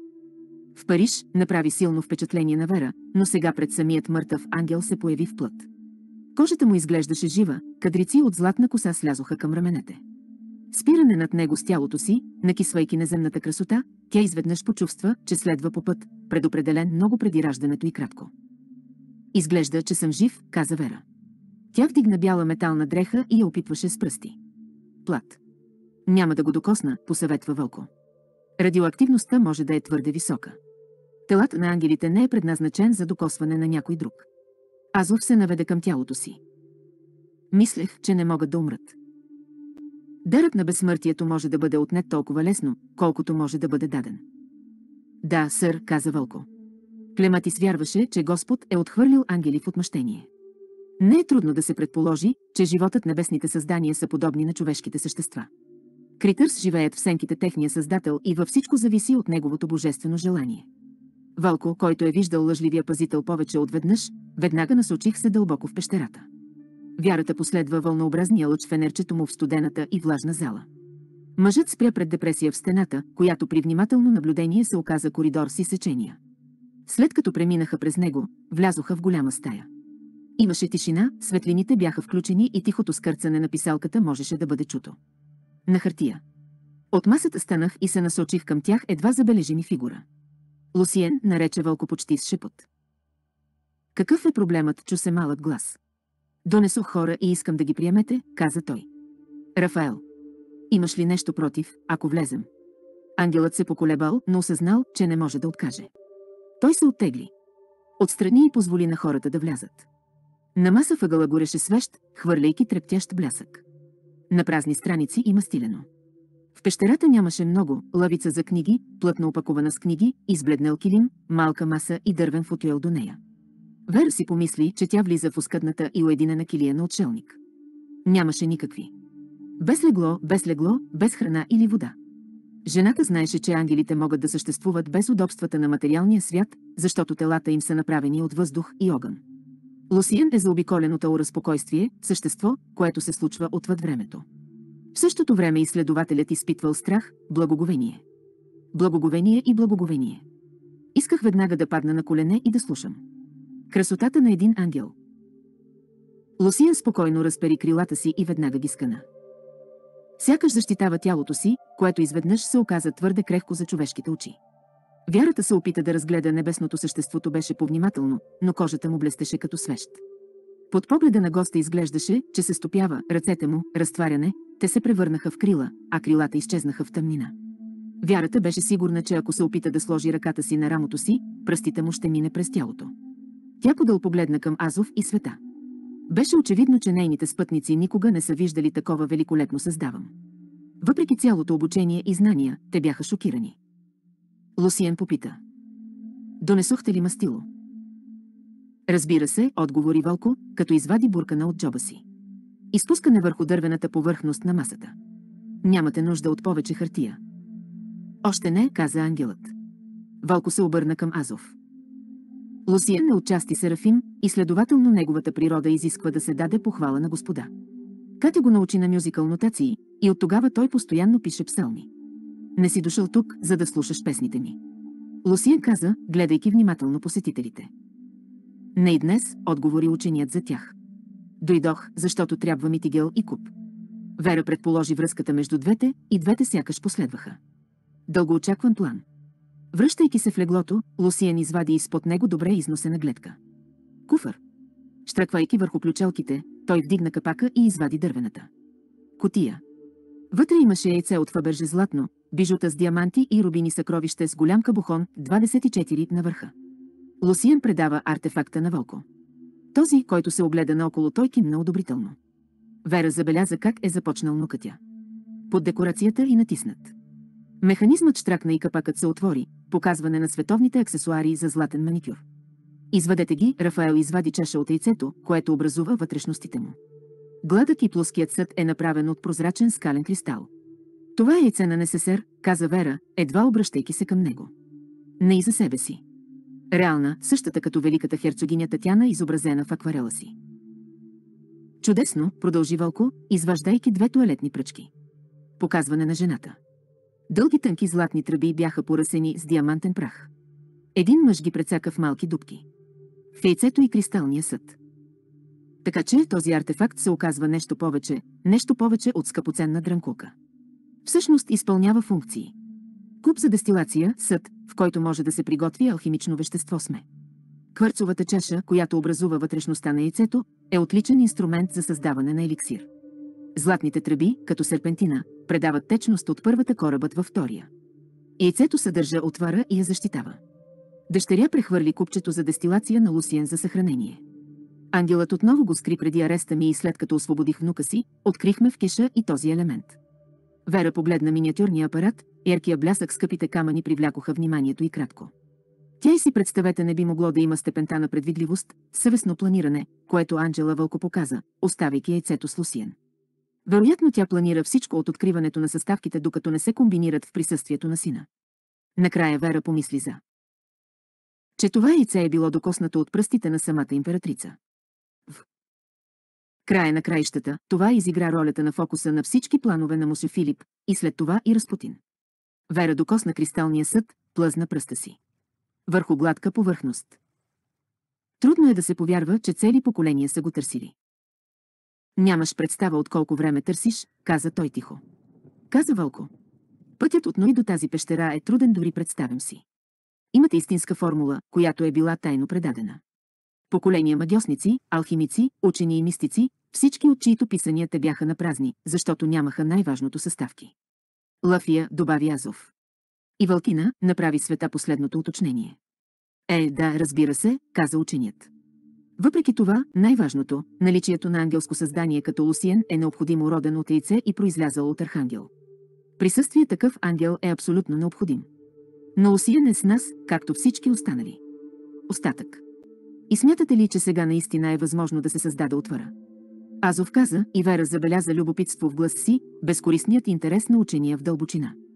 В Париж направи силно впечатление на Вера, но сега пред самият мъртъв ангел се появи в плът. Кожата му изглеждаше жива, кадрици от златна коса слязоха към раменете. Спиране над него с тялото си, накисвайки неземната красота, тя изведнъж почувства, че следва по път, предопределен много преди раждането и кратко. Изглежда, че съм жив, каза Вера. Тя вдигна бяла метална дреха и я опитваше с пръсти. Плат. Няма да го докосна, посъветва Вълко. Радиоактивността може да е твърде висока. Телът на ангелите не е предназначен за докосване на някой друг. Азов се наведе към тялото си. Мислех, че не могат да умрат. Дарът на безсмъртието може да бъде отнет толкова лесно, колкото може да бъде даден. Да, сър, каза Вълко. Клематис вярваше, че Господ е отхвърлил ангели в отмъщение. Не е трудно да се предположи, че животът небесните създания са подобни на човешките същества. Критърс живеят в сенките техния създател и във всичко зависи от неговото божествено желание. Вълко, който е виждал лъжливия пазител повече от веднъж, веднага насочих се дълбоко в пещерата. Вярата последва вълнообразния лъч в енерчето му в студената и влажна зала. Мъжът спря пред депресия в стената, която при внимателно наблюдение се оказа коридор с изсечения. След като преминаха през него, влязоха в голяма стая. Имаше тишина, светлините бяха включени и тихото скърцане на писалката можеше да бъде чуто. На хартия. От масата станах и се насочих към тях едва забележими фигура. Лусиен, нарече Вълко почти с шепот. Какъв е проблемът, чу се малък глас. Донесох хора и искам да ги приемете, каза той. Рафаел. Имаш ли нещо против, ако влезем? Ангелът се поколебал, но осъзнал, че не може да откаже. Той се оттегли. Отстрани и позволи на хората да влязат. На маса въгъла гореше свещ, хвърляйки трептящ блясък. На празни страници има стилено. В пещерата нямаше много, лавица за книги, плътно опакована с книги, избледнал килим, малка маса и дървен футюел до нея. Вера си помисли, че тя влиза в оскъдната и уединена килия на отшелник. Нямаше никакви. Без легло, без легло, без храна или вода. Жената знаеше, че ангелите могат да съществуват без удобствата на материалния свят, защото телата им са направени от въздух и огън. Лусиен е заобиколен от аура спокойствие, същество, което се случва отвъд времето. В същото време изследователят изпитвал страх, благоговение. Благоговение и благоговение. Исках веднага да падна на колене и да слушам. Красотата на един ангел. Лусиен спокойно разпери крилата си и веднага ги скъна. Сякаш защитава тялото си, което изведнъж се оказа твърде крехко за човешките очи. Вярата се опита да разгледа небесното съществото беше повнимателно, но кожата му блестеше като свещ. Под погледа на госта изглеждаше, че се стопява, ръцете му, разтваряне, те се превърнаха в крила, а крилата изчезнаха в тъмнина. Вярата беше сигурна, че ако се опита да сложи ръката си на рамото си, пръстите му ще мине през тялото. Тя подъл погледна към Азов и света. Беше очевидно, че нейните спътници никога не са виждали такова великолепно създавам. Въпреки цялото обучение и знания, те бяха шокирани. Лусиен попита. Донесохте ли мастило? Разбира се, отговори Вълко, като извади буркана от джоба си. Изпускане върху дървената повърхност на масата. Нямате нужда от повече хартия. Още не, каза ангелът. Вълко се обърна към Азов. Лусиен е отчасти серафим и следователно неговата природа изисква да се даде похвала на господа. Катя го научи на мюзикъл нотации и от тогава той постоянно пише псалми. Не си дошъл тук, за да слушаш песните ми. Лусиен каза, гледайки внимателно посетителите. Не и днес, отговори ученият за тях. Дойдох, защото трябва ми тигел и куп. Вера предположи връзката между двете и двете сякаш последваха. Дългоочакван план. Връщайки се в леглото, Лусиен извади изпод него добре износена гледка. Куфър. Щръквайки върху ключелките, той вдигна капака и извади дървената кутия. Вътре имаше яйце от Фаберже златно, бижута с диаманти и рубини съкровище с голям кабухон, двадесет и четири на върха. Лусиен предава артефакта на Вълко. Този, който се огледа наоколо, той кимна одобрително. Вера забеляза как е започнал нокътя. Под декорацията и натиснат. Механизмът щракна и капакът се отвори, показване на световните аксесуари за златен маникюр. Извадете ги, Рафаел извади чаша от яйцето, което образува вътрешностите му. Гладък и плоският съд е направен от прозрачен скален кристал. Това е яйце на НССР, каза Вера, едва обръщайки се към него. Не и за себе си. Реална, същата като великата херцогиня Татяна, изобразена в акварела си. Чудесно, продължи Вълко, изваждайки две тоалетни пръчки. Показване на жената. Дълги тънки златни тръби бяха поръсени с диамантен прах. Един мъж ги прецака в малки дупки. В яйцето и кристалния съд. Така че този артефакт се оказва нещо повече, нещо повече от скъпоценна дрънкулка. Всъщност изпълнява функции. Куп за дестилация, съд, в който може да се приготви алхимично вещество сме. Кварцовата чаша, която образува вътрешността на яйцето, е отличен инструмент за създаване на еликсир. Златните тръби, като серпентина, предават течност от първата корабът във втория. Яйцето съдържа отвара и я защитава. Дъщеря прехвърли купчето за дестилация на Лусиен за съхранение. Ангелът отново го скри преди ареста ми и след като освободих внука си, открихме в кеша и този елемент. Вера погледна миниатюрния апарат, яркия блясък, скъпите камъни привлякоха вниманието и кратко. Тя и си представете не би могло да има степента на предвидливост, съвестно планиране, което Анджела Вълко показа, оставяйки яйцето с Лусиен. Вероятно тя планира всичко от откриването на съставките, докато не се комбинират в присъствието на сина. Накрая Вера помисли за че това яйце е било докоснато от пръстите на самата императрица. В края на краищата, това изигра ролята на фокуса на всички планове на Мусю Филип, и след това и Разпутин. Вера докосна кристалния съд, плъзна пръста си върху гладка повърхност. Трудно е да се повярва, че цели поколения са го търсили. Нямаш представа от колко време търсиш, каза той тихо. Каза Вълко. Пътят от Ной до тази пещера е труден, дори представям си. Имате истинска формула, която е била тайно предадена. Поколения магьосници, алхимици, учени и мистици, всички от чието писания те бяха напразни, защото нямаха най-важното съставки. Лафия, добави Азов. И Вълкина направи света последното уточнение. Е, да, разбира се, каза ученият. Въпреки това, най-важното, наличието на ангелско създание като Лусиен е необходимо, роден от яйце и произлязал от архангел. Присъствие такъв ангел е абсолютно необходим. Но Лусиен е с нас, както всички останали. Остатък. И смятате ли, че сега наистина е възможно да се създаде отвора? Азов каза, и Вера забеляза любопитство в глас си, безкористният интерес на учения в дълбочина.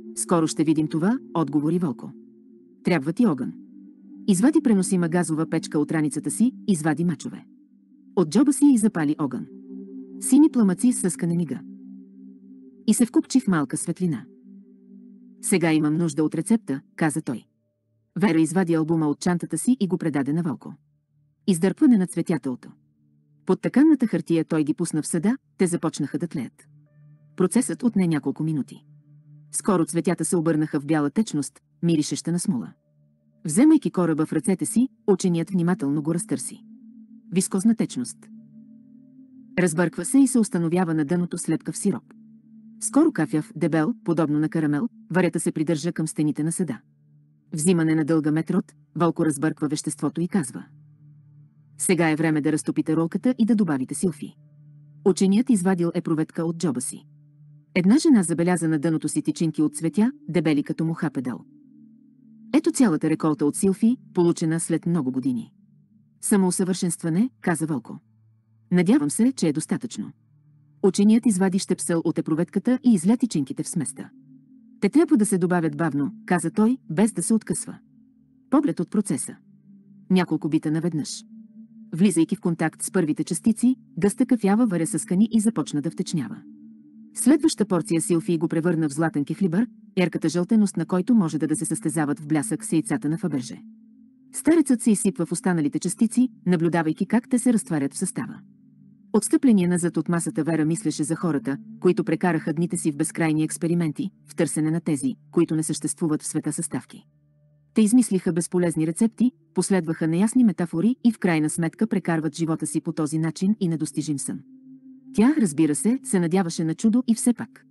Скоро ще видим това, отговори Вълко. Трябва ти огън. Извади преносима газова печка от раницата си, извади мачове. От джоба си и запали огън. Сини пламъци съскане мига. И се вкупчи в малка светлина. Сега имам нужда от рецепта, каза той. Вера извади албума от чантата си и го предаде на Вълко. Издърпване на цветятелото. Под тъканната хартия той ги пусна в съда, те започнаха да тлеят. Процесът отне няколко минути. Скоро цветята се обърнаха в бяла течност, миришеща на смола. Вземайки кораба в ръцете си, ученият внимателно го разтърси. Вискозна течност. Разбърква се и се установява на дъното с лепкав сироп. Скоро кафяв, дебел, подобно на карамел, варята се придържа към стените на съда. Взимане на дълга метрод, Вълко разбърква веществото и казва: сега е време да разтопите ролката и да добавите силфи. Ученият извадил епруветка от джоба си. Една жена забеляза на дъното си тичинки от цветя, дебели като муха педал. Ето цялата реколта от силфи, получена след много години. Самоусъвършенстване, каза Вълко. Надявам се, че е достатъчно. Ученият извади щепсъл от епруветката и изля тичинките в сместа. Те трябва да се добавят бавно, каза той, без да се откъсва. Поглед от процеса. Няколко бита наведнъж. Влизайки в контакт с първите частици, гъста кафява варя съскани и започна да втечнява. Следваща порция силфи го превърна в златен кефлибър, ярката жълтеност на който може да, да се състезават в блясък с яйцата на Фаберже. Старецът се изсипва в останалите частици, наблюдавайки как те се разтварят в състава. Отстъпление назад от масата Вера мислеше за хората, които прекараха дните си в безкрайни експерименти, в търсене на тези, които не съществуват в света съставки. Те измислиха безполезни рецепти, последваха неясни метафори и в крайна сметка прекарват живота си по този начин и недостижим сън. Тя, разбира се, се надяваше на чудо и все пак.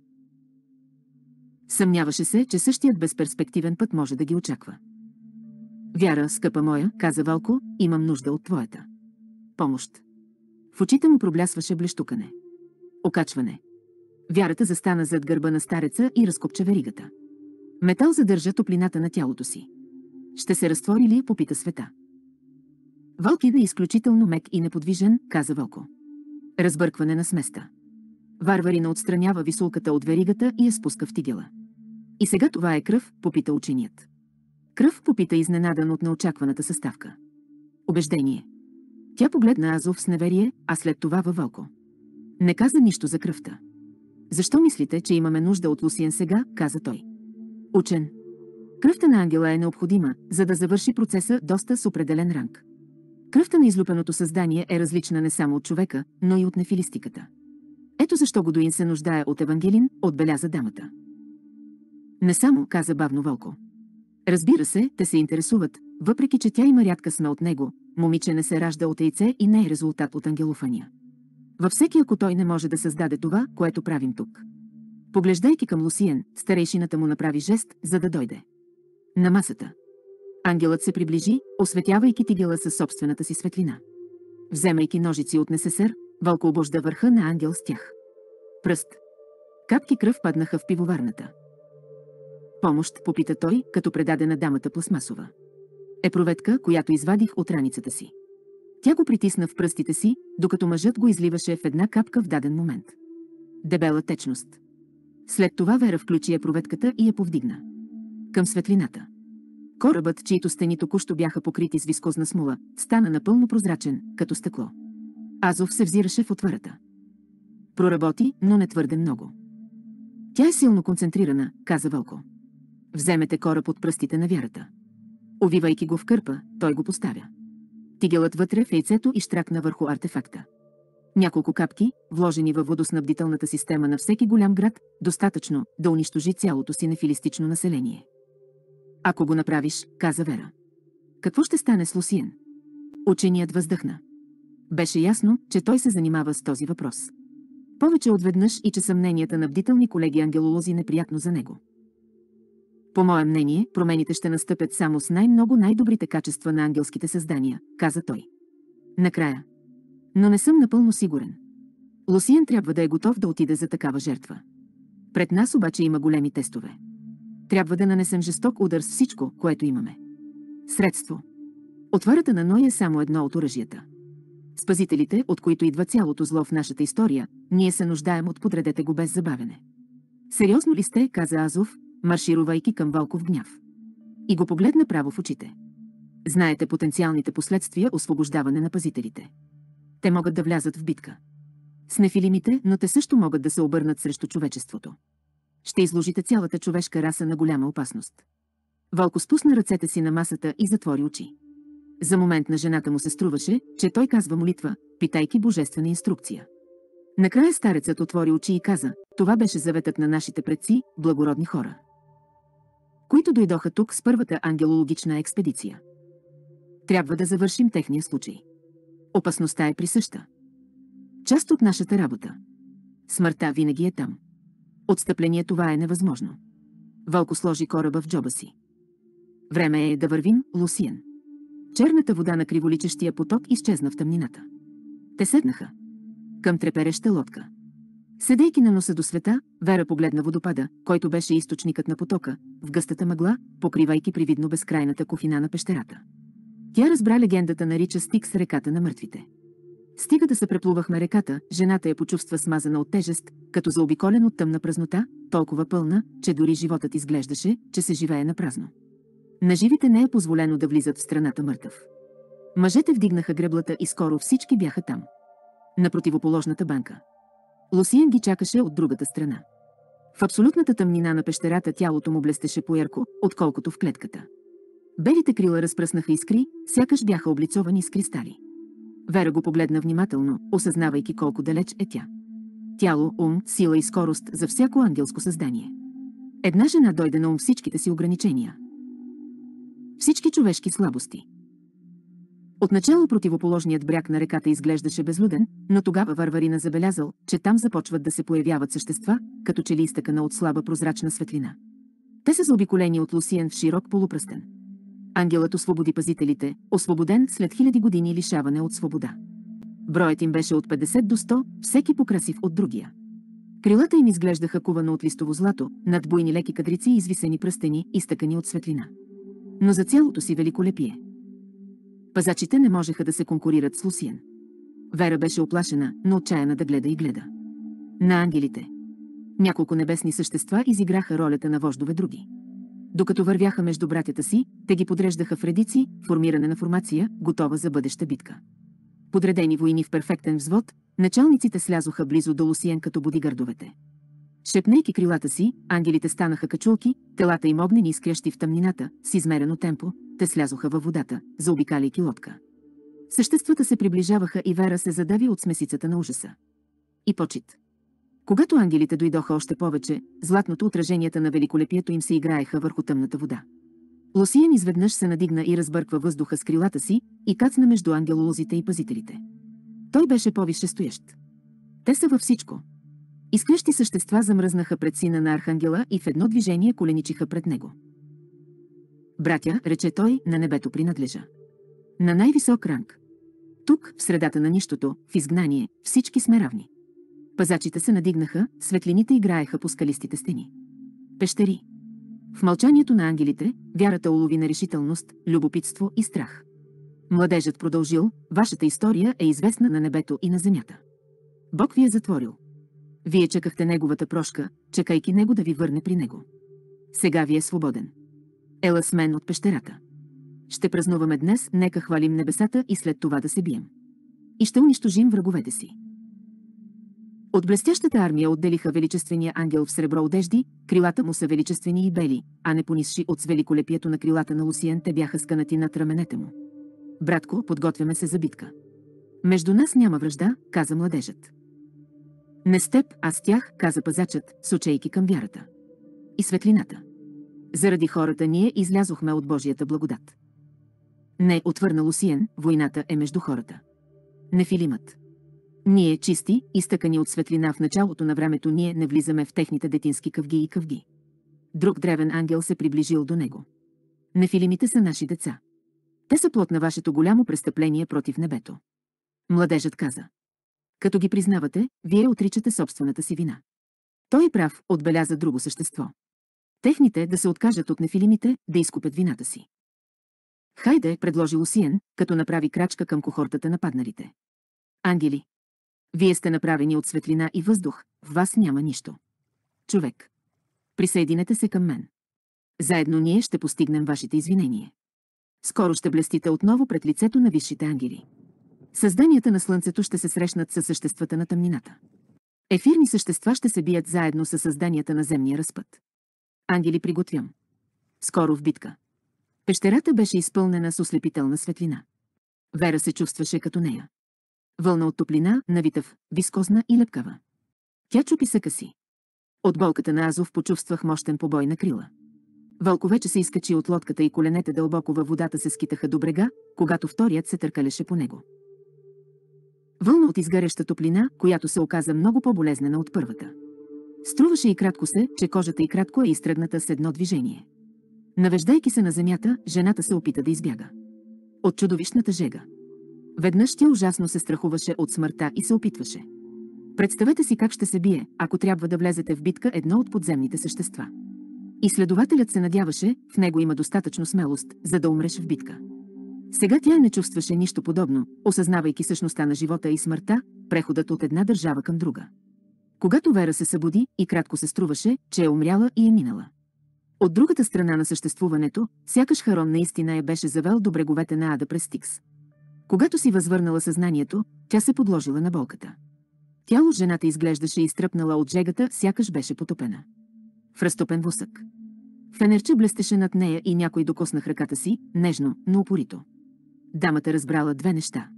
Съмняваше се, че същият безперспективен път може да ги очаква. Вяра, скъпа моя, каза Вълко, имам нужда от твоята помощ. В очите му проблясваше блещукане. Окачване. Вярата застана зад гърба на стареца и разкопча веригата. Метал задържа топлината на тялото си. Ще се разтвори ли, попита Света. Вълкин е изключително мек и неподвижен, каза Вълко. Разбъркване на сместа. Варварина отстранява висулката от веригата и я спуска в тигела. И сега това е кръв, попита ученият. Кръв, попита изненадан от неочакваната съставка. Убеждение. Тя погледна Азов с неверие, а след това във Вълко. Не каза нищо за кръвта. Защо мислите, че имаме нужда от Лусиен сега, каза той. Учен. Кръвта на ангела е необходима, за да завърши процеса доста с определен ранг. Кръвта на излюпеното създание е различна не само от човека, но и от нефилистиката. Ето защо Годуин се нуждае от Евангелин, отбеляза дамата. Не само, каза бавно Вълко. Разбира се, те се интересуват, въпреки че тя има рядка сме от него, момиче не се ражда от яйце и не е резултат от ангелофания. Във всеки, ако той не може да създаде това, което правим тук. Поглеждайки към Лусиен, старейшината му направи жест, за да дойде. На масата. Ангелът се приближи, осветявайки тигела със собствената си светлина. Вземайки ножици от несесър, Вълко обожда върха на ангел с тях. Пръст. Капки кръв паднаха в пивоварната. Помощ, попита той, като предаде на дамата пластмасова епруветка, която извадих от раницата си. Тя го притисна в пръстите си, докато мъжът го изливаше в една капка в даден момент. Дебела течност. След това Вера включи епруветката и я повдигна към светлината. Корабът, чието стени току-що бяха покрити с вискозна смола, стана напълно прозрачен, като стъкло. Азов се взираше в отвърата. Проработи, но не твърде много. Тя е силно концентрирана, каза Вълко. Вземете кораб от пръстите на Вярата. Овивайки го в кърпа, той го поставя. Тигелът вътре в яйцето и щракна върху артефакта. Няколко капки, вложени във водоснабдителната система на всеки голям град, достатъчно да унищожи цялото си нефилистично население. Ако го направиш, каза Вера. Какво ще стане с Лусиен? Ученият въздъхна. Беше ясно, че той се занимава с този въпрос. Повече отведнъж и че съмненията на бдителни колеги ангелолози неприятно за него. По мое мнение, промените ще настъпят само с най-много най-добрите качества на ангелските създания, каза той. Накрая. Но не съм напълно сигурен. Лусиен трябва да е готов да отиде за такава жертва. Пред нас обаче има големи тестове. Трябва да нанесем жесток удар с всичко, което имаме. Средство. Отварата на Ной е само едно от оръжията. Спазителите, от които идва цялото зло в нашата история, ние се нуждаем от подредете го без забавене. Сериозно ли сте, каза Азов, марширувайки към Вълков гняв. И го погледна право в очите. Знаете потенциалните последствия освобождаване на пазителите. Те могат да влязат в битка с нефилимите, но те също могат да се обърнат срещу човечеството. Ще изложите цялата човешка раса на голяма опасност. Вълко спусна ръцете си на масата и затвори очи. За момент на жената му се струваше, че той казва молитва, питайки божествена инструкция. Накрая старецът отвори очи и каза: това беше заветът на нашите предци, благородни хора, които дойдоха тук с първата ангелологична експедиция. Трябва да завършим техния случай. Опасността е присъща. Част от нашата работа. Смъртта винаги е там. Отстъпление това е невъзможно. Вълко сложи кораба в джоба си. Време е да вървим, Лусиен. Черната вода на криволичещия поток изчезна в тъмнината. Те седнаха към трепереща лодка. Седейки на носа до света, Вера погледна водопада, който беше източникът на потока, в гъстата мъгла, покривайки привидно безкрайната кухина на пещерата. Тя разбра легендата нарича Стикс реката на мъртвите. Стига да се преплувахме реката, жената я почувства смазана от тежест, като заобиколен от тъмна празнота, толкова пълна, че дори животът изглеждаше, че се живее на празно. На живите не е позволено да влизат в страната мъртъв. Мъжете вдигнаха греблата и скоро всички бяха там. На противоположната банка. Лусиен ги чакаше от другата страна. В абсолютната тъмнина на пещерата тялото му блестеше поярко, отколкото в клетката. Белите крила разпръснаха искри, сякаш бяха облицовани с кристали. Вера го погледна внимателно, осъзнавайки колко далеч е тя. Тяло, ум, сила и скорост за всяко ангелско създание. Една жена дойде на ум всичките си ограничения. Всички човешки слабости. Отначало противоположният бряг на реката изглеждаше безлюден, но тогава Варварина забелязал, че там започват да се появяват същества, като че ли изтъкана от слаба прозрачна светлина. Те са заобиколени от Лусиен в широк полупръстен. Ангелът освободи пазителите, освободен след хиляди години лишаване от свобода. Броят им беше от петдесет до сто, всеки по-красив от другия. Крилата им изглеждаха кувано от листово злато, над буйни леки кадрици и извисени пръстени, изтъкани от светлина. Но за цялото си великолепие пазачите не можеха да се конкурират с Лусиен. Вера беше оплашена, но отчаяна да гледа и гледа. На ангелите. Няколко небесни същества изиграха ролята на вождове други. Докато вървяха между братята си, те ги подреждаха в редици, формиране на формация, готова за бъдеща битка. Подредени войни в перфектен взвод, началниците слязоха близо до Лусиен като бодигардовете. Шепнейки крилата си, ангелите станаха качулки, телата им огнени изкрящи в тъмнината, с измерено темпо, те слязоха във водата, заобикаляйки лодка. Съществата се приближаваха и Вера се задави от смесицата на ужаса и почит. Когато ангелите дойдоха още повече, златното отраженията на великолепието им се играеха върху тъмната вода. Лусиен изведнъж се надигна и разбърква въздуха с крилата си и кацна между ангелолозите и пазителите. Той беше по-висшестоящ. Те са във всичко. Изкрещи същества замръзнаха пред сина на архангела и в едно движение коленичиха пред него. Братя, рече той, на небето принадлежа. На най-висок ранг. Тук, в средата на нищото, в изгнание, всички сме равни. Пазачите се надигнаха, светлините играеха по скалистите стени. Пещери. В мълчанието на ангелите, вярата улови на решителност, любопитство и страх. Младежът продължил: вашата история е известна на небето и на земята. Бог ви е затворил. Вие чакахте неговата прошка, чакайки него да ви върне при него. Сега ви е свободен. Ела с мен от пещерата. Ще празнуваме днес, нека хвалим небесата и след това да се бием. И ще унищожим враговете си. От блестящата армия отделиха величествения ангел в сребро одежди, крилата му са величествени и бели, а не понисши от с великолепието на крилата на Лусиен, те бяха скънати над раменете му. Братко, подготвяме се за битка. Между нас няма вражда, каза младежът. Не с теб, а с тях, каза пазачът, сочейки към вярата и светлината. Заради хората ние излязохме от Божията благодат. Не, отвърна Лусиен, войната е между хората. Нефилимът. Ние, чисти, изтъкани от светлина в началото на времето, ние не влизаме в техните детински къвги и къвги. Друг древен ангел се приближил до него. Нефилимите са наши деца. Те са плод на вашето голямо престъпление против небето. Младежът каза. Като ги признавате, вие отричате собствената си вина. Той е прав, отбеляза друго същество. Техните да се откажат от нефилимите, да изкупят вината си. Хайде, предложи Лусиен, като направи крачка към кохортата на падналите. Ангели, вие сте направени от светлина и въздух, в вас няма нищо. Човек. присъединете се към мен. Заедно ние ще постигнем вашите извинения. Скоро ще блестите отново пред лицето на висшите ангели. Създанията на Слънцето ще се срещнат със съществата на тъмнината. Ефирни същества ще се бият заедно със създанията на земния разпът. Ангели, приготвям. Скоро в битка. Пещерата беше изпълнена с ослепителна светлина. Вера се чувстваше като нея. Вълна от топлина, навитав, вискозна и лепкава. Тя чупи съка си. От болката на Азов почувствах мощен побой на крила. Вълко вече се изкачи от лодката и коленете дълбоко във водата се скитаха до брега, когато вторият се търкалеше по него. Вълна от изгаряща топлина, която се оказа много по-болезнена от първата. Струваше и кратко се, че кожата и кратко е изтръгната с едно движение. Навеждайки се на земята, жената се опита да избяга. От чудовищната жега. Веднъж тя ужасно се страхуваше от смъртта и се опитваше. Представете си как ще се бие, ако трябва да влезете в битка едно от подземните същества. Изследователят се надяваше, в него има достатъчно смелост, за да умреш в битка. Сега тя не чувстваше нищо подобно, осъзнавайки същността на живота и смъртта, преходът от една държава към друга. Когато Вера се събуди, и кратко се струваше, че е умряла и е минала. От другата страна на съществуването, сякаш Харон наистина я беше завел до бреговете на Ада през Стикс. Когато си възвърнала съзнанието, тя се подложила на болката. Тяло жената изглеждаше изтръпнала от жегата, сякаш беше потопена. В разтопен восък. Фенерче блестеше над нея и някой докоснах ръката си, нежно, но упорито. Дамата разбрала две неща.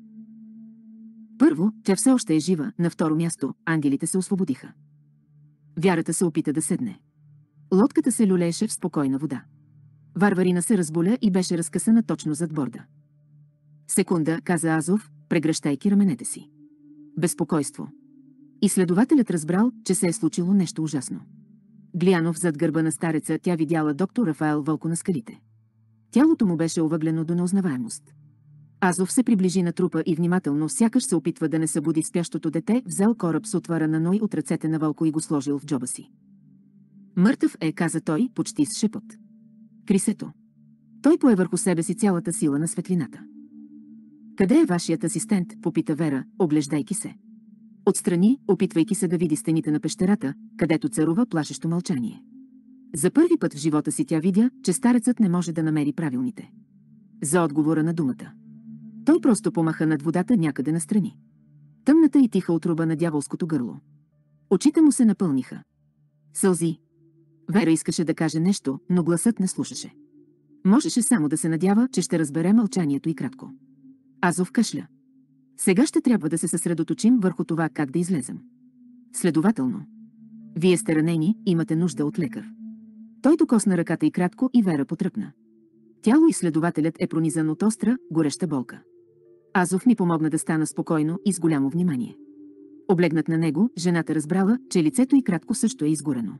Първо, тя все още е жива, на второ място, ангелите се освободиха. Вярата се опита да седне. Лодката се люлееше в спокойна вода. Варварина се разболя и беше разкъсана точно зад борда. Секунда, каза Азов, прегръщайки раменете си. Безпокойство. Изследователят разбрал, че се е случило нещо ужасно. Глянов зад гърба на стареца, тя видяла доктор Рафаел Вълко на скалите. Тялото му беше овъглено до неузнаваемост. Азов се приближи на трупа и внимателно, сякаш се опитва да не събуди спящото дете, взел кораб с отвара на Ной от ръцете на Вълко и го сложил в джоба си. Мъртъв е, каза той, почти с шепот. Крисето. Той пое върху себе си цялата сила на светлината. Къде е вашият асистент, попита Вера, оглеждайки се. Отстрани, опитвайки се да види стените на пещерата, където царува плашещо мълчание. За първи път в живота си тя видя, че старецът не може да намери правилните. За отговора на думата. Той просто помаха над водата някъде настрани. Тъмната и тиха отруба на дяволското гърло. Очите му се напълниха. Сълзи. Вера искаше да каже нещо, но гласът не слушаше. Можеше само да се надява, че ще разбере мълчанието и кратко. Азов кашля. Сега ще трябва да се съсредоточим върху това как да излезем. Следователно. Вие сте ранени, имате нужда от лекар. Той докосна ръката и кратко и Вера потръпна. Тяло изследователят е пронизан от остра, гореща болка. Азов ми помогна да стана спокойно и с голямо внимание. Облегнат на него, жената разбрала, че лицето й кратко също е изгорено.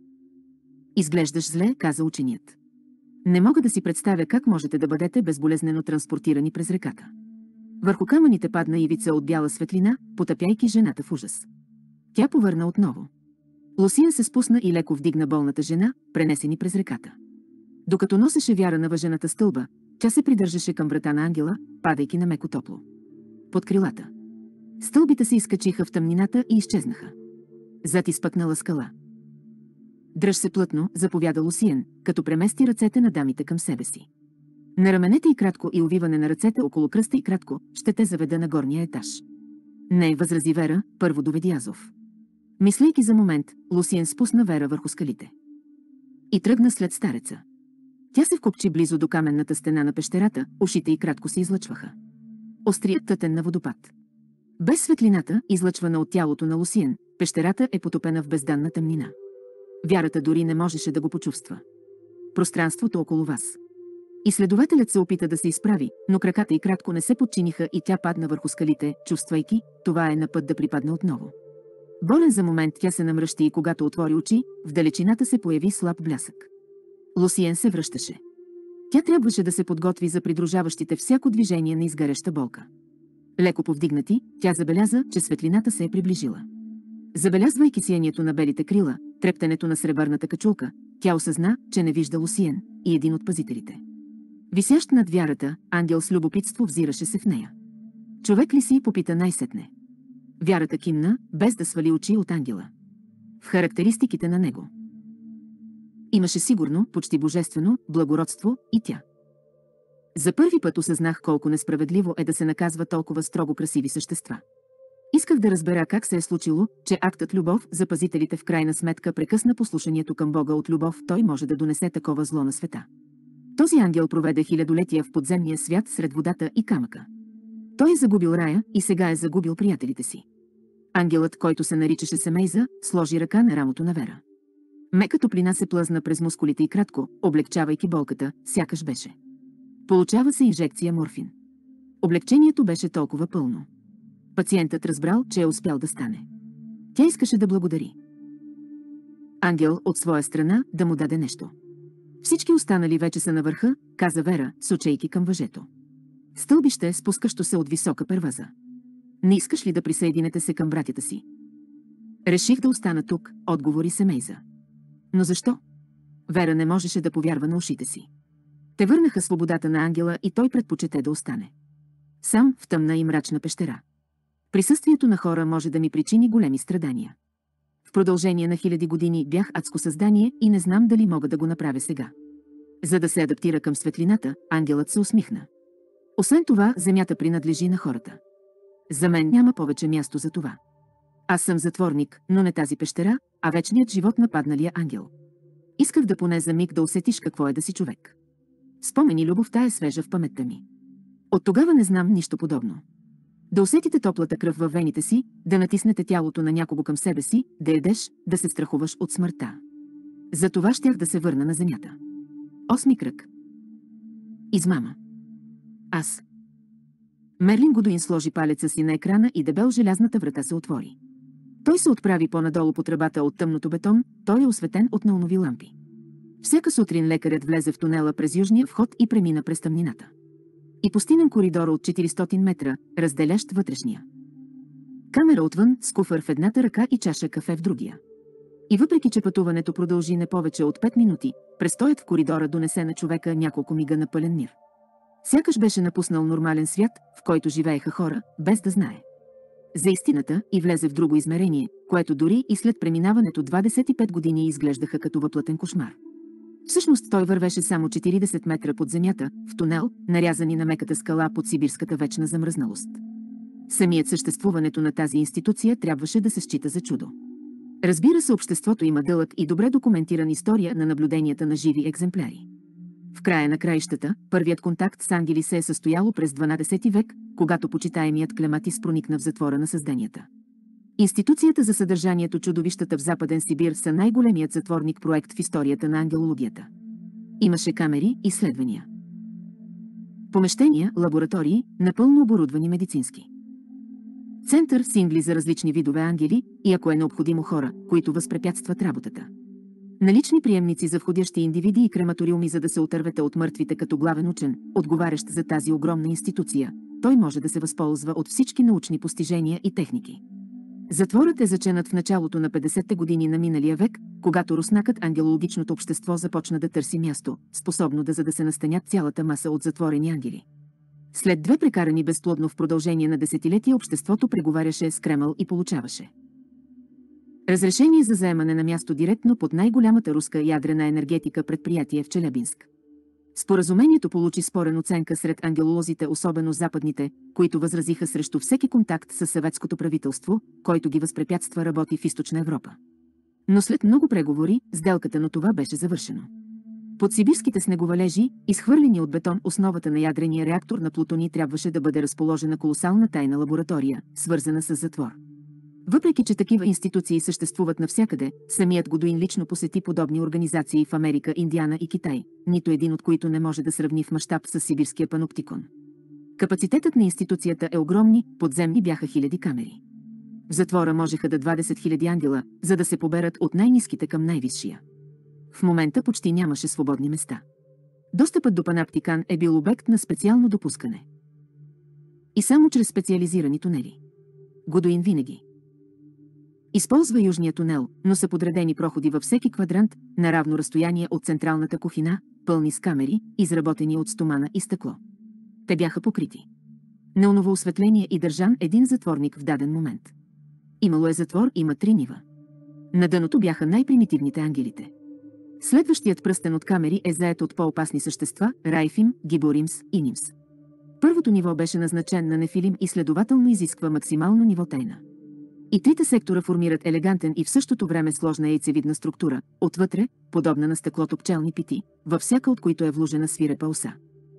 Изглеждаш зле, каза ученият. Не мога да си представя как можете да бъдете безболезнено транспортирани през реката. Върху камъните падна ивица от бяла светлина, потъпяйки жената в ужас. Тя повърна отново. Лусия се спусна и леко вдигна болната жена, пренесени през реката. Докато носеше Вяра на въжената стълба, тя се придържаше към врата на ангела, падайки на меко топло. Под крилата. Стълбите се изкачиха в тъмнината и изчезнаха. Зад изпъкнала скала. Дръж се плътно, заповяда Лусиен, като премести ръцете на дамите към себе си. На раменете и кратко и увиване на ръцете около кръста и кратко, ще те заведа на горния етаж. Не, възрази Вера, първо доведи Азов. Мислейки за момент, Лусиен спусна Вера върху скалите. И тръгна след стареца. Тя се вкопчи близо до каменната стена на пещерата, ушите й кратко се излъчваха. Острият тътен на водопад. Без светлината, излъчвана от тялото на Лусиен, пещерата е потопена в безданна тъмнина. Вярата дори не можеше да го почувства. Пространството около вас. Изследователят се опита да се изправи, но краката й кратко не се подчиниха и тя падна върху скалите, чувствайки, това е на път да припадне отново. Болен за момент тя се намръщи и когато отвори очи, в далечината се появи слаб блясък. Лусиен се връщаше. Тя трябваше да се подготви за придружаващите всяко движение на изгаряща болка. Леко повдигнати, тя забеляза, че светлината се е приближила. Забелязвайки сиянието на белите крила, трептенето на сребърната качулка, тя осъзна, че не вижда Лусиен и един от пазителите. Висящ над Вярата, ангел с любопитство взираше се в нея. Човек ли си, попита най-сетне. Вярата кимна, без да свали очи от ангела. В характеристиките на него. Имаше сигурно, почти божествено, благородство и тя. За първи път осъзнах колко несправедливо е да се наказва толкова строго красиви същества. Исках да разбера как се е случило, че актът любов за пазителите в крайна сметка прекъсна послушанието към Бога от любов, той може да донесе такова зло на света. Този ангел проведе хилядолетия в подземния свят сред водата и камъка. Той е загубил рая и сега е загубил приятелите си. Ангелът, който се наричаше Семейза, сложи ръка на рамото на Вера. Мека топлина се плъзна през мускулите и кратко, облегчавайки болката, сякаш беше. Получава се инжекция морфин. Облегчението беше толкова пълно. Пациентът разбрал, че е успял да стане. Тя искаше да благодари. Ангел от своя страна да му даде нещо. Всички останали вече са на върха, каза Вера, сочейки към въжето. Стълбище, спускащо се от висока перваза. Не искаш ли да присъединете се към братята си? Реших да остана тук, отговори Семейза. Но защо? Вера не можеше да повярва на ушите си. Те върнаха свободата на ангела и той предпочете да остане. Сам в тъмна и мрачна пещера. Присъствието на хора може да ми причини големи страдания. В продължение на хиляди години бях адско създание и не знам дали мога да го направя сега. За да се адаптира към светлината, ангелът се усмихна. Освен това, земята принадлежи на хората. За мен няма повече място за това. Аз съм затворник, но не тази пещера, а вечният живот на падналия ангел. Исках да поне за миг да усетиш какво е да си човек. Спомени любовта е свежа в паметта ми. От тогава не знам нищо подобно. Да усетите топлата кръв във вените си, да натиснете тялото на някого към себе си, да ядеш, да се страхуваш от смъртта. За това щях да се върна на земята. Осми кръг. Измама. Аз. Мерлин Годуин сложи палеца си на екрана и дебел желязната врата се отвори. Той се отправи по-надолу по тръбата от тъмното бетон, той е осветен от неонови лампи. Всяка сутрин лекарят влезе в тунела през южния вход и премина през тъмнината. И постинен коридор от четиристотин метра, разделящ вътрешния. Камера отвън, с куфър в едната ръка и чаша кафе в другия. И въпреки, че пътуването продължи не повече от пет минути, престоят в коридора донесе на човека няколко мига на пълен мир. Сякаш беше напуснал нормален свят, в който живееха хора, без да знае за истината, и влезе в друго измерение, което дори и след преминаването двадесет и пет години изглеждаха като въплътен кошмар. Всъщност той вървеше само четиридесет метра под земята, в тунел, нарязани на меката скала под сибирската вечна замръзналост. Самият съществуването на тази институция трябваше да се счита за чудо. Разбира се, обществото има дълъг и добре документиран история на наблюденията на живи екземпляри. В края на краищата, първият контакт с ангели се е състояло през дванадесети век, когато почитаемият Клематис проникна в затвора на създанията. Институцията за съдържанието чудовищата в Западен Сибир са най-големият затворник проект в историята на ангелологията. Имаше камери, изследвания. Помещения, лаборатории, напълно оборудвани медицински. Център сингли за различни видове ангели и, ако е необходимо, хора, които възпрепятстват работата. Налични приемници за входящи индивиди и крематориуми, за да се отървете от мъртвите като главен учен, отговарящ за тази огромна институция. Той може да се възползва от всички научни постижения и техники. Затворът е заченат в началото на петдесетте години на миналия век, когато руснакът ангелологичното общество започна да търси място, способно да за да се настанят цялата маса от затворени ангели. След две прекарани безплодно в продължение на десетилетия обществото преговаряше с Кремъл и получаваше разрешение за заемане на място директно под най-голямата руска ядрена енергетика предприятие в Челябинск. Споразумението получи спорен оценка сред ангелолозите, особено западните, които възразиха срещу всеки контакт с съветското правителство, който ги възпрепятства работи в Източна Европа. Но след много преговори, сделката на това беше завършено. Под сибирските снеговалежи, изхвърлени от бетон, основата на ядрения реактор на Плутоний трябваше да бъде разположена колосална тайна лаборатория, свързана с затвор. Въпреки че такива институции съществуват навсякъде, самият Годуин лично посети подобни организации в Америка, Индиана и Китай, нито един от които не може да сравни в мащаб с сибирския паноптикон. Капацитетът на институцията е огромни, подземни бяха хиляди камери. В затвора можеха да двадесет хиляди ангела, за да се поберат от най-ниските към най-висшия. В момента почти нямаше свободни места. Достъпът до паноптикон е бил обект на специално допускане. И само чрез специализирани тунели. Годуин винаги използва южния тунел, но са подредени проходи във всеки квадрант, на равно разстояние от централната кухина, пълни с камери, изработени от стомана и стъкло. Те бяха покрити. Неоново осветление и държан един затворник в даден момент. Имало е затвор, има три нива. На дъното бяха най-примитивните ангелите. Следващият пръстен от камери е заед от по-опасни същества – Райфим, Гиборимс и Нимс. Първото ниво беше назначен на Нефилим и следователно изисква максимално ниво тайна. И трите сектора формират елегантен и в същото време сложна яйцевидна структура, отвътре, подобна на стъклото пчелни пити, във всяка от които е вложена свирепа оса.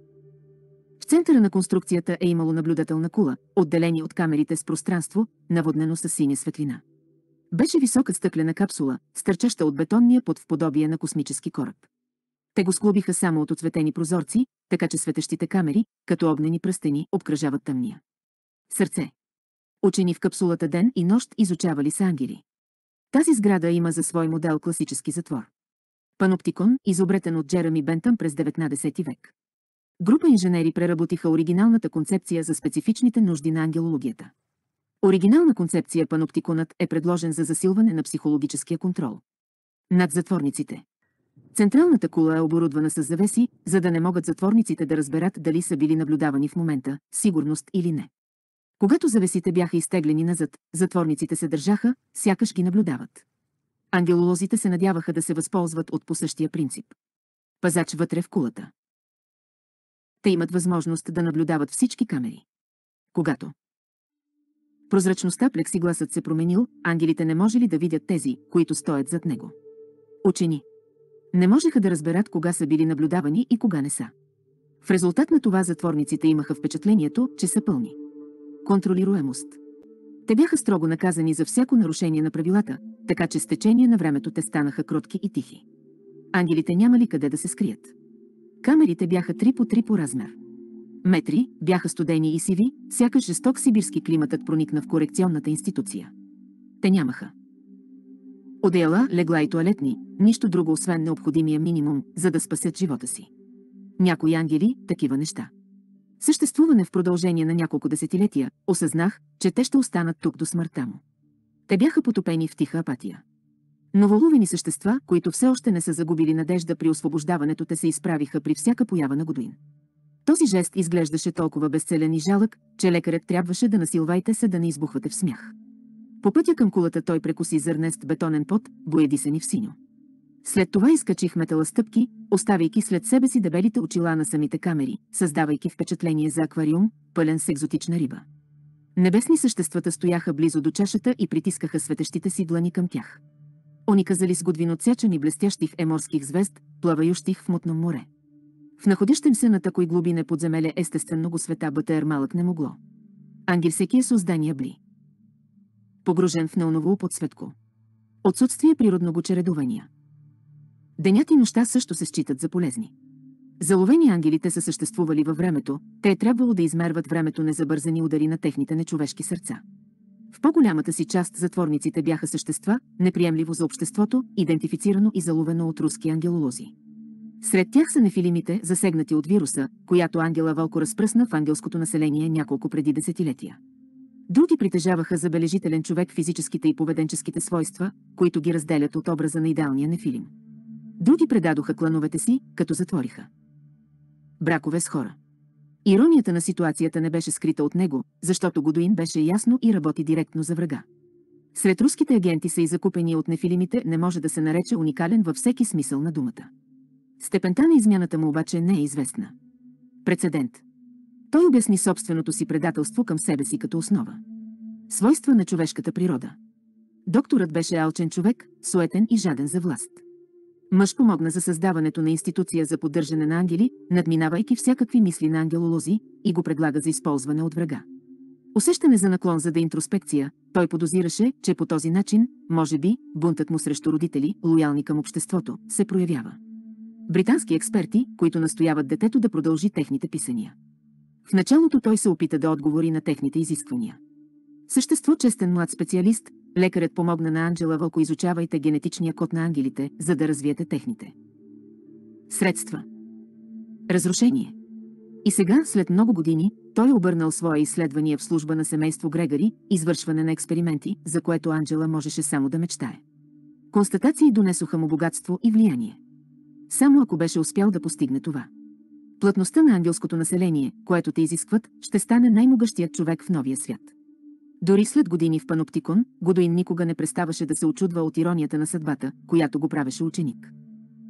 В центъра на конструкцията е имало наблюдателна кула, отделени от камерите с пространство, наводнено с синя светлина. Беше висока стъклена капсула, стърчаща от бетонния под в подобие на космически кораб. Те го склобиха само от отсветени прозорци, така че светещите камери, като огнени пръстени, обкръжават тъмния. Сърце. Учени в капсулата ден и нощ изучавали са ангели. Тази сграда има за свой модел класически затвор. Паноптикон, изобретен от Джереми Бентъм през деветнадесети век. Група инженери преработиха оригиналната концепция за специфичните нужди на ангелологията. Оригинална концепция паноптиконът е предложен за засилване на психологическия контрол над затворниците. Централната кула е оборудвана с завеси, за да не могат затворниците да разберат дали са били наблюдавани в момента, сигурност или не. Когато завесите бяха изтеглени назад, затворниците се държаха, сякаш ги наблюдават. Ангелолозите се надяваха да се възползват от по същия принцип. Пазач вътре в кулата. Те имат възможност да наблюдават всички камери. Когато прозрачността плексигласът се променил, ангелите не можели да видят тези, които стоят зад него. Учени не можеха да разберат кога са били наблюдавани и кога не са. В резултат на това затворниците имаха впечатлението, че са пълни. Контролируемост. Те бяха строго наказани за всяко нарушение на правилата, така че с течение на времето те станаха кротки и тихи. Ангелите нямали къде да се скрият. Камерите бяха три по три по размер. Метри бяха студени и сиви, сякаш жесток сибирски климатът проникна в корекционната институция. Те нямаха одеяла, легла и тоалетни, нищо друго освен необходимия минимум, за да спасят живота си. Някои ангели – такива неща. Съществуване в продължение на няколко десетилетия, осъзнах, че те ще останат тук до смъртта му. Те бяха потопени в тиха апатия. Новоловени същества, които все още не са загубили надежда при освобождаването, те се изправиха при всяка поява на Годуин. Този жест изглеждаше толкова безцелен и жалък, че лекарят трябваше да насилвайте се да не избухвате в смях. По пътя към кулата той прекуси зърнест бетонен пот, боядисани в синьо. След това изкачих метала стъпки, оставяйки след себе си дебелите очила на самите камери, създавайки впечатление за аквариум, пълен с екзотична риба. Небесни съществата стояха близо до чашата и притискаха светещите си длани към тях. Они казали с Годвин отсячани блестящих еморских звезд, плавающих в мутно море. В находящем се на такой глубине подземеле естествено го света БТР малък не могло. Ангел всеки е создание бли. Погружен в неоново подсветко. Отсутствие природного чередувания. Денят и нощта също се считат за полезни. Заловени ангелите са съществували във времето, те е трябвало да измерват времето незабързани удари на техните нечовешки сърца. В по-голямата си част затворниците бяха същества, неприемливо за обществото, идентифицирано и заловено от руски ангелолози. Сред тях са нефилимите, засегнати от вируса, която ангела Вълко разпръсна в ангелското население няколко преди десетилетия. Други притежаваха забележителен човек физическите и поведенческите свойства, които ги разделят от образа на идеалния нефилим. Други предадоха клановете си, като затвориха бракове с хора. Иронията на ситуацията не беше скрита от него, защото Годуин беше ясно и работи директно за врага. Сред руските агенти са и закупени от нефилимите не може да се нарече уникален във всеки смисъл на думата. Степента на измяната му обаче не е известна. Прецедент. Той обясни собственото си предателство към себе си като основа. Свойства на човешката природа. Докторът беше алчен човек, суетен и жаден за власт. Мъж помогна за създаването на институция за поддържане на ангели, надминавайки всякакви мисли на ангелолози, и го предлага за използване от врага. Усещане за наклон за деинтроспекция, той подозираше, че по този начин, може би, бунтът му срещу родители, лоялни към обществото, се проявява. Британски експерти, които настояват детето да продължи техните писания. В началото той се опита да отговори на техните изисквания. Същество честен млад специалист, лекарят помогна на Анджела Вълко: изучавайте генетичния код на ангелите, за да развиете техните средства. Разрушение. И сега, след много години, той е обърнал своя изследвания в служба на семейство Грегори, извършване на експерименти, за което Анджела можеше само да мечтае. Констатации донесоха му богатство и влияние. Само ако беше успял да постигне това. Плътността на ангелското население, което те изискват, ще стане най-могъщият човек в новия свят. Дори след години в Паноптикон, Годуин никога не преставаше да се очудва от иронията на съдбата, която го правеше ученик.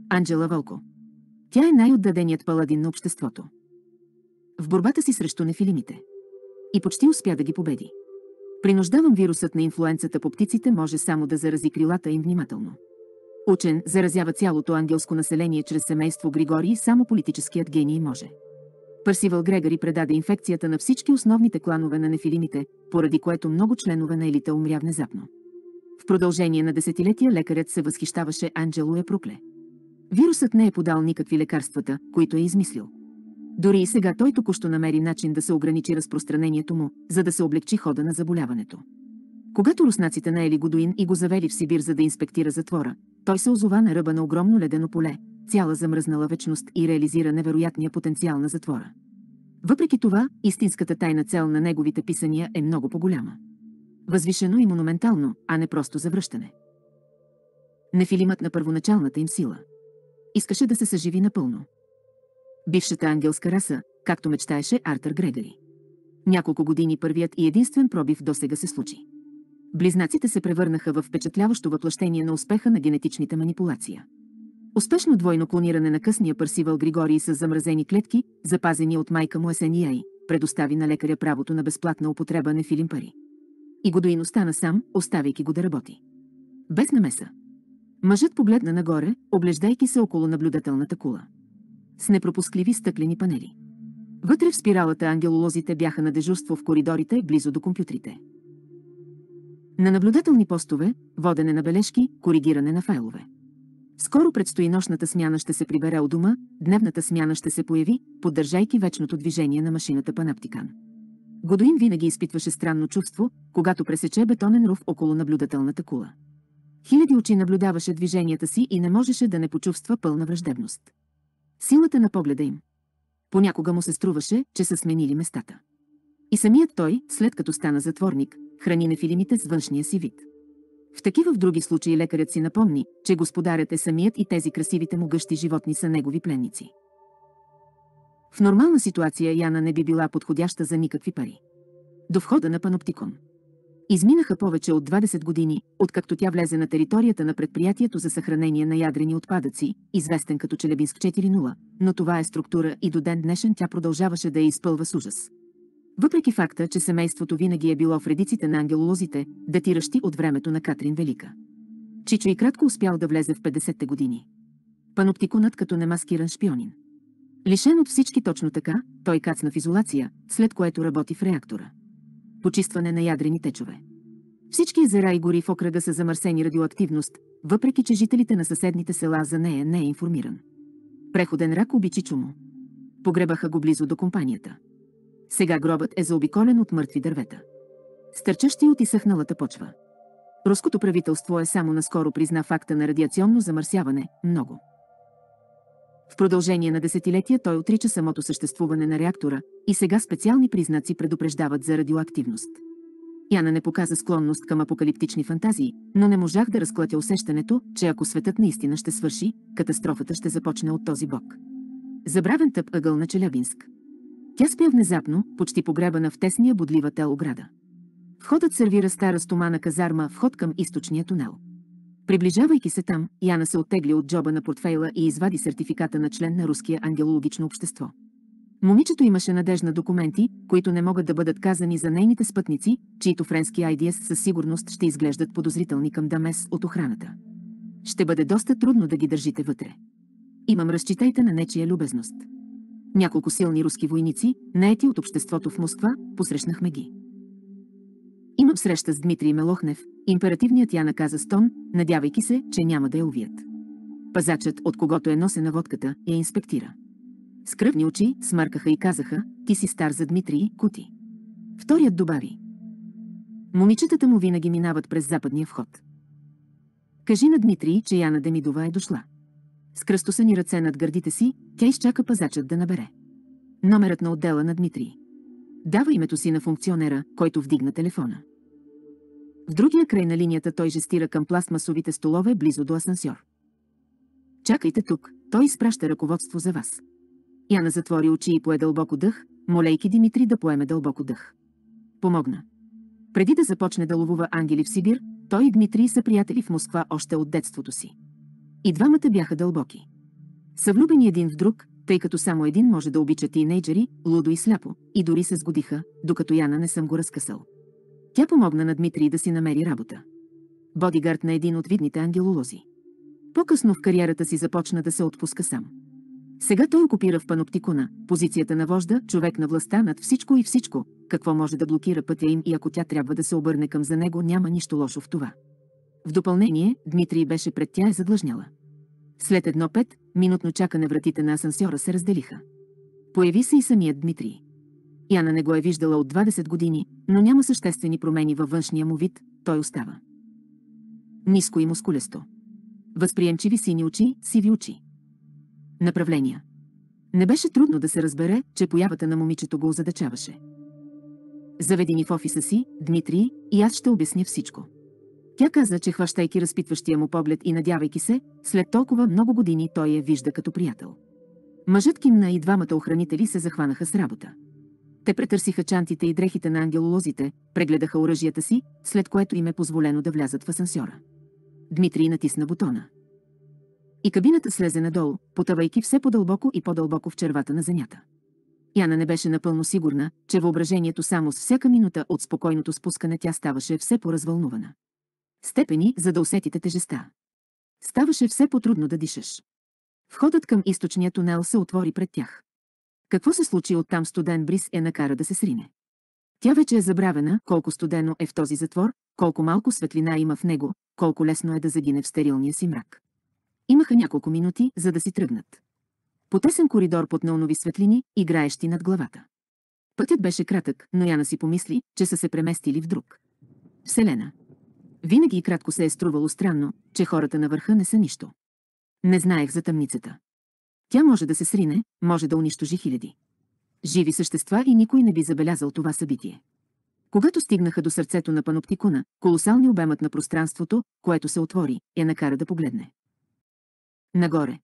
Анджела Вълко. Тя е най-отдаденият паладин на обществото. В борбата си срещу нефилимите. И почти успя да ги победи. Принуждавам вирусът на инфлуенцата по птиците може само да зарази крилата им внимателно. Учен заразява цялото ангелско население чрез семейство Григорий, само политическият гений може. Пърсивал Грегори предаде инфекцията на всички основните кланове на нефилимите, поради което много членове на елита умря внезапно. В продължение на десетилетия лекарят се възхищаваше, Анджело я прокле. Вирусът не е подал никакви лекарствата, които е измислил. Дори и сега той току-що намери начин да се ограничи разпространението му, за да се облегчи хода на заболяването. Когато руснаците наели Годуин и го завели в Сибир, за да инспектира затвора, той се озова на ръба на огромно ледено поле, цяла замръзнала вечност, и реализира невероятния потенциал на затвора. Въпреки това, истинската тайна цел на неговите писания е много по-голяма. Възвишено и монументално, а не просто завръщане. Нефилимът на първоначалната им сила. Искаше да се съживи напълно. Бившата ангелска раса, както мечтаеше Артър Грегори. Няколко години първият и единствен пробив досега се случи. Близнаците се превърнаха в впечатляващо въплъщение на успеха на генетичните манипулации. Успешно двойно клониране на късния Пърсивал Григорий с замразени клетки, запазени от майка му Есения, предостави на лекаря правото на безплатна употреба нефилим пари. И Годуин остана сам, оставяйки го да работи. Без намеса. Мъжът погледна нагоре, оглеждайки се около наблюдателната кула. С непропускливи стъклени панели. Вътре в спиралата ангелолозите бяха на дежурство в коридорите, близо до компютрите. На наблюдателни постове, водене на бележки, коригиране на файлове. Скоро предстои нощната смяна, ще се прибере у дома, дневната смяна ще се появи, поддържайки вечното движение на машината Панаптикан. Годуин винаги изпитваше странно чувство, когато пресече бетонен рув около наблюдателната кула. Хиляди очи наблюдаваше движенията си и не можеше да не почувства пълна враждебност. Силата на погледа им. Понякога му се струваше, че са сменили местата. И самият той, след като стана затворник, храни нефилимите с външния си вид. В такива в други случаи лекарят си напомни, че господарят е самият и тези красивите му гъщи животни са негови пленници. В нормална ситуация Яна не би била подходяща за никакви пари. До входа на Паноптикон. Изминаха повече от двадесет години, откакто тя влезе на територията на предприятието за съхранение на ядрени отпадъци, известен като Челябинск четири нула, но това е структура и до ден днешен тя продължаваше да я изпълва с ужас. Въпреки факта, че семейството винаги е било в редиците на ангелолозите, датиращи от времето на Катрин Велика. Чичо и кратко успял да влезе в петдесетте години. Паноптиконът като немаскиран шпионин. Лишен от всички точно така, той кацна в изолация, след което работи в реактора. Почистване на ядрени течове. Всички езера и гори в окръга са замърсени радиоактивност, въпреки че жителите на съседните села за нея не е информиран. Преходен рак уби Чичо му. Погребаха го близо до компанията. Сега гробът е заобиколен от мъртви дървета. Стърчащи от изсъхналата почва. Руското правителство е само наскоро призна факта на радиационно замърсяване, много. В продължение на десетилетия той отрича самото съществуване на реактора и сега специални признаци предупреждават за радиоактивност. Яна не показа склонност към апокалиптични фантазии, но не можах да разклатя усещането, че ако светът наистина ще свърши, катастрофата ще започне от този бок. Забравен тъп ъгъл на Челябинск. Тя спя внезапно, почти погребана в тесния бодлива тел ограда. Входът сервира стара стомана казарма, вход към източния тунел. Приближавайки се там, Яна се оттегли от джоба на портфейла и извади сертификата на член на Руския ангелологично общество. Момичето имаше надежда документи, които не могат да бъдат казани за нейните спътници, чието френски ай ди ес със сигурност ще изглеждат подозрителни към Дамес от охраната. Ще бъде доста трудно да ги държите вътре. Имам, разчитайте на нечия любезност. Няколко силни руски войници, наети от обществото в Москва, посрещнахме ги. Имам среща с Дмитрий Мелохнев, императивният Яна каза с тон, надявайки се, че няма да я увият. Пазачът, от когото е носена водката, я инспектира. С кръвни очи смъркаха и казаха: ти си стар за Дмитрий, кути. Вторият добави: момичетата му винаги минават през западния вход. Кажи на Дмитрий, че Яна Демидова е дошла. С кръстосани ръце над гърдите си, тя изчака пазачът да набере номерът на отдела на Дмитрий. Дава името си на функционера, който вдигна телефона. В другия край на линията той жестира към пластмасовите столове близо до асансьор. Чакайте тук, той изпраща ръководство за вас. Яна затвори очи и пое дълбоко дъх, молейки Димитри да поеме дълбоко дъх. Помогна. Преди да започне да ловува ангели в Сибир, той и Дмитрий са приятели в Москва още от детството си. И двамата бяха дълбоки. Съвлюбени един в друг, тъй като само един може да обича тийнейджери, лудо и сляпо, и дори се сгодиха, докато Яна не съм го разкъсал. Тя помогна на Дмитрий да си намери работа. Бодигард на един от видните ангелолози. По-късно в кариерата си започна да се отпуска сам. Сега той окупира в паноптикуна позицията на вожда, човек на властта над всичко и всичко, какво може да блокира пътя им, и ако тя трябва да се обърне към за него, няма нищо лошо в това. В допълнение, Дмитрий беше пред тя е задлъжняла. След едно пет минутно чакане вратите на асансьора се разделиха. Появи се и самият Дмитрий. Яна не го е виждала от двадесет години, но няма съществени промени във външния му вид, той остава ниско и мускулесто. Възприемчиви сини очи, сиви очи. Направления. Не беше трудно да се разбере, че появата на момичето го озадачаваше. Заведи ни в офиса си, Дмитрий, и аз ще обясня всичко. Тя каза, че хващайки разпитващия му поглед и надявайки се, след толкова много години той я вижда като приятел. Мъжът кимна и двамата охранители се захванаха с работа. Те претърсиха чантите и дрехите на ангелолозите, прегледаха оръжията си, след което им е позволено да влязат в асансьора. Дмитрий натисна бутона. И кабината слезе надолу, потъвайки все по-дълбоко и по-дълбоко в червата на земята. Яна не беше напълно сигурна, че въображението само с всяка минута от спокойното спускане тя ставаше все по-развълнувана. Степени, за да усетите тежеста. Ставаше все по-трудно да дишаш. Входът към източния тунел се отвори пред тях. Какво се случи оттам студен бриз е накара да се срине. Тя вече е забравена колко студено е в този затвор, колко малко светлина има в него, колко лесно е да загине в стерилния си мрак. Имаха няколко минути, за да си тръгнат. По тесен коридор под неонови светлини, играещи над главата. Пътят беше кратък, но Яна си помисли, че са се преместили в друг вселена. Винаги и кратко се е струвало странно, че хората на върха не са нищо. Не знаех за тъмницата. Тя може да се срине, може да унищожи хиляди живи същества и никой не би забелязал това събитие. Когато стигнаха до сърцето на паноптикуна, колосални обемът на пространството, което се отвори, я накара да погледне нагоре.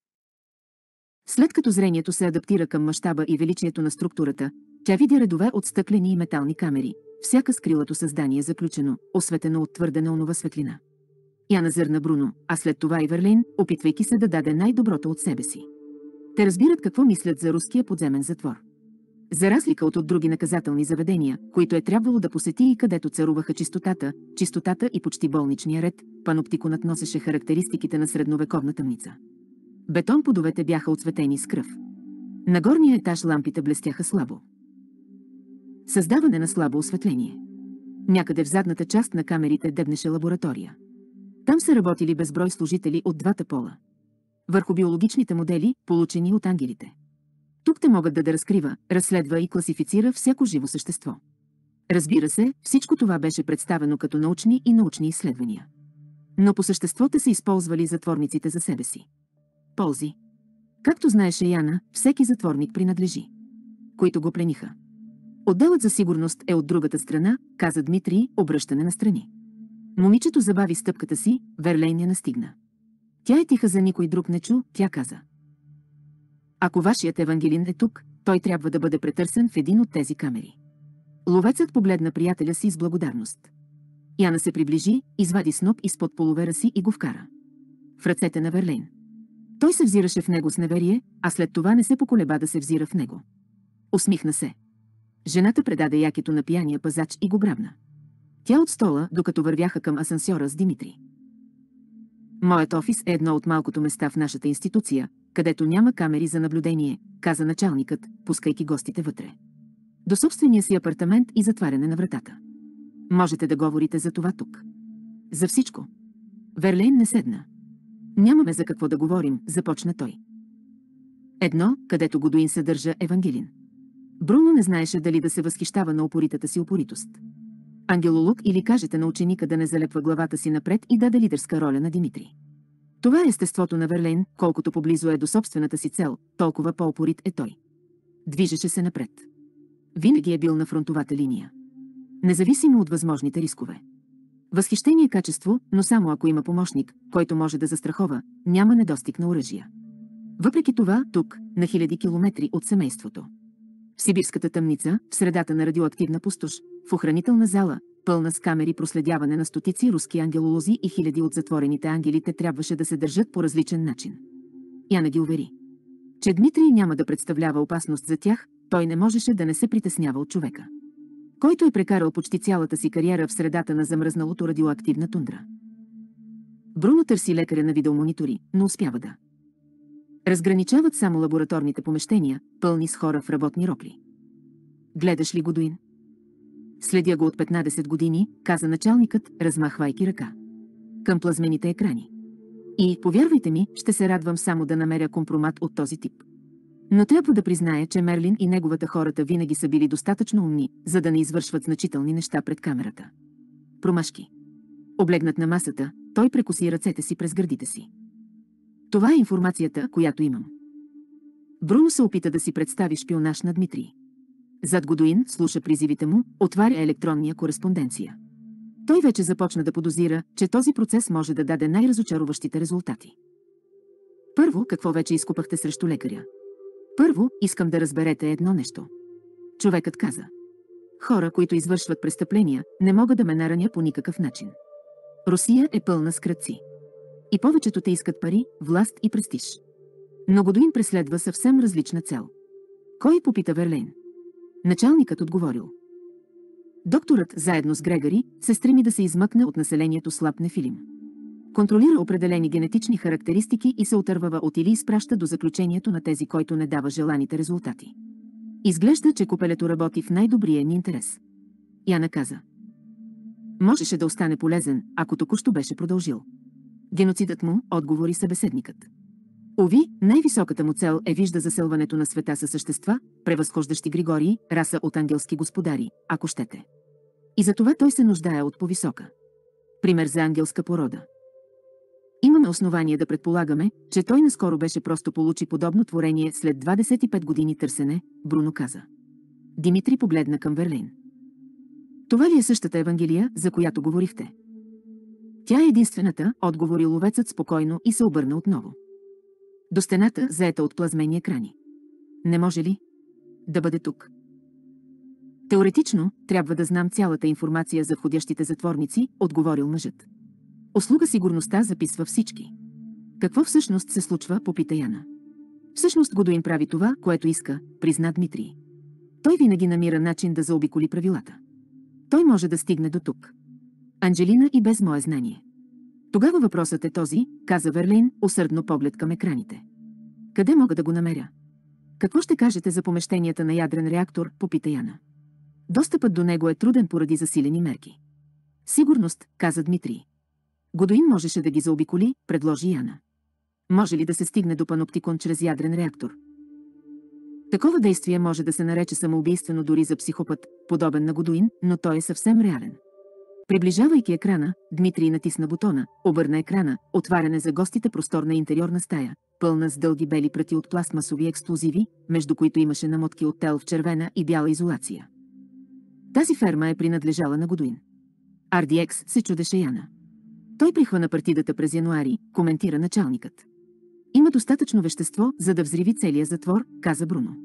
След като зрението се адаптира към мащаба и величието на структурата, тя видя редове от стъклени и метални камери, всяка скрилато създание заключено, осветено от твърде неонова светлина. Яна зърна Бруно, а след това и Верлейн, опитвайки се да даде най-доброто от себе си. Те разбират какво мислят за руския подземен затвор. За разлика от, от други наказателни заведения, които е трябвало да посети и където царуваха чистотата, чистотата и почти болничния ред, паноптикунът носеше характеристиките на средновековна тъмница. Бетон подовете бяха отцветени с кръв. На горния етаж лампите блестяха слабо. Създаване на слабо осветление. Някъде в задната част на камерите дебнеше лаборатория. Там са работили безброй служители от двата пола. Върху биологичните модели, получени от ангелите. Тук те могат да да разкрива, разследва и класифицира всяко живо същество. Разбира се, всичко това беше представено като научни и научни изследвания. Но по същество те са използвали затворниците за себе си. Ползи. Както знаеше Яна, всеки затворник принадлежи които го плениха. Отделът за сигурност е от другата страна, каза Дмитрий, обръщане на страни. Момичето забави стъпката си, Верлейн я настигна. Тя е тиха, за никой друг не чу, тя каза. Ако вашият Евангелин е тук, той трябва да бъде претърсен в един от тези камери. Ловецът погледна приятеля си с благодарност. Яна се приближи, извади сноп изпод полувера си и го вкара в ръцете на Верлейн. Той се взираше в него с неверие, а след това не се поколеба да се взира в него. Усмихна се. Жената предаде якето на пияния пазач и го грабна. Тя от стола, докато вървяха към асансьора с Димитри. Моят офис е едно от малкото места в нашата институция, където няма камери за наблюдение, каза началникът, пускайки гостите вътре. До собствения си апартамент и затваряне на вратата. Можете да говорите за това тук. За всичко. Верлейн не седна. Нямаме за какво да говорим, започна той. Едно, където Годуин съдържа Евангелин. Бруно не знаеше дали да се възхищава на упоритата си упоритост. Ангелолог или кажете на ученика да не залепва главата си напред и даде лидерска роля на Димитри. Това е естеството на Верлейн, колкото поблизо е до собствената си цел, толкова по-упорит е той. Движеше се напред. Винаги е бил на фронтовата линия. Независимо от възможните рискове. Възхищение качество, но само ако има помощник, който може да застрахова, няма недостиг на оръжия. Въпреки това, тук, на хиляди километри от семейството. В сибирската тъмница, в средата на радиоактивна пустош, в охранителна зала, пълна с камери проследяване на стотици руски ангелолози и хиляди от затворените ангелите трябваше да се държат по различен начин. Яна ги увери. че Дмитрий няма да представлява опасност за тях, той не можеше да не се притеснява от човека, който е прекарал почти цялата си кариера в средата на замръзналото радиоактивна тундра. Бруно търси лекаря на видеомонитори, но успява да разграничават само лабораторните помещения, пълни с хора в работни ропли. Гледаш ли Годуин? Следя го от петнадесет години, каза началникът, размахвайки ръка към плазмените екрани. И, повярвайте ми, ще се радвам само да намеря компромат от този тип. Но трябва да призная, че Мерлин и неговата хората винаги са били достатъчно умни, за да не извършват значителни неща пред камерата. Промашки. Облегнат на масата, той прекоси ръцете си през гърдите си. Това е информацията, която имам. Бруно се опита да си представи шпионаж на Дмитрий. Зад Годуин слуша призивите му, отваря електронния кореспонденция. Той вече започна да подозира, че този процес може да даде най-разочароващите резултати. Първо, какво вече изкупахте срещу лекаря? Първо, искам да разберете едно нещо. Човекът каза. Хора, които извършват престъпления, не могат да ме нараня по никакъв начин. Русия е пълна с крадци. И повечето те искат пари, власт и престиж. Но Годуин преследва съвсем различна цел. Кой, попита Верлейн? Началникът отговорил. Докторът, заедно с Грегори, се стреми да се измъкне от населението слаб нефилим. Контролира определени генетични характеристики и се отървава от или изпраща до заключението на тези, който не дава желаните резултати. Изглежда, че купелето работи в най-добрия ни интерес. Яна каза. Можеше да остане полезен, ако току-що беше продължил. Геноцидът му, отговори събеседникът. Ови, най-високата му цел е вижда заселването на света със същества, превъзхождащи Григории, раса от ангелски господари, ако щете. И затова той се нуждае от повисока. Пример за ангелска порода. Имаме основание да предполагаме, че той наскоро беше просто получи подобно творение след двадесет и пет години търсене, Бруно каза. Димитри погледна към Верлейн. Това ли е същата Евангелия, за която говорихте? Тя е единствената, отговори ловецът спокойно и се обърна отново до стената, заета от плазмени екрани. Не може ли да бъде тук? Теоретично, трябва да знам цялата информация за входящите затворници, отговорил мъжът. Услуга сигурността записва всички. Какво всъщност се случва, попита Яна. Всъщност Годуин прави това, което иска, призна Дмитрий. Той винаги намира начин да заобиколи правилата. Той може да стигне до тук. Анджелина и без мое знание. Тогава въпросът е този, каза Верлейн, усърдно поглед към екраните. Къде мога да го намеря? Какво ще кажете за помещенията на ядрен реактор, попита Яна. Достъпът до него е труден поради засилени мерки. Сигурност, каза Дмитрий. Годуин можеше да ги заобиколи, предложи Яна. Може ли да се стигне до паноптикон чрез ядрен реактор? Такова действие може да се нарече самоубийствено дори за психопат, подобен на Годуин, но той е съвсем реален. Приближавайки екрана, Дмитрий натисна бутона, обърна екрана, отваряне за гостите просторна интериорна стая, пълна с дълги бели пръти от пластмасови експлозиви, между които имаше намотки от тел в червена и бяла изолация. Тази ферма е принадлежала на Годуин. Ар Ди Екс, се чудеше Яна. Той прихвана партидата през януари, коментира началникът. Има достатъчно вещество, за да взриви целия затвор, каза Бруно.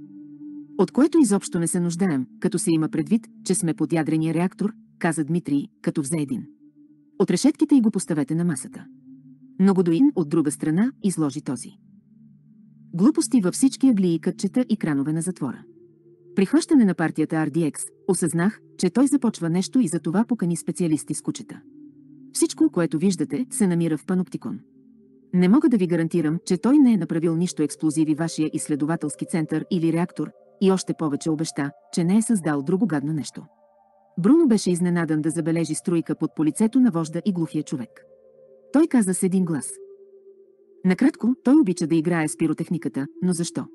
От което изобщо не се нуждаем, като се има предвид, че сме под ядрения реактор, каза Дмитрий, като взе един. От решетките и го поставете на масата. Но Годуин, от друга страна, изложи този. Глупости във всички аглии, кътчета и кранове на затвора. При хващане на партията Ар Ди Екс, осъзнах, че той започва нещо и за това покани специалисти с кучета. Всичко, което виждате, се намира в паноптикон. Не мога да ви гарантирам, че той не е направил нищо експлозиви вашия изследователски център или реактор, и още повече обеща, че не е създал друго гадно нещо. Бруно беше изненадан да забележи струйка под полицето на вожда и глухия човек. Той каза с един глас. Накратко, той обича да играе с пиротехниката, но защо?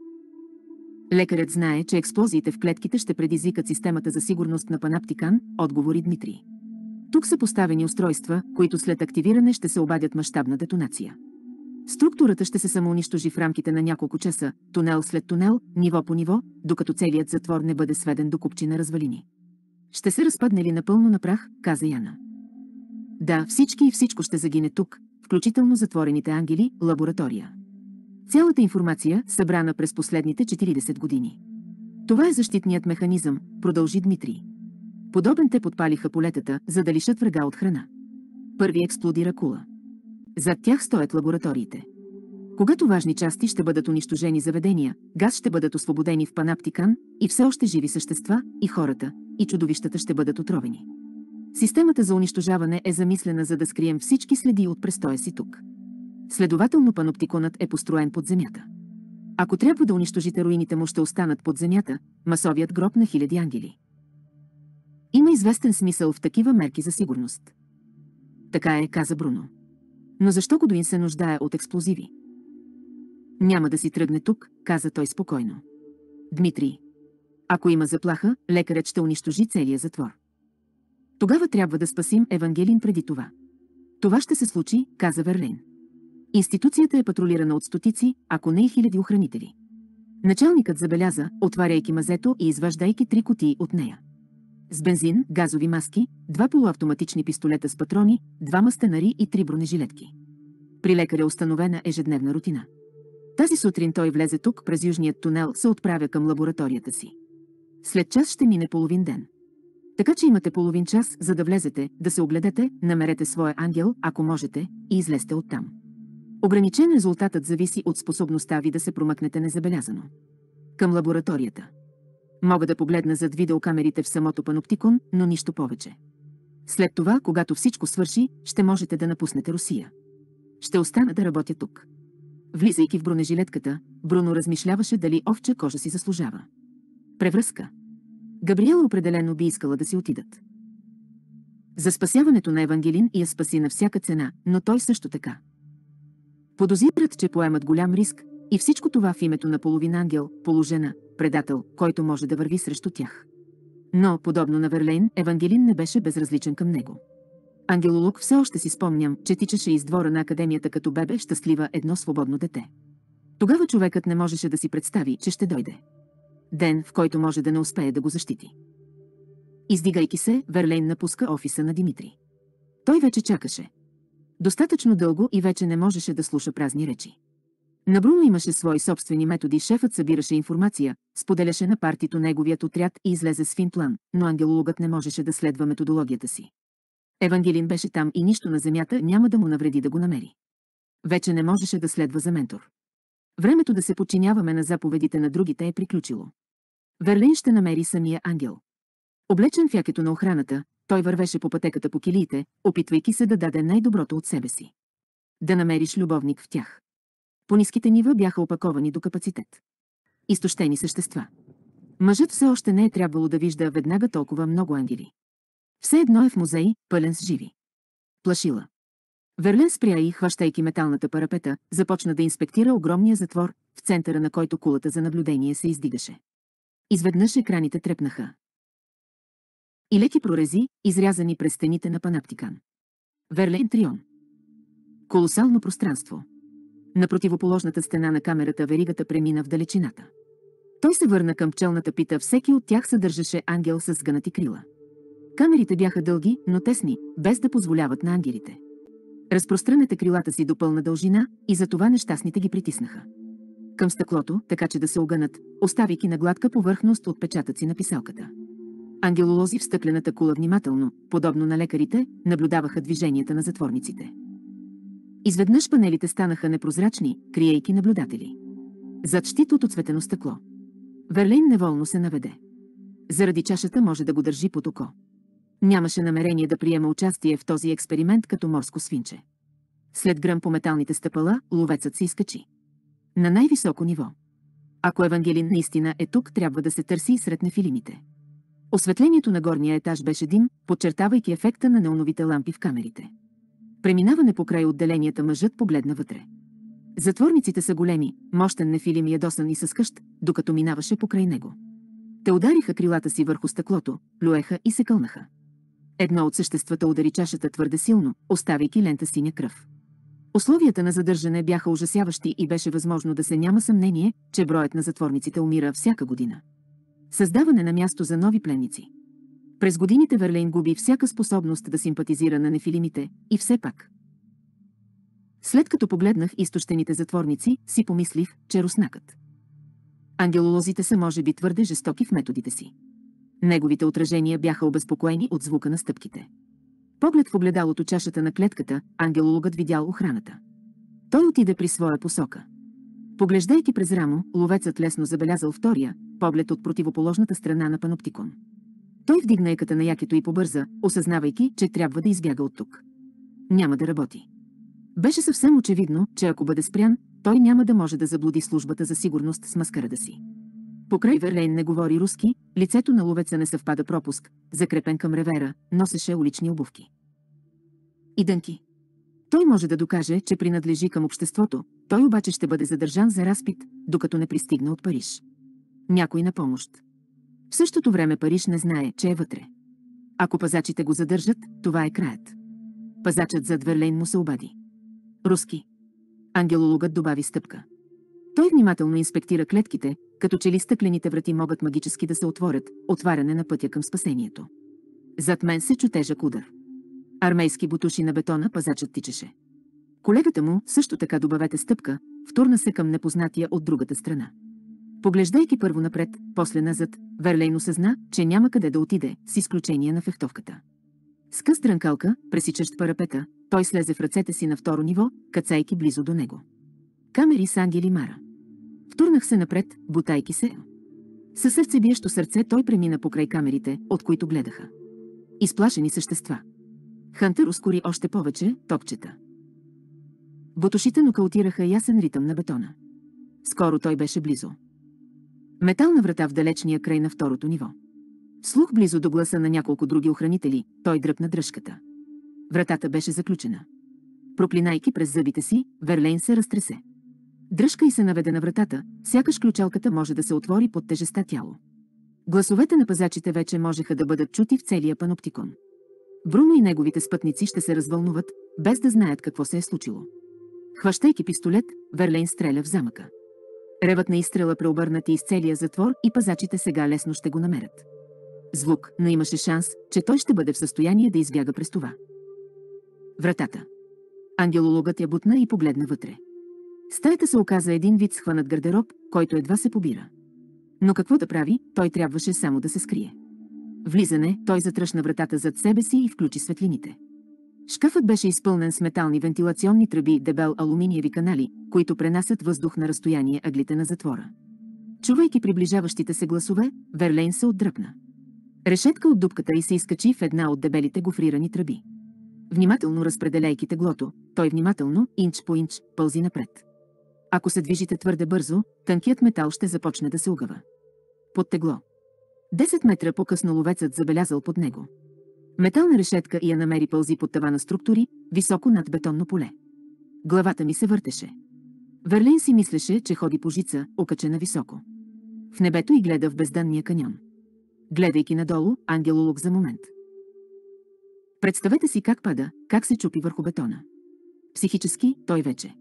Лекарят знае, че експлозиите в клетките ще предизвикат системата за сигурност на Панаптикан, отговори Дмитрий. Тук са поставени устройства, които след активиране ще се обадят мащабна детонация. Структурата ще се самоунищожи в рамките на няколко часа, тунел след тунел, ниво по ниво, докато целият затвор не бъде сведен до купчина развалини. Ще се разпадне ли напълно на прах, каза Яна. Да, всички и всичко ще загине тук, включително затворените ангели, лаборатория. Цялата информация, събрана през последните четиридесет години. Това е защитният механизъм, продължи Дмитрий. Подобен те подпалиха полетата, за да лишат врага от храна. Първи експлодира кула. Зад тях стоят лабораториите. Когато важни части ще бъдат унищожени заведения, газ ще бъдат освободени в Панаптикан и все още живи същества, и хората, и чудовищата ще бъдат отровени. Системата за унищожаване е замислена, за да скрием всички следи от престоя си тук. Следователно паноптиконът е построен под земята. Ако трябва да унищожите руините му, ще останат под земята, масовият гроб на хиляди ангели. Има известен смисъл в такива мерки за сигурност. Така е, каза Бруно. Но защо Годуин се нуждае от експлозиви? Няма да си тръгне тук, каза той спокойно. Дмитрий. Ако има заплаха, лекарят ще унищожи целия затвор. Тогава трябва да спасим Евангелин преди това. Това ще се случи, каза Верлейн. Институцията е патрулирана от стотици, ако не и хиляди охранители. Началникът забеляза, отваряйки мазето и изваждайки три кутии от нея. С бензин, газови маски, два полуавтоматични пистолета с патрони, двама стенари и три бронежилетки. При лекаря установена ежедневна рутина. Тази сутрин той влезе тук, през южният тунел се отправя към лабораторията си. След час ще мине половин ден. Така че имате половин час, за да влезете, да се огледате, намерете своя ангел, ако можете, и излезте оттам. Ограничен резултатът зависи от способността ви да се промъкнете незабелязано. Към лабораторията. Мога да погледна зад видеокамерите в самото паноптикон, но нищо повече. След това, когато всичко свърши, ще можете да напуснете Русия. Ще остана да работя тук. Влизайки в бронежилетката, Бруно размишляваше дали овча кожа си заслужава. Превръзка. Габриела определено би искала да си отидат. За спасяването на Евангелин я спаси на всяка цена, но той също така. Подозират, че поемат голям риск, и всичко това в името на половин ангел, положена, предател, който може да върви срещу тях. Но, подобно на Верлейн, Евангелин не беше безразличен към него. Ангелолог все още си спомням, че тичаше из двора на академията като бебе, щастлива едно свободно дете. Тогава човекът не можеше да си представи, че ще дойде. Ден, в който може да не успее да го защити. Издигайки се, Верлейн напуска офиса на Димитрий. Той вече чакаше. Достатъчно дълго и вече не можеше да слуша празни речи. На Бруно имаше свои собствени методи, шефът събираше информация, споделяше на партито неговият отряд и излезе с фин план, но ангелологът не можеше да следва методологията си. Евангелин беше там и нищо на земята няма да му навреди да го намери. Вече не можеше да следва за ментор. Времето да се подчиняваме на заповедите на другите е приключило. Верлейн ще намери самия ангел. Облечен в якето на охраната, той вървеше по пътеката по килиите, опитвайки се да даде най-доброто от себе си. Да намериш любовник в тях. По-ниските нива бяха опаковани до капацитет. Изтощени същества. Мъжът все още не е трябвало да вижда веднага толкова много ангели. Все едно е в музей, пълен с живи. Плашила. Верлен спря и, хващайки металната парапета, започна да инспектира огромния затвор, в центъра на който кулата за наблюдение се издигаше. Изведнъж екраните трепнаха. И леки прорези, изрязани през стените на Панаптикан. Верлен Трион. Колосално пространство. На противоположната стена на камерата веригата премина в далечината. Той се върна към пчелната пита, всеки от тях съдържаше ангел с сгънати крила. Камерите бяха дълги, но тесни, без да позволяват на ангелите. Разпространете крилата си до пълна дължина и затова нещастните ги притиснаха към стъклото, така че да се огънат, оставяйки на гладка повърхност отпечатъци на писалката. Ангелолози в стъклената кула внимателно, подобно на лекарите, наблюдаваха движенията на затворниците. Изведнъж панелите станаха непрозрачни, криейки наблюдатели. Зад щит от оцветено стъкло. Верлейн неволно се наведе. Заради чашата може да го държи под око. Нямаше намерение да приема участие в този експеримент като морско свинче. След гръм по металните стъпала, ловецът се изкачи. На най-високо ниво. Ако Евангелин наистина е тук, трябва да се търси сред нефилимите. Осветлението на горния етаж беше дим, подчертавайки ефекта на неоновите лампи в камерите. Преминаване покрай отделенията, мъжът погледна вътре. Затворниците са големи, мощен нефилим ядосан и със къщ, докато минаваше покрай него. Те удариха крилата си върху стъклото, плюеха и се кълнаха. Едно от съществата удари чашата твърде силно, оставяйки лента синя кръв. Условията на задържане бяха ужасяващи и беше възможно да се няма съмнение, че броят на затворниците умира всяка година. Създаване на място за нови пленници. През годините Верлейн губи всяка способност да симпатизира на нефилимите, и все пак. След като погледнах изтощените затворници, си помислих, че руснакът. Ангелолозите са може би твърде жестоки в методите си. Неговите отражения бяха обезпокоени от звука на стъпките. Поглед в огледалото чашата на клетката, ангелологът видял охраната. Той отиде при своя посока. Поглеждайки през рамо, ловецът лесно забелязал втория поглед от противоположната страна на паноптикон. Той вдигна еката на якето и побърза, осъзнавайки, че трябва да избяга от тук. Няма да работи. Беше съвсем очевидно, че ако бъде спрян, той няма да може да заблуди службата за сигурност с маскарада си. Покрай Верлейн не говори руски, лицето на ловеца не съвпада пропуск, закрепен към ревера, носеше улични обувки. И дънки. Той може да докаже, че принадлежи към обществото, той обаче ще бъде задържан за разпит, докато не пристигне от Париж. Някой на помощ. В същото време Париж не знае, че е вътре. Ако пазачите го задържат, това е краят. Пазачът зад Верлейн му се обади. Руски. Ангелологът добави стъпка. Той внимателно инспектира клетките, като че ли стъклените врати могат магически да се отворят, отваряне на пътя към спасението. Зад мен се чу тежък удар. Армейски бутуши на бетона пазачът тичеше. Колегата му, също така добавете стъпка, втурна се към непознатия от другата страна. Поглеждайки първо напред, после назад, Верлейн осъзна, че няма къде да отиде, с изключение на фехтовката. С къс дрънкалка, пресичащ парапета, той слезе в ръцете си на второ ниво, кацайки близо до него. Камери с Ангели Мара. Втурнах се напред, бутайки се. Със сърцебиещо сърце той премина покрай камерите, от които гледаха. Изплашени същества. Хантер ускори още повече топчета. Бутушите нокаутираха ясен ритъм на бетона. Скоро той беше близо. Метална врата в далечния край на второто ниво. Слух близо до гласа на няколко други охранители, той дръпна дръжката. Вратата беше заключена. Проклинайки през зъбите си, Верлейн се разтресе. Дръжка и се наведе на вратата, сякаш ключалката може да се отвори под тежеста тяло. Гласовете на пазачите вече можеха да бъдат чути в целия паноптикон. Бруно и неговите спътници ще се развълнуват, без да знаят какво се е случило. Хващайки пистолет, Верлейн стреля в замъка. Ревът на изстрела преобърнати из целия затвор и пазачите сега лесно ще го намерят. Звук, но имаше шанс, че той ще бъде в състояние да избяга през това. Вратата. Ангелологът я бутна и погледна вътре. Стаята се оказа един вид схванат гардероб, който едва се побира. Но какво да прави, той трябваше само да се скрие. Влизане, той затръшна вратата зад себе си и включи светлините. Шкафът беше изпълнен с метални вентилационни тръби, дебел алуминиеви канали, които пренасят въздух на разстояние ъглите на затвора. Чувайки приближаващите се гласове, Верлейн се отдръпна. Решетка от дупката й се изкачи в една от дебелите гофрирани тръби. Внимателно разпределяйки теглото, той внимателно, инч по инч, пълзи напред. Ако се движите твърде бързо, тънкият метал ще започне да се угъва. Под тегло. Десет метра по-късно ловецът забелязал под него. Метална решетка и я намери пълзи под тавана структури, високо над бетонно поле. Главата ми се въртеше. Верлейн си мислеше, че ходи по жица, окачена високо. В небето и гледа в бездънния каньон. Гледайки надолу, ангелолог за момент. Представете си как пада, как се чупи върху бетона. Психически той вече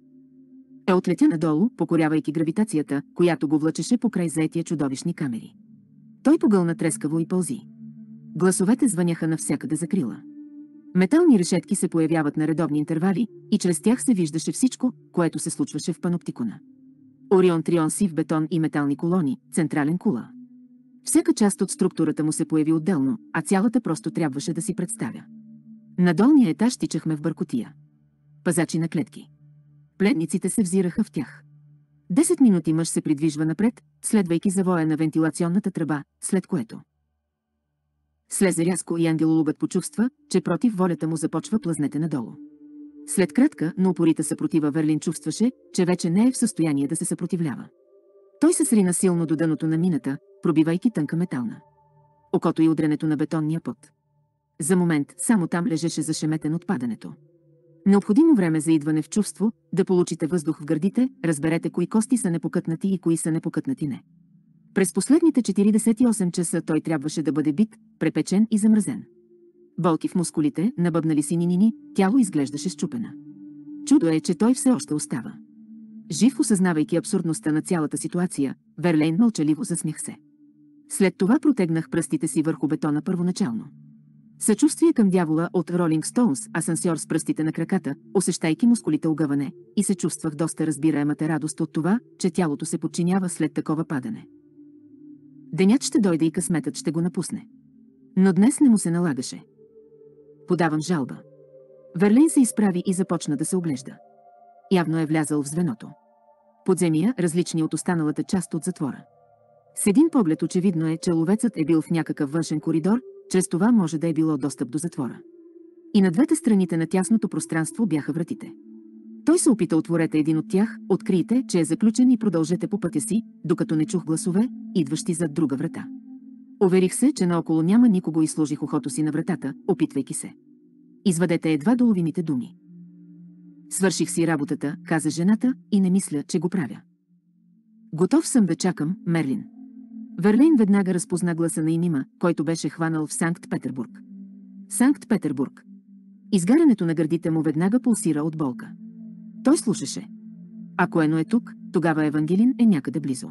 е отлетя надолу, покорявайки гравитацията, която го влъчеше покрай заетия чудовищни камери. Той погълна трескаво и пълзи. Гласовете звъняха навсякъде за крила. Метални решетки се появяват на редовни интервали и чрез тях се виждаше всичко, което се случваше в паноптикона. Орион Трион сив бетон и метални колони, централен кула. Всяка част от структурата му се появи отделно, а цялата просто трябваше да си представя. На долния етаж тичахме в бъркотия. Пазачи на клетки. Пленниците се взираха в тях. Десет минути мъж се придвижва напред, следвайки завоя на вентилационната тръба, след което слезе рязко и ангелологът почувства, че против волята му започва плъзнете надолу. След кратка, но упорита съпротива, Верлин чувстваше, че вече не е в състояние да се съпротивлява. Той се срина силно до дъното на мината, пробивайки тънка метална. Окото и удренето на бетонния пот. За момент само там лежеше зашеметен от падането. Необходимо време за идване в чувство, да получите въздух в гърдите, разберете кои кости са непокътнати и кои са непокътнати не. През последните четиридесет и осем часа той трябваше да бъде бит, препечен и замръзен. Болки в мускулите, набъбнали си нинини, тяло изглеждаше счупена. Чудо е, че той все още остава. Жив, осъзнавайки абсурдността на цялата ситуация, Верлейн мълчаливо засмях се. След това протегнах пръстите си върху бетона първоначално. Съчувствие към дявола от Ролинг Стоунс, асансьор с пръстите на краката, усещайки мускулите огъване, и се чувствах доста разбираемата радост от това, че тялото се подчинява след такова падане. Денят ще дойде и късметът ще го напусне. Но днес не му се налагаше. Подавам жалба. Верлейн се изправи и започна да се оглежда. явно е влязъл в звеното. Подземия, различни от останалата част от затвора. С един поглед очевидно е, че ловецът е бил в някакъв външен коридор, чрез това може да е било достъп до затвора. И на двете страните на тясното пространство бяха вратите. Той се опита: отворете един от тях, открийте, че е заключен и продължете по пътя си, докато не чух гласове, идващи зад друга врата. Уверих се, че наоколо няма никого и сложих ухото си на вратата, опитвайки се. Извадете едва доловимите думи. Свърших си работата, каза жената, и не мисля, че го правя. Готов съм да чакам, Мерлин. Верлейн веднага разпозна гласа на Инима, който беше хванал в Санкт-Петербург. Санкт-Петербург. Изгарянето на гърдите му веднага пулсира от болка. Той слушаше. Ако Ено е тук, тогава Евангелин е някъде близо.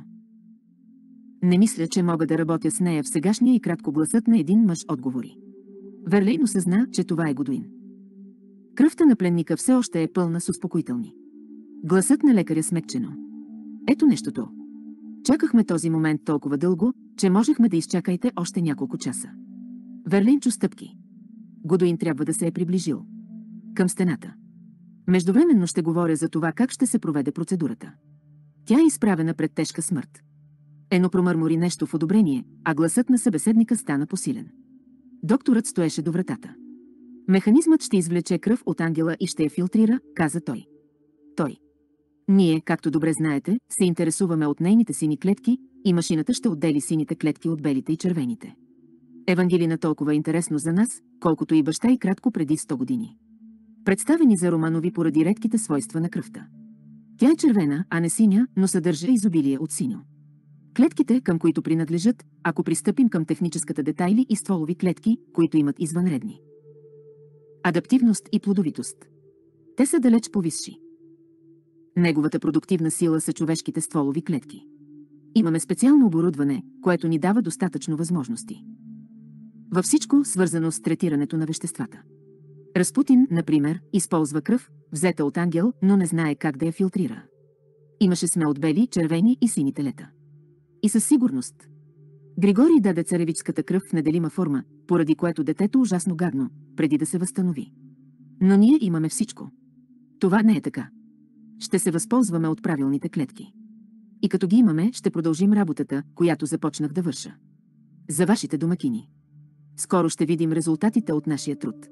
Не мисля, че мога да работя с нея в сегашния и кратко гласът на един мъж отговори. Верлейн осъзна, че това е Годуин. Кръвта на пленника все още е пълна с успокоителни. Гласът на лекаря смекчено. Ето нещото. Чакахме този момент толкова дълго, че можехме да изчакайте още няколко часа. Верлейн чу стъпки. Годуин трябва да се е приближил към стената. Междувременно ще говоря за това как ще се проведе процедурата. Тя е изправена пред тежка смърт. Ено промърмори нещо в одобрение, а гласът на събеседника стана посилен. Докторът стоеше до вратата. Механизмът ще извлече кръв от ангела и ще я филтрира, каза той. Той. Ние, както добре знаете, се интересуваме от нейните сини клетки и машината ще отдели сините клетки от белите и червените. Евангелина толкова е интересно за нас, колкото и баща и кратко преди сто години. Представени за Романови поради редките свойства на кръвта. Тя е червена, а не синя, но съдържа изобилие от синьо. Клетките, към които принадлежат, ако пристъпим към техническата детайли, и стволови клетки, които имат извънредни адаптивност и плодовитост. Те са далеч повисши. Неговата продуктивна сила са човешките стволови клетки. Имаме специално оборудване, което ни дава достатъчно възможности. Във всичко, свързано с третирането на веществата. Разпутин, например, използва кръв, взета от ангел, но не знае как да я филтрира. Имаше сме от бели, червени и сини телета. И със сигурност. Григорий даде царевичската кръв в неделима форма, поради което детето ужасно гадно, преди да се възстанови. Но ние имаме всичко. Това не е така. Ще се възползваме от правилните клетки. И като ги имаме, ще продължим работата, която започнах да върша. За вашите домакини. Скоро ще видим резултатите от нашия труд.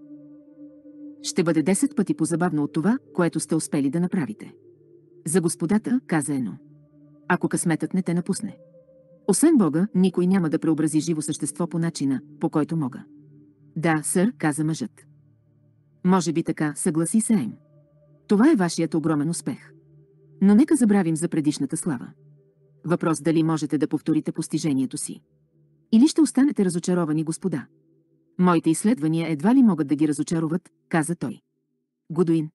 Ще бъде десет пъти позабавно от това, което сте успели да направите. За господата, каза Ено. Ако късметът не те напусне. Освен Бога, никой няма да преобрази живо същество по начина, по който мога. Да, сър, каза мъжът. Може би така, съгласи се Ейм. Това е вашият огромен успех. Но нека забравим за предишната слава. Въпрос дали можете да повторите постижението си. Или ще останете разочаровани, господа. Моите изследвания едва ли могат да ги разочароват, каза той. Годуин.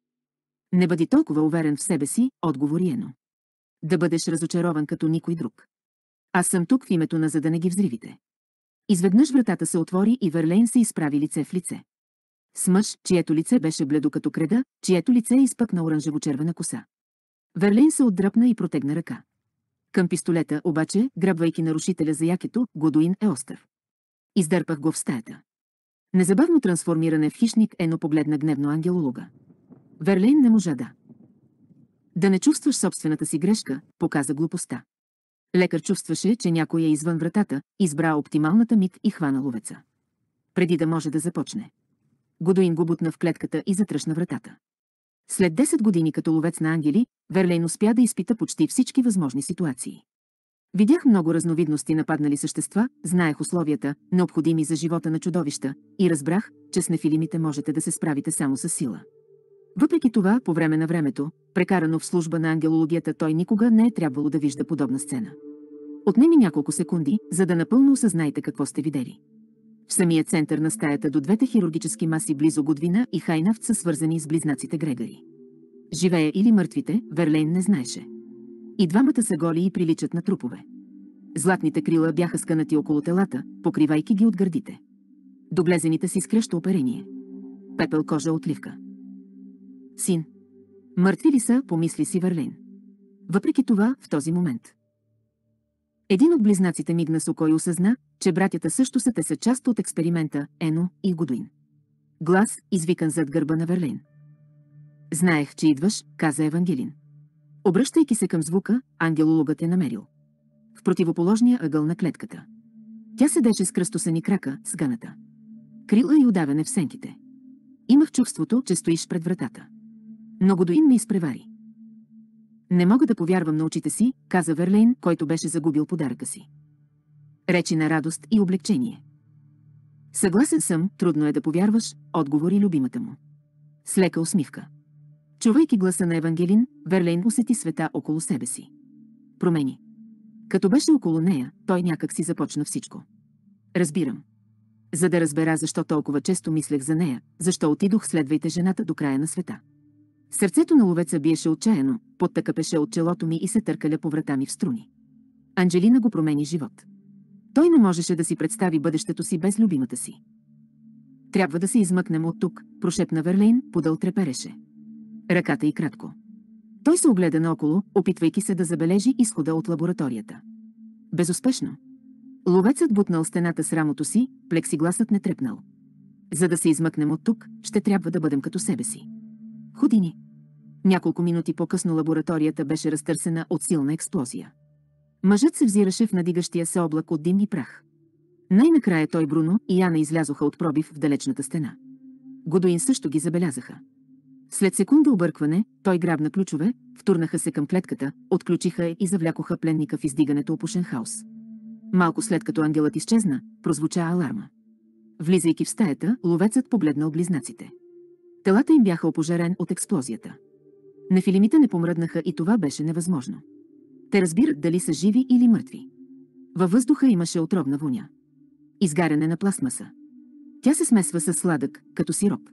Не бъди толкова уверен в себе си, отговори Ено. Да бъдеш разочарован като никой друг. Аз съм тук в името на за да не ги взривите. Изведнъж вратата се отвори и Верлейн се изправи лице в лице. С мъж, чието лице беше бледо като креда, чието лице е изпъкна оранжево-червена коса. Верлейн се отдръпна и протегна ръка. Към пистолета, обаче, грабвайки нарушителя за якето, Годуин е остър. Издърпах го в стаята. Незабавно трансформиране в хищник, Ено погледна гневно ангелолога. Верлейн не можа да. Да не чувстваш собствената си грешка, показа глупостта. Лекар чувстваше, че някой е извън вратата, избра оптималната миг и хвана ловеца. Преди да може да започне. Годуин го бутна в клетката и затръшна вратата. След десет години като ловец на ангели, Верлейн успя да изпита почти всички възможни ситуации. Видях много разновидности нападнали същества, знаех условията, необходими за живота на чудовища, и разбрах, че с нефилимите можете да се справите само с сила. Въпреки това, по време на времето, прекарано в служба на ангелологията, той никога не е трябвало да вижда подобна сцена. Отнеми няколко секунди, за да напълно осъзнаете какво сте видели. В самия център на стаята до двете хирургически маси близо Годвина и Хайнафт са свързани с близнаците Грегари. Живее или мъртвите, Верлейн не знаеше. И двамата са голи и приличат на трупове. Златните крила бяха скънати около телата, покривайки ги от гърдите. Доглезените си скрещо оперение. Пепел кожа отливка. Син. Мъртви ли са, помисли си Верлейн. Въпреки това, в този момент. Един от близнаците мигна с око и осъзна, че братята също са те са част от експеримента, Ено и Годуин. Глас, извикан зад гърба на Верлейн. Знаех, че идваш, каза Евангелин. Обръщайки се към звука, ангелологът е намерил. В противоположния ъгъл на клетката. Тя седеше с кръстосани крака, сганата. Крила и удавяне в сенките. Имах чувството, че стоиш пред вратата. Но Годуин ме изпревари. Не мога да повярвам на очите си, каза Верлейн, който беше загубил подаръка си. Речи на радост и облегчение. Съгласен съм, трудно е да повярваш, отговори любимата му. С лека усмивка. Чувайки гласа на Евангелин, Верлейн усети света около себе си. Промени. Като беше около нея, той някак си започна всичко. Разбирам. За да разбера защо толкова често мислех за нея, защо отидох следвайте жената до края на света. Сърцето на ловеца биеше отчаяно, потта капеше от челото ми и се търкаля по врата ми в струни. Анджелина го промени живот. Той не можеше да си представи бъдещето си без любимата си. Трябва да се измъкнем от тук, прошепна Верлейн, подъл трепереше. Ръката й кратко. Той се огледа наоколо, опитвайки се да забележи изхода от лабораторията. Безуспешно. Ловецът бутнал стената с рамото си, плексигласът не трепнал. За да се измъкнем от тук, ще трябва да бъдем като себе си. Ходини. Няколко минути по-късно лабораторията беше разтърсена от силна експлозия. Мъжът се взираше в надигащия се облак от дим и прах. Най-накрая той, Бруно и Яна излязоха от пробив в далечната стена. Годуин също ги забелязаха. След секунда объркване, той грабна ключове, втурнаха се към клетката, отключиха я и завлякоха пленника в издигането опушен хаос. Малко след като ангелът изчезна, прозвуча аларма. Влизайки в стаята, ловецът погледнал близнаците. Телата им бяха опожарен от експлозията. Нефилимите не помръднаха и това беше невъзможно. Те разбират дали са живи или мъртви. Във въздуха имаше отровна воня. Изгаряне на пластмаса. Тя се смесва с сладък, като сироп.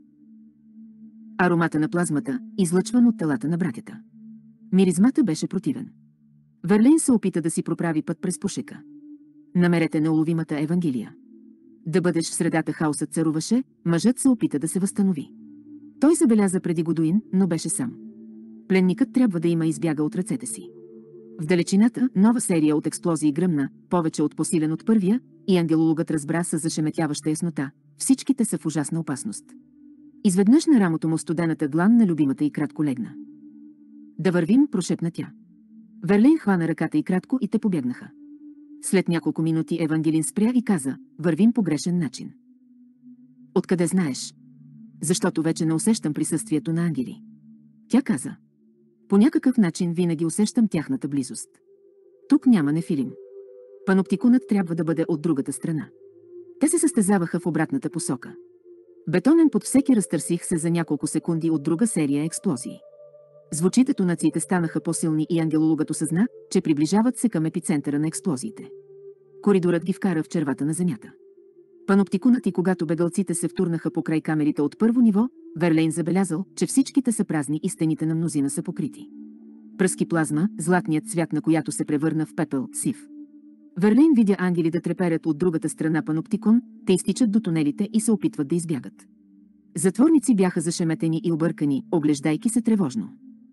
Аромата на плазмата, излъчван от телата на братята. Миризмата беше противен. Верлейн се опита да си проправи път през пушека. Намерете неуловимата Евангелия. Да бъдеш в средата хаосът царуваше, мъжът се опита да се възстанови. Той забеляза преди Годуин, но беше сам. Пленникът трябва да има избяга от ръцете си. В далечината нова серия от експлозии гръмна, повече от посилен от първия, и ангелологът разбра със зашеметяваща яснота. Всичките са в ужасна опасност. Изведнъж на рамото му студената длан на любимата и кратко легна. Да вървим, прошепна тя. Верлейн хвана ръката и кратко и те побягнаха. След няколко минути Евангелин спря и каза, вървим по грешен начин. Откъде знаеш? Защото вече не усещам присъствието на ангели. Тя каза. По някакъв начин винаги усещам тяхната близост. Тук няма нефилим. Паноптикунът трябва да бъде от другата страна. Те се състезаваха в обратната посока. Бетонен под всеки разтърсих се за няколко секунди от друга серия експлозии. Звучите тонациите станаха по-силни и ангелологът осъзна, че приближават се към епицентъра на експлозиите. Коридорът ги вкара в червата на земята. Паноптикунът и когато бегалците се втурнаха покрай камерите от първо ниво, Верлейн забелязал, че всичките са празни и стените на мнозина са покрити. Пръски плазма, златният цвят на която се превърна в пепел, сив. Верлейн видя ангели да треперят от другата страна паноптикон, те изтичат до тунелите и се опитват да избягат. Затворници бяха зашеметени и объркани, оглеждайки се тревожно.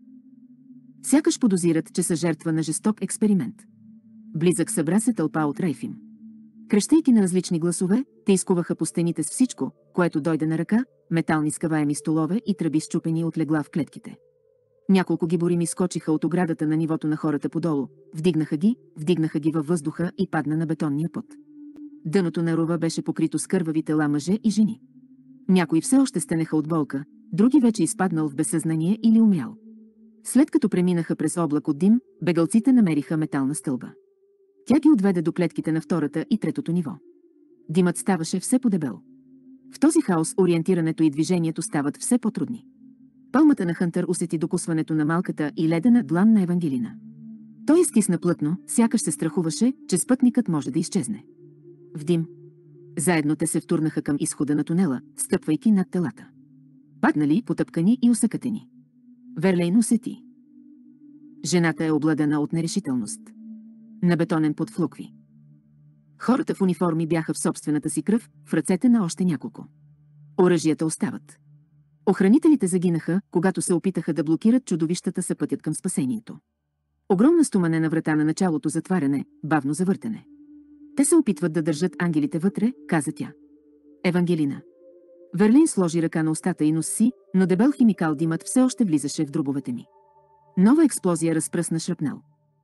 Сякаш подозират, че са жертва на жесток експеримент. Близък събра се тълпа от Рейфим. Крещейки на различни гласове, те изкуваха по стените с всичко, което дойде на ръка, метални скаваеми столове и тръби счупени от легла в клетките. Няколко гиборими скочиха от оградата на нивото на хората подолу, вдигнаха ги, вдигнаха ги във въздуха и падна на бетонния пот. Дъното на рова беше покрито с кървави тела мъже и жени. Някои все още стенеха от болка, други вече изпаднал в безсъзнание или умрял. След като преминаха през облак от дим, бегалците намериха метална стълба. Тя ги отведе до клетките на втората и третото ниво. Димът ставаше все по-дебел. В този хаос ориентирането и движението стават все по-трудни. Палмата на Хънтър усети докосването на малката и ледена длан на Евангелина. Той изтисна плътно, сякаш се страхуваше, че спътникът може да изчезне. В дим. Заедно те се втурнаха към изхода на тунела, стъпвайки над телата. Паднали, потъпкани и усъкатени. Верлейн усети. Жената е обладана от нерешителност. На бетонен под флукви. Хората в униформи бяха в собствената си кръв, в ръцете на още няколко. Оръжията остават. Охранителите загинаха, когато се опитаха да блокират чудовищата са пътят към спасението. Огромна стоманена врата на началото затваряне, бавно завъртане. Те се опитват да държат ангелите вътре, каза тя. Евангелина. Верлин сложи ръка на устата и нос си, но дебел химикал димът все още влизаше в дробовете ми. Нова експлозия разпръсна шрапнел.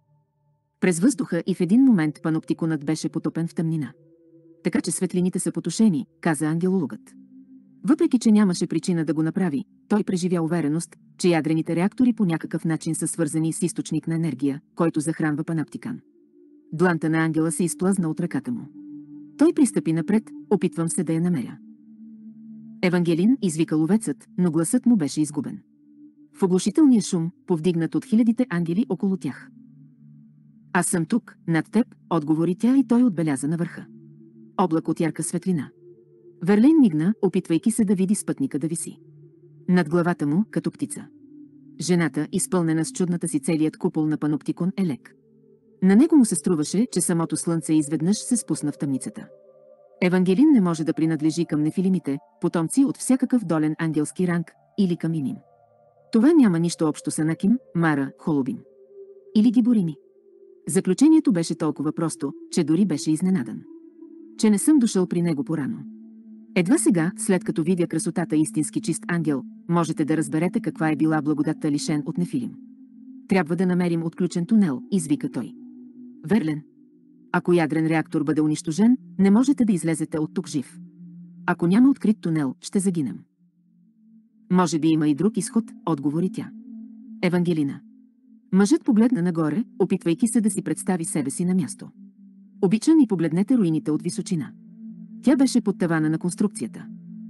През въздуха и в един момент паноптиконът беше потопен в тъмнина. Така че светлините са потушени, каза ангелологът. Въпреки че нямаше причина да го направи, той преживя увереност, че ядрените реактори по някакъв начин са свързани с източник на енергия, който захранва паноптикан. Дланта на ангела се изплъзна от ръката му. Той пристъпи напред, опитвам се да я намеря. Евангелин, извика ловецът, но гласът му беше изгубен. В оглушителния шум, повдигнат от хилядите ангели около тях. Аз съм тук, над теб, отговори тя и той отбеляза на върха. Облак от ярка светлина. Верлин мигна, опитвайки се да види спътника да виси. Над главата му, като птица. Жената, изпълнена с чудната си целият купол на паноптикон, е лек. На него му се струваше, че самото слънце изведнъж се спусна в тъмницата. Евангелин не може да принадлежи към нефилимите, потомци от всякакъв долен ангелски ранг, или към Иним. Това няма нищо общо с Анаким, Мара, Холубим. Или Гиборими. Заключението беше толкова просто, че дори беше изненадан. Че не съм дошъл при него порано. Едва сега, след като видя красотата истински чист ангел, можете да разберете каква е била благодатта лишен от нефилим. Трябва да намерим отключен тунел, извика той. Верлен. Ако ядрен реактор бъде унищожен, не можете да излезете от тук жив. Ако няма открит тунел, ще загинем. Може би има и друг изход, отговори тя. Евангелина. Мъжът погледна нагоре, опитвайки се да си представи себе си на място. Обичам и погледнете руините от височина. Тя беше под тавана на конструкцията.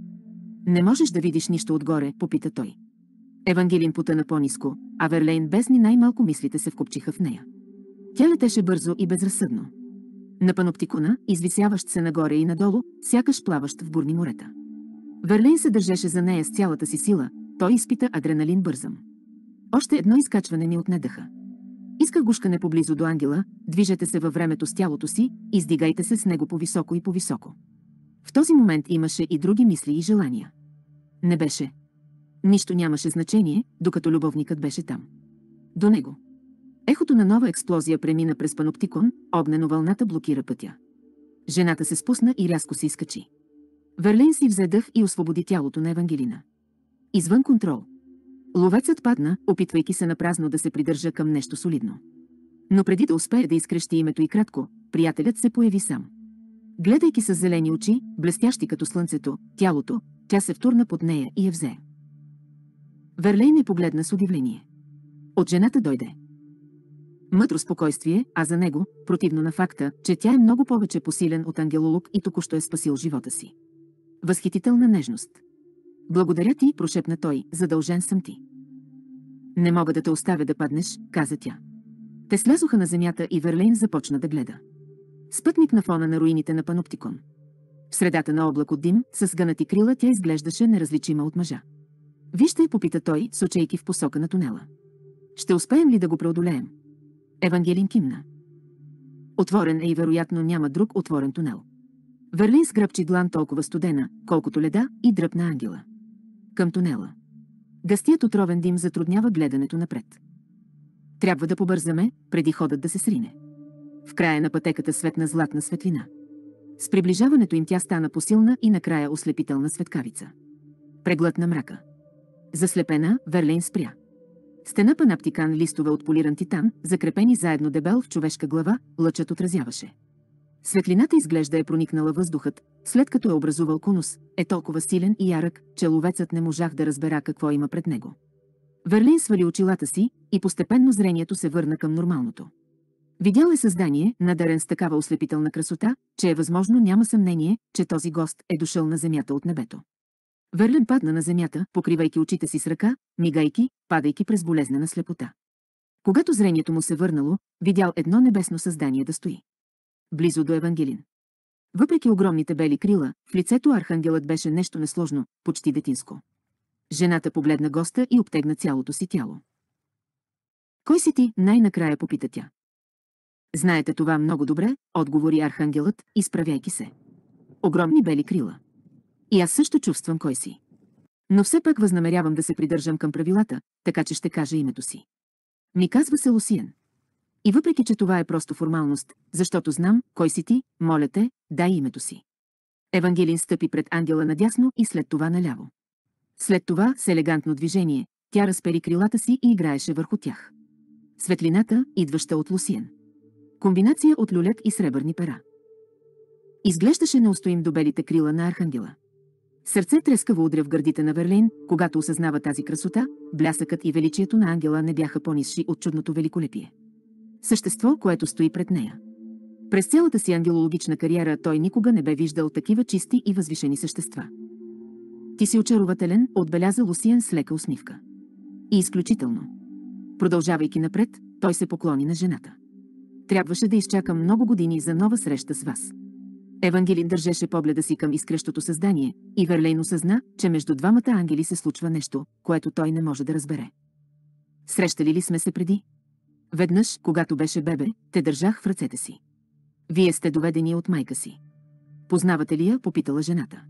Не можеш да видиш нищо отгоре, попита той. Евангелин потъна по-ниско, а Верлейн без ни най-малко мислите се вкопчиха в нея. Тя летеше бързо и безразсъдно. На паноптикона, извисяващ се нагоре и надолу, сякаш плаващ в бурни морета. Верлейн се държеше за нея с цялата си сила, той изпита адреналин бързам. Още едно изкачване ми отнедаха. Исках гушкане поблизо до ангела, движете се във времето с тялото си, издигайте се с него по-високо и по-високо. В този момент имаше и други мисли и желания. Не беше. Нищо нямаше значение, докато любовникът беше там. До него. Ехото на нова експлозия премина през паноптикон, огнено вълната блокира пътя. Жената се спусна и рязко се изкачи. Верлин си взе дъх и освободи тялото на Евангелина. Извън контрол. Ловецът падна, опитвайки се напразно да се придържа към нещо солидно. Но преди да успее да изкрещи името и кратко, приятелят се появи сам. Гледайки с зелени очи, блестящи като слънцето, тялото, тя се втурна под нея и я взе. Верлейн не погледна с удивление. От жената дойде мъдро спокойствие, а за него, противно на факта, че тя е много повече посилен от ангелолог и току-що е спасил живота си. Възхитителна нежност. Благодаря ти, прошепна той, задължен съм ти. Не мога да те оставя да паднеш, каза тя. Те слязоха на земята и Верлейн започна да гледа. Спътник на фона на руините на паноптикон. В средата на облак от дим, с гънати крила, тя изглеждаше неразличима от мъжа. Вижте, попита той, сочейки в посока на тунела. Ще успеем ли да го преодолеем? Евангелин кимна. Отворен е и вероятно няма друг отворен тунел. Верлин сгръбчи длан толкова студена, колкото леда, и дръпна ангела. Към тунела. Гъстият отровен дим затруднява гледането напред. Трябва да побързаме, преди ходът да се срине. В края на пътеката светна златна светлина. С приближаването им тя стана посилна и накрая ослепителна светкавица. Преглътна мрака. Заслепена, Верлейн спря. Стена паноптикан, листове от полиран титан, закрепени заедно дебел в човешка глава, лъчът отразяваше. Светлината изглежда е проникнала въздухът, след като е образувал конус, е толкова силен и ярък, че ловецът не можах да разбера какво има пред него. Верлейн свали очилата си и постепенно зрението се върна към нормалното. Видял е създание, надарен с такава ослепителна красота, че е възможно, няма съмнение, че този гост е дошъл на земята от небето. Верлен падна на земята, покривайки очите си с ръка, мигайки, падайки през болезнена слепота. Когато зрението му се върнало, видял едно небесно създание да стои близо до Евангелин. Въпреки огромните бели крила, в лицето архангелът беше нещо несложно, почти детинско. Жената погледна госта и обтегна цялото си тяло. Кой си ти? Най-накрая попита тя. Знаете това много добре, отговори архангелът, изправяйки се. Огромни бели крила. И аз също чувствам кой си. Но все пак възнамерявам да се придържам към правилата, така че ще кажа името си. Ми казва се Лусиен. И въпреки, че това е просто формалност, защото знам, кой си ти, моля те, дай името си. Евангелин стъпи пред ангела надясно и след това наляво. След това, с елегантно движение, тя разпери крилата си и играеше върху тях. Светлината, идваща от Лусиен. Комбинация от люлет и сребърни пера. Изглеждаше неустоим до белите крила на архангела. Сърце трескаво удря в гърдите на Верлейн, когато осъзнава тази красота, блясъкът и величието на ангела не бяха по-нисши от чудното великолепие. Същество, което стои пред нея. През цялата си ангелологична кариера той никога не бе виждал такива чисти и възвишени същества. Ти си очарователен, отбеляза Лусиен с лека усмивка. И изключително. Продължавайки напред, той се поклони на жената. Трябваше да изчакам много години за нова среща с вас. Евангелин държеше погледа си към изкрещото създание и Верлейн осъзна, че между двамата ангели се случва нещо, което той не може да разбере. Срещали ли сме се преди? Веднъж, когато беше бебе, те държах в ръцете си. Вие сте доведени от майка си. Познавате ли я? Попитала жената.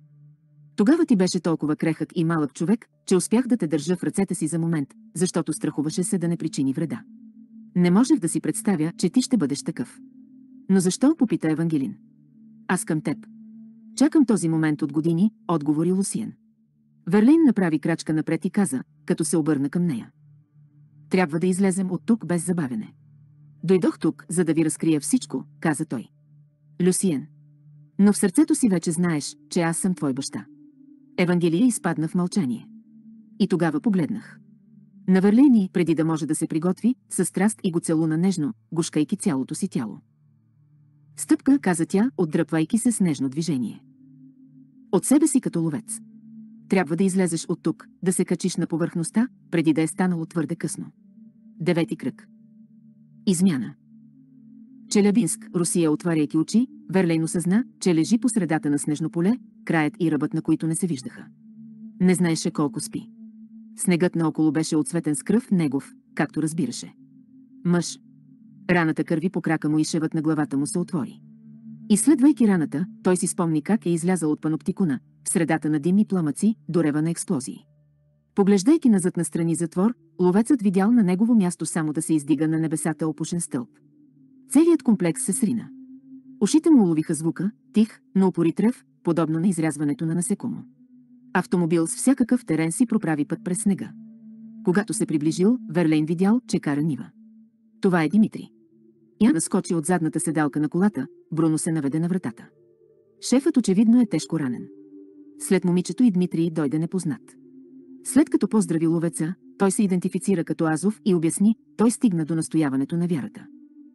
Тогава ти беше толкова крехък и малък човек, че успях да те държа в ръцете си за момент, защото страхуваше се да не причини вреда. Не можех да си представя, че ти ще бъдеш такъв. Но защо? Попита Евангелин. Аз към теб. Чакам този момент от години, отговори Лусиен. Верлейн направи крачка напред и каза, като се обърна към нея. Трябва да излезем от тук без забавяне. Дойдох тук, за да ви разкрия всичко, каза той. Люсиен. Но в сърцето си вече знаеш, че аз съм твой баща. Евангелия изпадна в мълчание. И тогава погледнах. На Верлейн, преди да може да се приготви, със страст и го целуна нежно, гушкайки цялото си тяло. Стъпка, каза тя, отдръпвайки се с нежно движение. От себе си като ловец. Трябва да излезеш от тук, да се качиш на повърхността, преди да е станало твърде късно. Девети кръг. Измяна. Челябинск, Русия, отваряйки очи, Верлейн осъзна, че лежи по средата на снежно поле, краят и ръбът на които не се виждаха. Не знаеше колко спи. Снегът наоколо беше отцветен с кръв, негов, както разбираше. Мъж. Раната кърви по крака му и шевът на главата му се отвори. Изследвайки раната, той си спомни как е излязъл от паноптикуна, в средата на дим и пламъци, до рева на експлозии. Поглеждайки назад на страни затвор, ловецът видял на негово място само да се издига на небесата опушен стълб. Целият комплекс се срина. Ушите му уловиха звука, тих, но упорит рев, подобно на изрязването на насекомо. Автомобил с всякакъв терен си проправи път през снега. Когато се приближил, Верлейн видял, че кара нива. Това е Димитри. Я наскочи от задната седалка на колата, Бруно се наведе на вратата. Шефът очевидно е тежко ранен. След момичето и Дмитрий дойде непознат. След като поздрави ловеца, той се идентифицира като Азов и обясни, той стигна до настояването на вярата.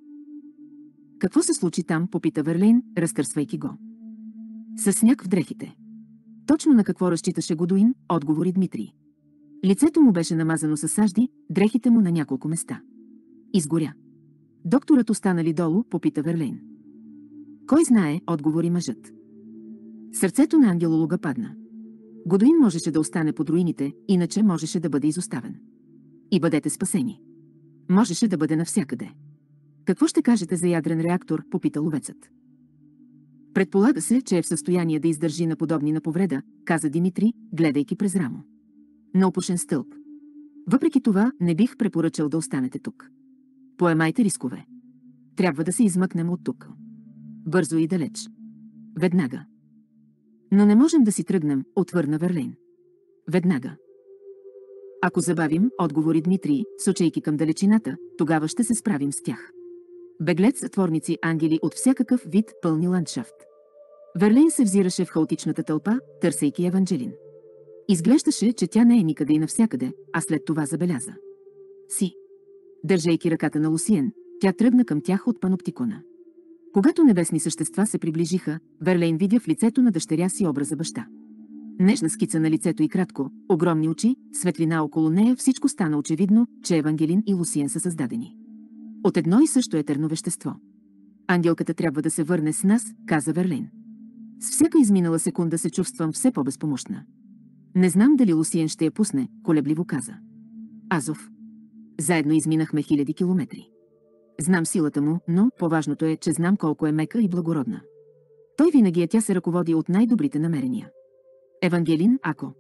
Какво се случи там, попита Верлейн, разтърсвайки го. Със сняг в дрехите. Точно на какво разчиташе Годуин, отговори Дмитрий. Лицето му беше намазано със сажди, дрехите му на няколко места. Изгоря. Докторът остана ли долу, попита Верлейн. Кой знае, отговори мъжът. Сърцето на ангелолога падна. Годуин можеше да остане под руините, иначе можеше да бъде изоставен. И бъдете спасени. Можеше да бъде навсякъде. Какво ще кажете за ядрен реактор, попита ловецът. Предполага се, че е в състояние да издържи на подобни на повреда, каза Димитри, гледайки през рамо. На опушен стълб. Въпреки това, не бих препоръчал да останете тук. Поемайте рискове. Трябва да се измъкнем от тук. Бързо и далеч. Веднага. Но не можем да си тръгнем, отвърна Верлейн. Веднага. Ако забавим, отговори Дмитрий, сочейки към далечината, тогава ще се справим с тях. Беглец, затворници, ангели от всякакъв вид, пълни ландшафт. Верлейн се взираше в хаотичната тълпа, търсейки Евангелин. Изглеждаше, че тя не е никъде и навсякъде, а след това забеляза. Си. Държейки ръката на Лусиен, тя тръгна към тях от паноптикона. Когато небесни същества се приближиха, Верлейн видя в лицето на дъщеря си образа баща. Нежна скица на лицето и кратко, огромни очи, светлина около нея, всичко стана очевидно, че Евангелин и Лусиен са създадени от едно и също етерно вещество. Ангелката трябва да се върне с нас, каза Верлейн. С всяка изминала секунда се чувствам все по-безпомощна. Не знам дали Лусиен ще я пусне, колебливо каза. Азов. Заедно изминахме хиляди километри. Знам силата му, но по-важното е, че знам колко е мека и благородна. Той винаги е, тя се ръководи от най-добрите намерения. Евангелин, ако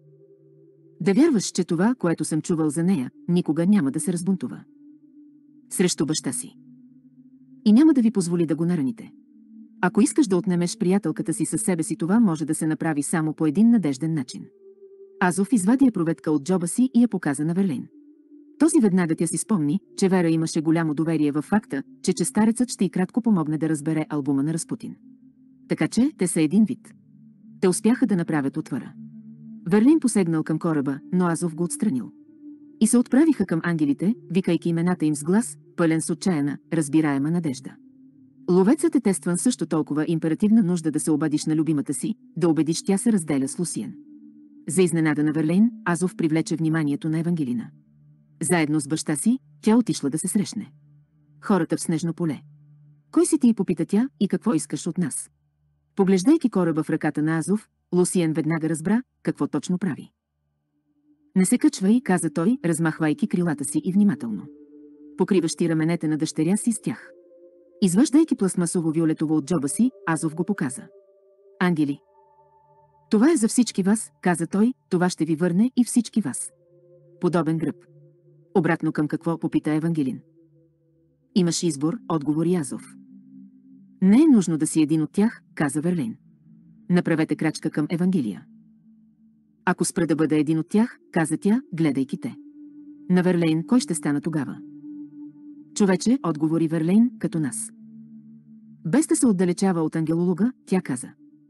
да вярваш, че това, което съм чувал за нея, никога няма да се разбунтува срещу баща си. И няма да ви позволи да го нараните. Ако искаш да отнемеш приятелката си със себе си, това може да се направи само по един надежден начин. Азов извади я проветка от джоба си и я показа на Верлейн. Този веднага тя си спомни, че Вера имаше голямо доверие във факта, че че старецът ще й кратко помогне да разбере албума на Разпутин. Така че те са един вид. Те успяха да направят отвора. Верлейн посегнал към кораба, но Азов го отстранил. И се отправиха към ангелите, викайки имената им с глас, пълен с отчаяна, разбираема надежда. Ловецът е тестван също толкова императивна нужда да се обадиш на любимата си, да убедиш тя се разделя с Лусиен. За изненада на Верлейн, Азов привлече вниманието на Евангелина. Заедно с баща си, тя отишла да се срещне. Хората в снежно поле. Кой си ти, попита тя, и какво искаш от нас? Поглеждайки кораба в ръката на Азов, Лусиен веднага разбра какво точно прави. Не се качвай, каза той, размахвайки крилата си и внимателно. Покриващи раменете на дъщеря си с тях. Изваждайки пластмасово-виолетово от джоба си, Азов го показа. Ангели. Това е за всички вас, каза той, това ще ви върне и всички вас. Подобен гръб. Обратно към какво, попита Евангелин. Имаш избор, отговори Азов. Не е нужно да си един от тях, каза Верлейн. Направете крачка към Евангелия. Ако спра да бъда един от тях, каза тя, гледайки те. На Верлейн кой ще стана тогава? Човече, отговори Верлейн, като нас. Без да се отдалечава от ангелолога, тя каза.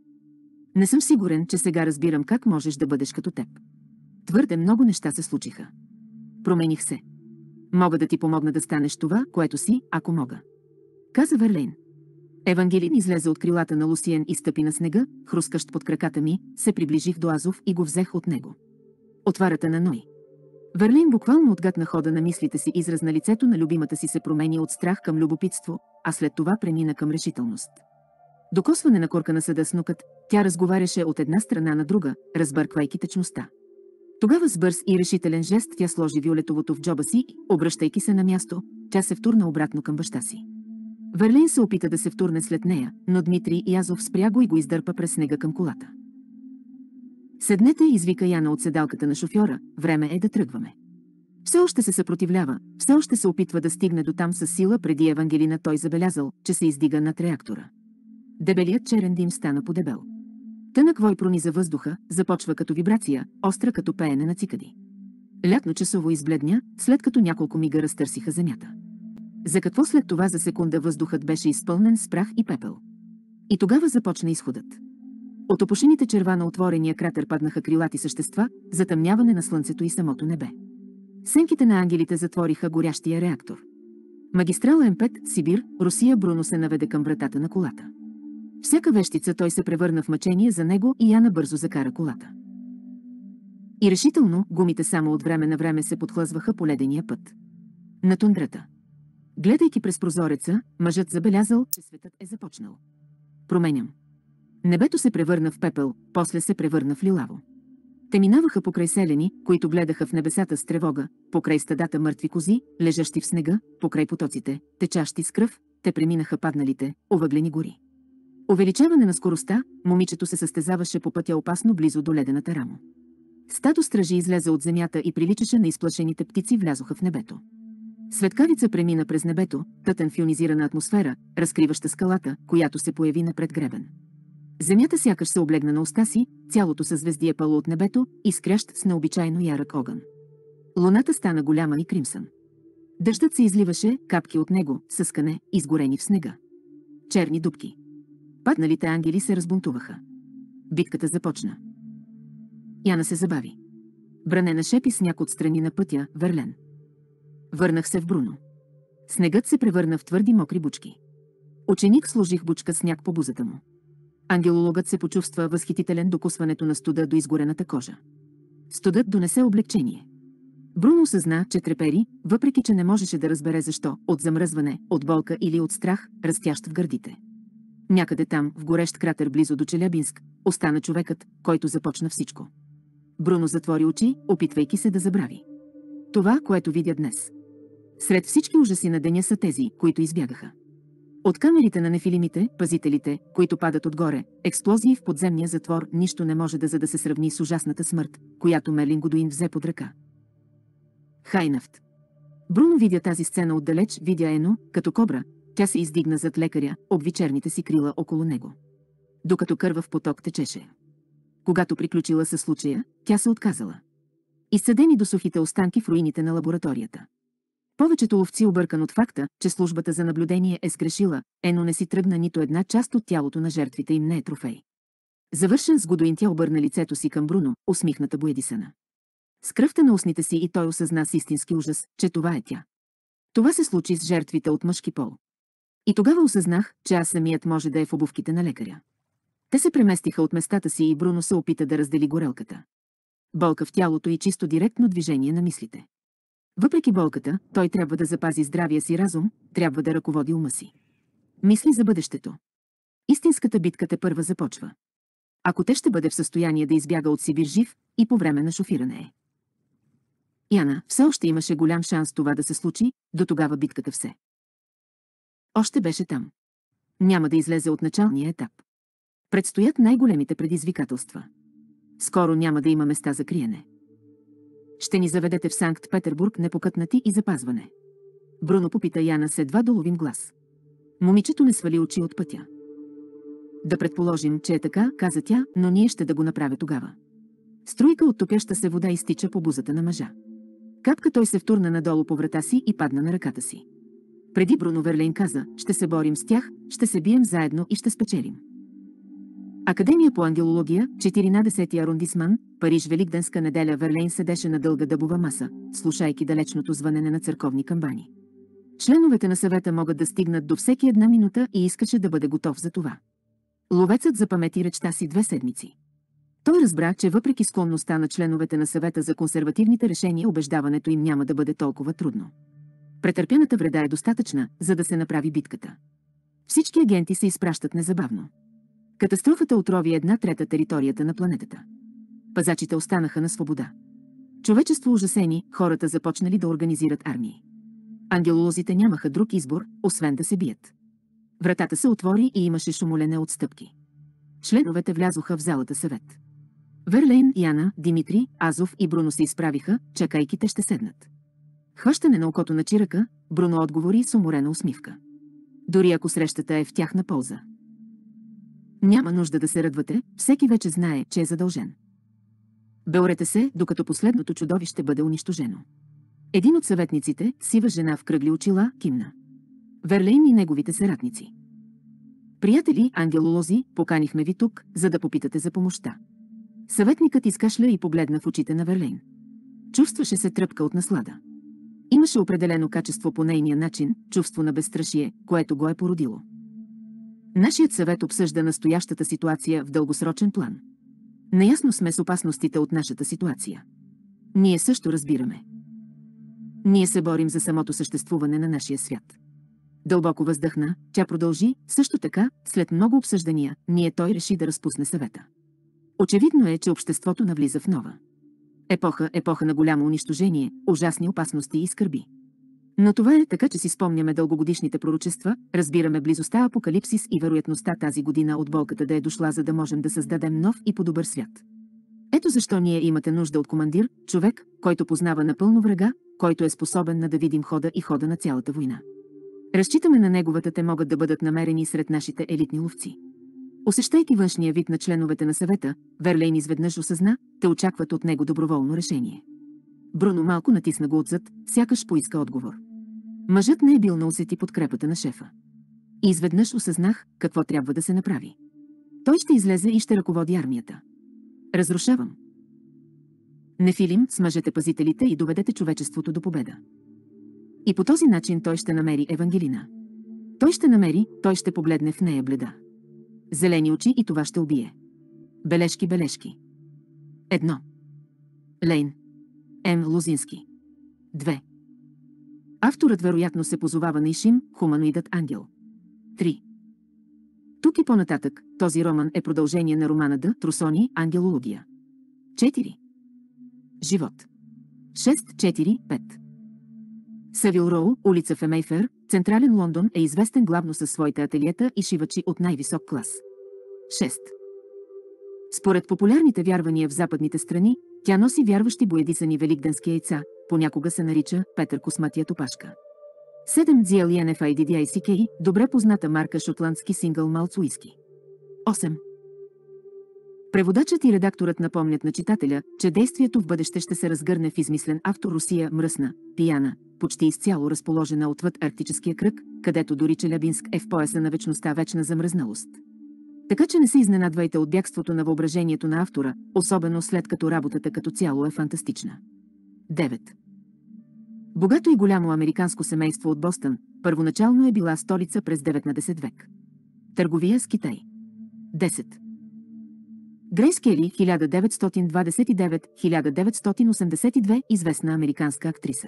Не съм сигурен, че сега разбирам как можеш да бъдеш като теб. Твърде много неща се случиха. Промених се. Мога да ти помогна да станеш това, което си, ако мога. Каза Верлейн. Евангелин излезе от крилата на Лусиен и стъпи на снега, хрускащ под краката ми, се приближих до Азов и го взех от него. Отварата на Ной. Верлейн буквално отгадна хода на мислите си, израз на лицето на любимата си се промени от страх към любопитство, а след това премина към решителност. Докосване на корка на съда с нокът, тя разговаряше от една страна на друга, разбърквайки течността. Тогава с бърз и решителен жест тя сложи виолетовото в джоба си и, обръщайки се на място, тя се втурна обратно към баща си. Верлейн се опита да се втурне след нея, но Дмитрий и Азов спря го и го издърпа през снега към колата. Седнете, извика Яна от седалката на шофьора, време е да тръгваме. Все още се съпротивлява, все още се опитва да стигне до там със сила, преди Евангелина той забелязал, че се издига над реактора. Дебелият черен дим стана подебел. Тънък вой прониза въздуха, започва като вибрация, остра като пеене на цикади. Лятно часово избледня, след като няколко мига разтърсиха земята. За какво след това за секунда въздухът беше изпълнен с прах и пепел. И тогава започна изходът. От опушените черва на отворения кратер паднаха крилати същества, затъмняване на слънцето и самото небе. Сенките на ангелите затвориха горящия реактор. Магистрала М пет, Сибир, Русия. Бруно се наведе към вратата на колата. Всяка вещица той се превърна в мъчение за него и Яна бързо закара колата. И решително, гумите само от време на време се подхлъзваха по ледения път. На тундрата. Гледайки през прозореца, мъжът забелязал, че светът е започнал. Променям. Небето се превърна в пепел, после се превърна в лилаво. Те минаваха покрай селени, които гледаха в небесата с тревога, покрай стадата мъртви кози, лежащи в снега, покрай потоците, течащи с кръв, те преминаха падналите, овъглени гори. Увеличаване на скоростта, момичето се състезаваше по пътя опасно близо до ледената рамо. Стадо стражи излезе от земята и приличаше на изплашените птици, влязоха в небето. Светкавица премина през небето, тътен в ионизирана атмосфера, разкриваща скалата, която се появи напред гребен. Земята сякаш се облегна на уста си, цялото съзвездие пало от небето, изкрящ с необичайно ярък огън. Луната стана голяма и кримсън. Дъждът се изливаше, капки от него, съскане, изгорени в снега. Черни дупки. Падналите ангели се разбунтуваха. Битката започна. Яна се забави. Бранена шепи сняг от страни на пътя, Верлен. Върнах се в Бруно. Снегът се превърна в твърди мокри бучки. Ученик сложих бучка сняг по бузата му. Ангелологът се почувства възхитителен, докосването на студа до изгорената кожа. Студът донесе облегчение. Бруно съзна, че трепери, въпреки че не можеше да разбере защо, от замръзване, от болка или от страх, растящ в гърдите. Някъде там, в горещ кратер близо до Челябинск, остана човекът, който започна всичко. Бруно затвори очи, опитвайки се да забрави това, което видя днес. Сред всички ужаси на деня са тези, които избягаха. От камерите на нефилимите, пазителите, които падат отгоре, експлозии в подземния затвор, нищо не може да за да се сравни с ужасната смърт, която Мерлин Годуин взе под ръка. Хайнафт. Бруно видя тази сцена отдалеч, видя Ено, като кобра, Тя се издигна зад лекаря, обви черните си крила около него. Докато кървав поток течеше. Когато приключила със случая, тя се отказала. Изсъдени до сухите останки в руините на лабораторията. Повечето ловци, объркан от факта, че службата за наблюдение е сгрешила, ено не си тръгна нито една част от тялото на жертвите им не е трофей. Завършен с Годуин, тя обърна лицето си към Бруно, усмихната боядисана. С кръвта на устните си и той осъзна с истински ужас, че това е тя. Това се случи с жертвите от мъжки пол. И тогава осъзнах, че аз самият може да е в обувките на лекаря. Те се преместиха от местата си и Бруно се опита да раздели горелката. Болка в тялото и чисто директно движение на мислите. Въпреки болката, той трябва да запази здравия си разум, трябва да ръководи ума си. Мисли за бъдещето. Истинската битка те първа започва. Ако те ще бъде в състояние да избяга от Сибир жив и по време на шофиране е. Яна все още имаше голям шанс това да се случи, до тогава битката все. Още беше там. Няма да излезе от началния етап. Предстоят най-големите предизвикателства. Скоро няма да има места за криене. Ще ни заведете в Санкт-Петербург непокътнати и запазване. Бруно попита Яна с едва доловим глас. Момичето не свали очи от пътя. Да предположим, че е така, каза тя, но ние ще да го направя тогава. Струйка от топяща се вода изтича по бузата на мъжа. Капка той се втурна надолу по врата си и падна на ръката си. Преди Бруно Верлейн каза, ще се борим с тях, ще се бием заедно и ще спечелим. Академия по ангелология, четиринадесети арондисман, Париж, Великденска неделя. Верлейн седеше на дълга дъбова маса, слушайки далечното звънене на църковни камбани. Членовете на съвета могат да стигнат до всеки една минута и искаше да бъде готов за това. Ловецът запамети речта си две седмици. Той разбра, че въпреки склонността на членовете на съвета за консервативните решения, убеждаването им няма да бъде толкова трудно. Претърпяната вреда е достатъчна, за да се направи битката. Всички агенти се изпращат незабавно. Катастрофата отрови една трета територията на планетата. Пазачите останаха на свобода. Човечество ужасени, хората започнали да организират армии. Ангелолозите нямаха друг избор, освен да се бият. Вратата се отвори и имаше шумолене от стъпки. Членовете влязоха в залата съвет. Верлейн, Яна, Димитри, Азов и Бруно се изправиха, чакайки те ще седнат. Хващане на окото на чирака, Бруно отговори с уморена усмивка. Дори ако срещата е в тяхна полза. Няма нужда да се радвате, всеки вече знае, че е задължен. Беорете се, докато последното чудовище бъде унищожено. Един от съветниците, сива жена в кръгли очила, кимна. Верлейн и неговите съратници. Приятели, ангелолози, поканихме ви тук, за да попитате за помощта. Съветникът изкашля и погледна в очите на Верлейн. Чувстваше се тръпка от наслада. Имаше определено качество по нейния начин, чувство на безстрашие, което го е породило. Нашият съвет обсъжда настоящата ситуация в дългосрочен план. Наясно сме с опасностите от нашата ситуация. Ние също разбираме. Ние се борим за самото съществуване на нашия свят. Дълбоко въздъхна, тя продължи, също така, след много обсъждания, ние той реши да разпусне съвета. Очевидно е, че обществото навлиза в нова епоха, епоха на голямо унищожение, ужасни опасности и скърби. Но това е така, че си спомняме дългогодишните пророчества, разбираме близостта апокалипсис и вероятността тази година от болката да е дошла, за да можем да създадем нов и по-добър свят. Ето защо ние имате нужда от командир, човек, който познава напълно врага, който е способен на да видим хода и хода на цялата война. Разчитаме на неговата, те могат да бъдат намерени сред нашите елитни ловци. Усещайки външния вид на членовете на съвета, Верлейн изведнъж осъзна, те очакват от него доброволно решение. Бруно малко натисна го отзад, сякаш поиска отговор. Мъжът не е бил на усети подкрепата на шефа. И изведнъж осъзнах какво трябва да се направи. Той ще излезе и ще ръководи армията. Разрушавам. Нефилим, смъжете пазителите и доведете човечеството до победа. И по този начин той ще намери Евангелина. Той ще намери, той ще погледне в нея бледа. Зелени очи и това ще убие. Бележки, бележки. Едно. Лейн. М. Лозински. Две. Авторът вероятно се позовава на Ишим, хуманоидът ангел. Три. Тук и по-нататък, този роман е продължение на романа Д. Трусони, ангелология. Четири. Живот. Шест, четири, пет. Севил Роу, улица в Мейфер, централен Лондон, е известен главно със своите ателиета и шивачи от най-висок клас. Шест. Според популярните вярвания в западните страни, тя носи вярващи боядисани великденски яйца, понякога се нарича Петър Косматият опашка. седем джи ел и ен еф ай ди ди ай си кей, добре позната марка шотландски сингъл малц уиски. осем. Преводачът и редакторът напомнят на читателя, че действието в бъдеще ще се разгърне в измислен автор Русия мръсна, пияна, почти изцяло разположена отвъд Арктическия кръг, където дори Челябинск е в пояса на вечността вечна замръзналост. Така че не се изненадвайте от бягството на въображението на автора, особено след като работата като цяло е фантастична. девет. Богато и голямо американско семейство от Бостън, първоначално е била столица през деветнадесети век. Търговия с Китай. десет. Грейс Кели, хиляда деветстотин двадесет и девет до хиляда деветстотин осемдесет и две, известна американска актриса.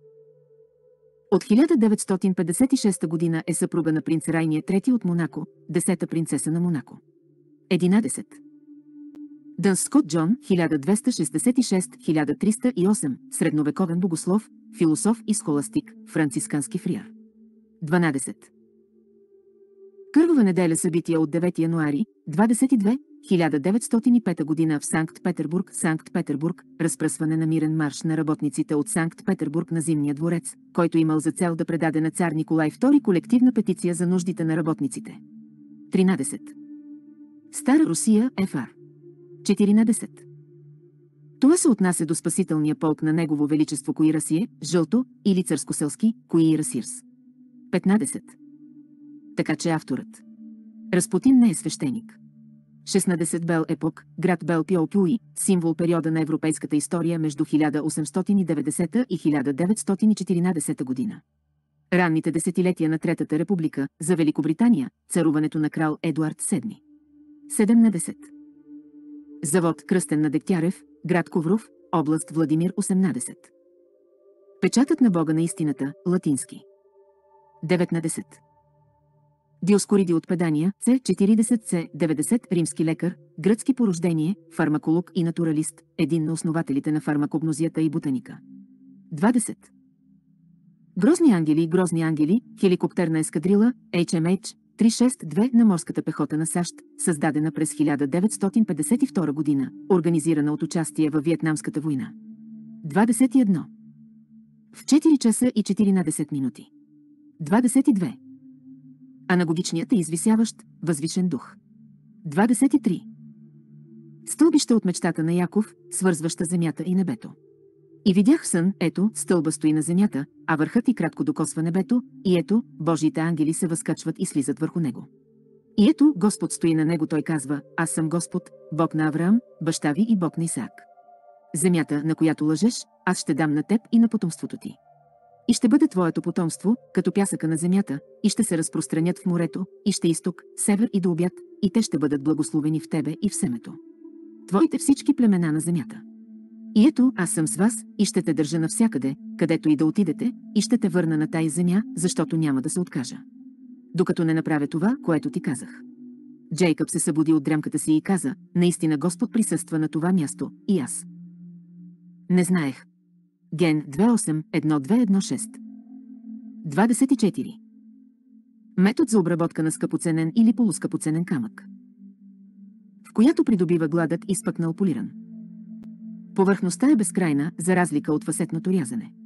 От хиляда деветстотин петдесет и шеста година е съпруга на принц Райния трети от Монако, десета принцеса на Монако. единадесет. Дън Скот Джон, хиляда двеста шестдесет и шеста до хиляда триста и осма, средновековен богослов, философ и схоластик, францискански фриар. дванадесет. Кървава неделя събития от девети януари, двадесет и две, хиляда деветстотин и пета година в Санкт-Петербург, Санкт-Петербург, разпръсване на мирен марш на работниците от Санкт-Петербург на Зимния дворец, който имал за цел да предаде на цар Николай втори колективна петиция за нуждите на работниците. тринадесет. Стара Русия, ефар. четиринадесет. Това се отнася до спасителния полк на Негово Величество Коирасие, жълто, или царско-селски, Коирасирс. петнадесет. Така че авторът Разпутин не е свещеник. шестнадесет. Бел Епок, град Бел Пиопюи, символ периода на европейската история между хиляда осемстотин и деветдесета и хиляда деветстотин и четиринадесета година. Ранните десетилетия на Третата република, за Великобритания, царуването на крал Едуард седми. седемнадесет. Завод Кръстен на Дегтярев, град Ковров, област Владимир осемнадесет. Печатът на Бога на истината, латински. деветнадесет. Диоскориди от Педания, С четиридесет С деветдесет, римски лекар, гръцки по рождение, фармаколог и натуралист, един на основателите на фармакогнозията и ботаника. двадесет. Грозни ангели, грозни ангели, хеликоптерна ескадрила, Ейч Ем Ейч триста шестдесет и две на морската пехота на САЩ, създадена през хиляда деветстотин петдесет и втора година, организирана от участие във Виетнамската война. двадесет и едно. В четири часа и четиринадесет минути. двадесет и две. Анагогичният е извисяващ, възвишен дух. двадесет и три. Стълбище от мечтата на Яков, свързваща земята и небето. И видях сън, ето, стълба стои на земята, а върхът и кратко докосва небето, и ето, Божиите ангели се възкачват и слизат върху него. И ето, Господ стои на него, той казва, аз съм Господ, Бог на Авраам, баща ви и Бог на Исаак. Земята, на която лъжеш, аз ще дам на теб и на потомството ти. И ще бъде твоето потомство, като пясъка на земята, и ще се разпространят в морето, и ще изток, север и до обяд, и те ще бъдат благословени в тебе и в семето. Твоите всички племена на земята. И ето, аз съм с вас, и ще те държа навсякъде, където и да отидете, и ще те върна на тая земя, защото няма да се откажа. Докато не направя това, което ти казах. Джейкъб се събуди от дремката си и каза, наистина Господ присъства на това място, и аз. Не знаех. Ген две осем едно две едно шест. двадесет и четири. Метод за обработка на скъпоценен или полускъпоценен камък, в която придобива гладък изпъкнал полиран. Повърхността е безкрайна, за разлика от фасетното рязане.